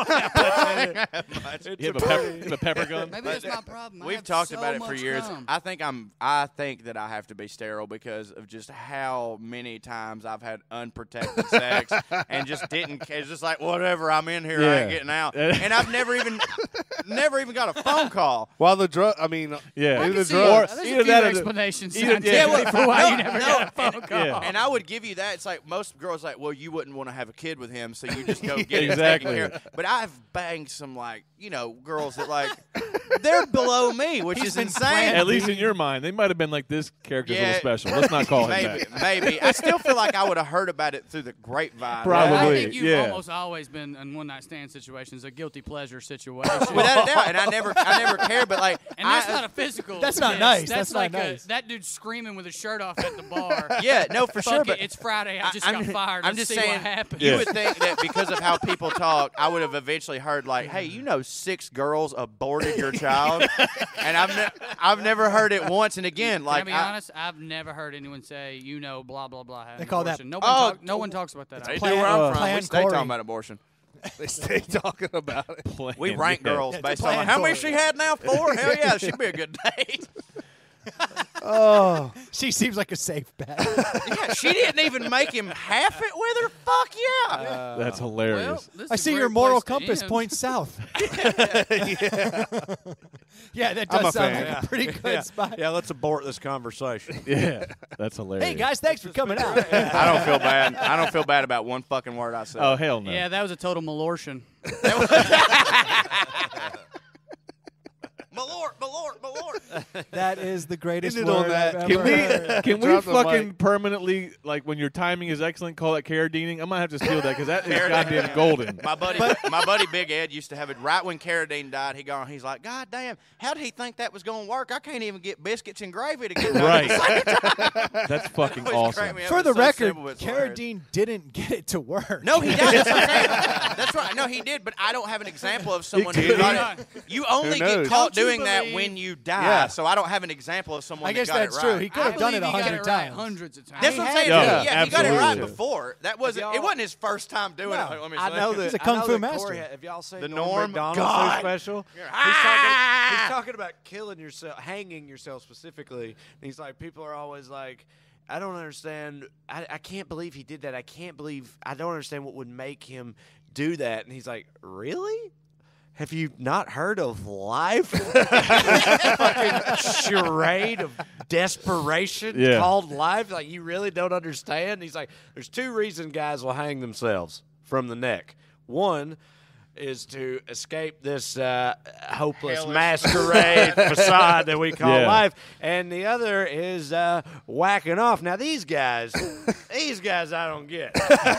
You have a pepper gun? Maybe that's my problem. I We've have talked so about it for much years. cum. I think that I have to be sterile because of just how many times I've had unprotected sex and just didn't. It's just like whatever. I'm in here. I ain't Yeah. getting out. And I've never even got a phone call. while the drug. I mean, Yeah. I maybe can the see drugs. there's Either a few that or the- explanations either- scientifically yeah, for why no, you never no, got a phone call. Yeah. And I would give you that. It's like most girls like, well, you wouldn't want to have a kid with him, so you just go get it Exactly. taken care of. But I've banged some like, girls that like they're below me, which is insane. At least in your mind, they might have been like, this character's a Yeah. little special. Let's not call him Maybe, that. maybe. I still feel like I would have heard about it through the grapevine. Probably. I think you've yeah. almost always been in one night stand situations, a guilty pleasure situation. Without a doubt, and I never cared. But like, And that's not a physical. That's not kiss. nice. That's That's not like nice. that dude screaming with his shirt off at the bar. yeah, no, for Fuck sure. it, But it's Friday. I just I'm- got fired. I'm Let's just see saying, what happens. you Yeah. would think that because of how people talk, I would have eventually heard like, "Hey, 6 girls aborted your child," and I've never heard it once. And again, like, Can I be honest? I've never heard anyone say, blah blah blah. had They an call that- abortion. Oh, no one talks about that. they do Plan- where I'm from. We Plan stay Corey. talking about abortion. They stay talking about it. We rank Yeah. girls Yeah, based Plan on how many Corey. she had now. 4? Hell yeah, she'd be a good date. Oh, She seems like a safe bet. Yeah, she didn't even make him half it with her. Fuck yeah. That's Well, hilarious. this is I a see great your moral place to compass end. points south. Yeah, that I'm does a sound fan. like a pretty good spot. Yeah, let's abort this conversation. Yeah. That's hilarious. Hey guys, thanks for coming out. I don't feel bad. I don't feel bad about one fucking word I said. Oh, hell no. Yeah, that was a total malortion. Malort. That is the greatest End it on word that. I've Can ever we heard. can we Drop the fucking mic. permanently, like, when your timing is excellent, call it carradine? I might have to steal that because that is goddamn golden. My buddy Big Ed used to have it right when Carradine died. He's like, God damn, how did he think that was going to work? I can't even get biscuits and gravy to get done. Right. That's fucking Always crack awesome. me up. For It's the so record, simple, it's hilarious. Carradine didn't get it to work. No, he does. That's what I'm saying. That's right. No, he did, but I don't have an example of someone who did. got it. You only Who get knows? caught Don't you doing that believe- when you die. Yeah. So I don't have an example of someone I guess that got that's it true. right. He could have done it 100 times. Hundreds of times. That's what I'm saying. Yeah, Yeah, he got it right absolutely. before. That wasn't. It wasn't his first time doing it. Let me I say. know that. He's a kung I know fu that master. Corey, have y'all seen The Norm Norm? Macdonald's God. new special? He's talking about killing yourself, hanging yourself specifically. And he's like, people are always like, I don't understand. I can't believe he did that. I don't understand what would make him do that. And he's like, really? Have you not heard of life? Fucking charade of desperation called life. Like, you really don't understand? And he's like, there's two reasons guys will hang themselves from the neck. One is to escape this hopeless masquerade facade that we call life, and the other is whacking off. Now these guys I don't get.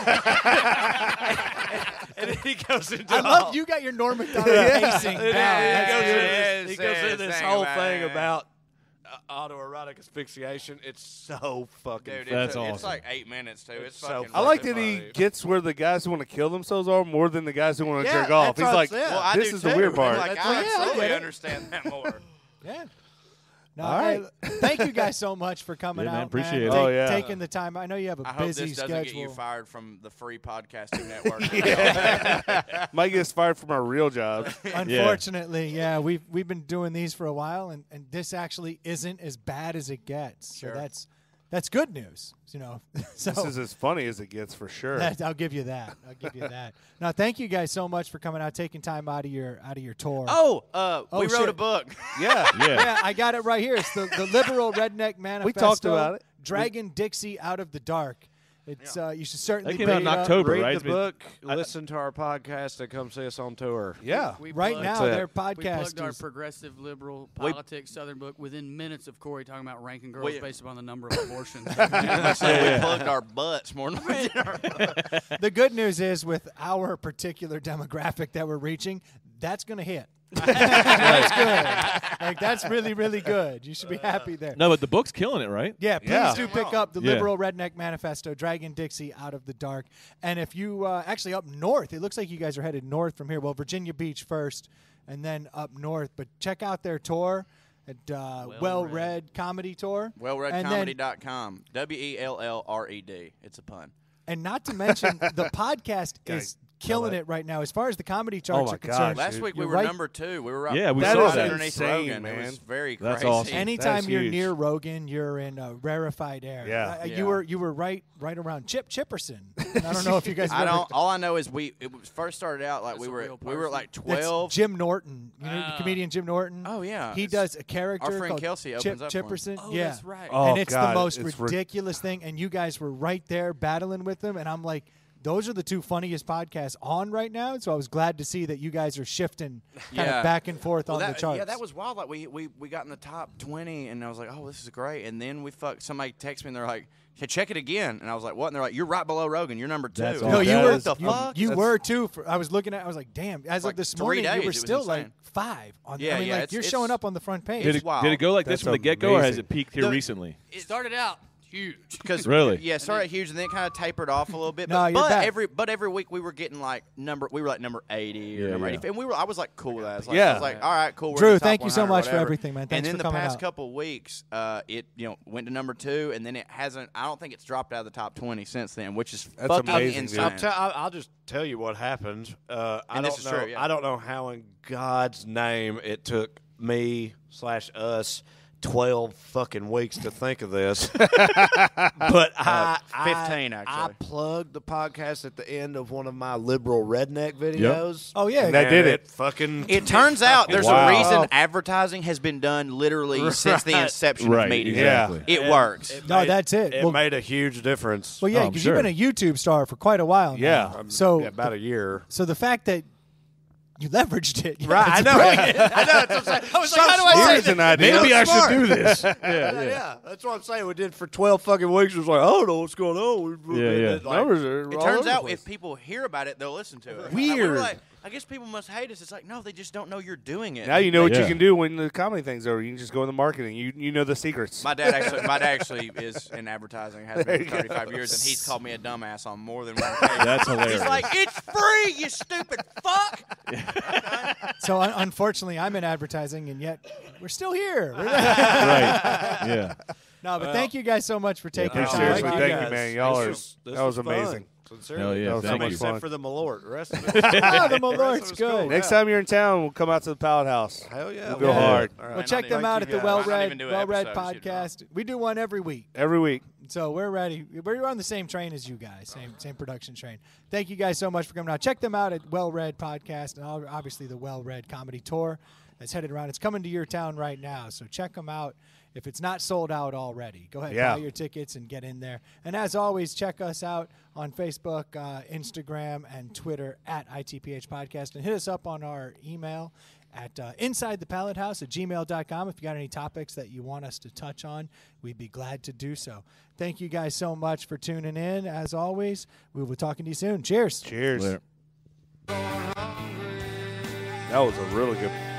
And then he goes into I love you got your Norm Macdonald pacing down. That's He goes into this whole thing about autoerotic asphyxiation. It's so fucking Dude, That's it's awesome. like 8 minutes too. It's so fucking. I like fucking that he funny. gets where the guys who want to kill themselves are more than the guys who want to Yeah, jerk off. that's He's what like, I'm saying. Well, I this do is the too. weird part. Like, Yeah, I I absolutely get it. understand that more. Yeah. No, All right. Thank you guys so much for coming Yeah, man, out. appreciate it. Oh, yeah. Taking the time. I know you have a I hope busy this doesn't schedule. get you fired from the free podcasting network. Mike gets fired from our real job. Unfortunately, yeah, we've been doing these for a while, and this actually isn't as bad as it gets. Sure. So that's good news. You know, so This is as funny as it gets for sure. I'll give you that. I'll give you that. Now, thank you guys so much for coming out, taking time out of your tour. We wrote shit. a book. Yeah. Yeah, I got it right here. It's the Liberal Redneck Manifesto. We talked about it. Dragging Dixie Out of the Dark. It's you should certainly That came out in pick it up. October, Read right? the It's been- book, listen to our podcast, and come see us on tour. Yeah. Right now, it. their We podcast plugged our is progressive liberal politics Southern book within minutes of Corey talking about ranking girls based upon the number of abortions. We plugged our butts more than we did our the good news is with our particular demographic that we're reaching, that's going to hit. That's good. Like that's really, really good. You should be happy there. No, but the book's killing it, right? Yeah, please Yeah. do pick up the Yeah. Liberal Redneck Manifesto, Dragging Dixie Out of the Dark. And if you actually up north, it looks like you guys are headed north from here. Well, Virginia Beach first, and then up north. But check out their tour at WellRED Comedy Tour. WellREDComedy.com. WellRED. It's a pun. And not to mention, the podcast is killing it right now as far as the comedy charts my are concerned. gosh. Last week we You're were right. number 2. We were right. Yeah, we That saw is that. underneath insane, Rogan. It man. was very That's crazy. awesome. Anytime That's you're huge. near Rogan, you're in rarefied air. Yeah. You were right around Chip Chipperson. I don't know if you guys. I ever- don't. All I know is it was first started out like That's we a were real we were person. like That's 12. Jim Norton, you know, the comedian Jim Norton. Oh, yeah. he does a character. Our friend called Kelsey Chip opens up for him. Chipperson. Oh, yeah, that's right. Oh, and it's God, the most it's ridiculous thing. And you guys were right there battling with them, and I'm like, those are the two funniest podcasts on right now. So I was glad to see that you guys are shifting kind of back and forth on the charts. Yeah, that was wild. Like we got in the top 20, and I was like, oh, this is great. And then somebody texted me, and they're like, hey, check it again. And I was like, what? And they're like, you're right below Rogan. You're number 2. That's No, awesome. you That were. is- What the fuck? You were too. I was looking at. I was like, damn. As Like of this 3 morning, days, you it were was still insane. like 5 on. Yeah, I mean, yeah, like it's- you're it's- showing up on the front page. Did it, wild. did it go like this That's from the get-go, or has amazing. it peaked here recently? It started out huge. Because Really? yeah, it started huge and then it kind of tapered off a little bit. No, But, you're back. every week we were getting like number 80 or Yeah, number yeah. 80, and I was like cool with that. I was like, Yeah. I was like, all right, cool. We're Drew, in the top thank you so 100 or much for whatever. everything, man. Thanks and then for the coming past out. couple of weeks, it went to number 2, and then it hasn't. I don't think it's dropped out of the top 20 since then, which is That's fucking amazing, dude. insane. I'll just tell you what happened. I And this don't is know. true, yeah. I don't know how in God's name it took me/us 12 fucking weeks to think of this. But I 15 I actually. plugged the podcast at the end of one of my liberal redneck videos. Oh, yeah. And that did it. Fucking. It turns out there's Wow. a reason advertising has been done literally since the inception Right, of media. exactly. It works. No, that's it. It Well- made a huge difference. Well, yeah, Oh, I'm because sure. you've been a YouTube star for quite a while now. Yeah. So Yeah, about a year. So the fact that you leveraged it. Right, I know. I know. That's what I'm saying. I was like, how do I say Here's that? an idea. Maybe I Smart. should do this. Yeah, that's what I'm saying. We did for 12 fucking weeks. It was like, I don't know what's going on. Yeah. Like, Numbers are It all turns over the out place. if people hear about it, they'll listen to it. Like, Weird. we were like, I guess people must hate us. It's like, no, they just don't know you're doing it. Now you know what you Yeah. can do when the comedy thing's over. You can just go in the marketing. You know the secrets. My dad actually is in advertising, has been for 35 years, and he's called me a dumbass on more than one occasion. That's hilarious. He's like, it's free, you stupid fuck. So unfortunately, I'm in advertising, and yet we're still here. Right. Yeah. No, but thank you guys so much for taking the time. Seriously, Thank you thank you, guys. man. Y'all are. This That was fun. amazing. Sincerely. Hell yeah, That was so thank much you. fun. Except for the Malort. The rest of it. Ah, the rest of Malort's it was good. cool. Next time you're in town, we'll come out to the Pallet House. Hell yeah. We'll go hard. All right. Well, check them Thank out you at the guys. Might not WellRED even do an WellRED episode, you know. podcast. We do one every week. Every week. So we're ready. We're on the same train as you guys, same production train. Thank you guys so much for coming out. Check them out at WellRED Podcast and obviously the WellRED Comedy Tour that's headed around. It's coming to your town right now, so check them out. If it's not sold out already, go ahead and buy your tickets and get in there. And as always, check us out on Facebook, Instagram, and Twitter at ITPH Podcast. And hit us up on our email at insidethepallethouse@gmail.com. If you got any topics that you want us to touch on, we'd be glad to do so. Thank you guys so much for tuning in. As always, we will be talking to you soon. Cheers. Cheers. Later. That was a really good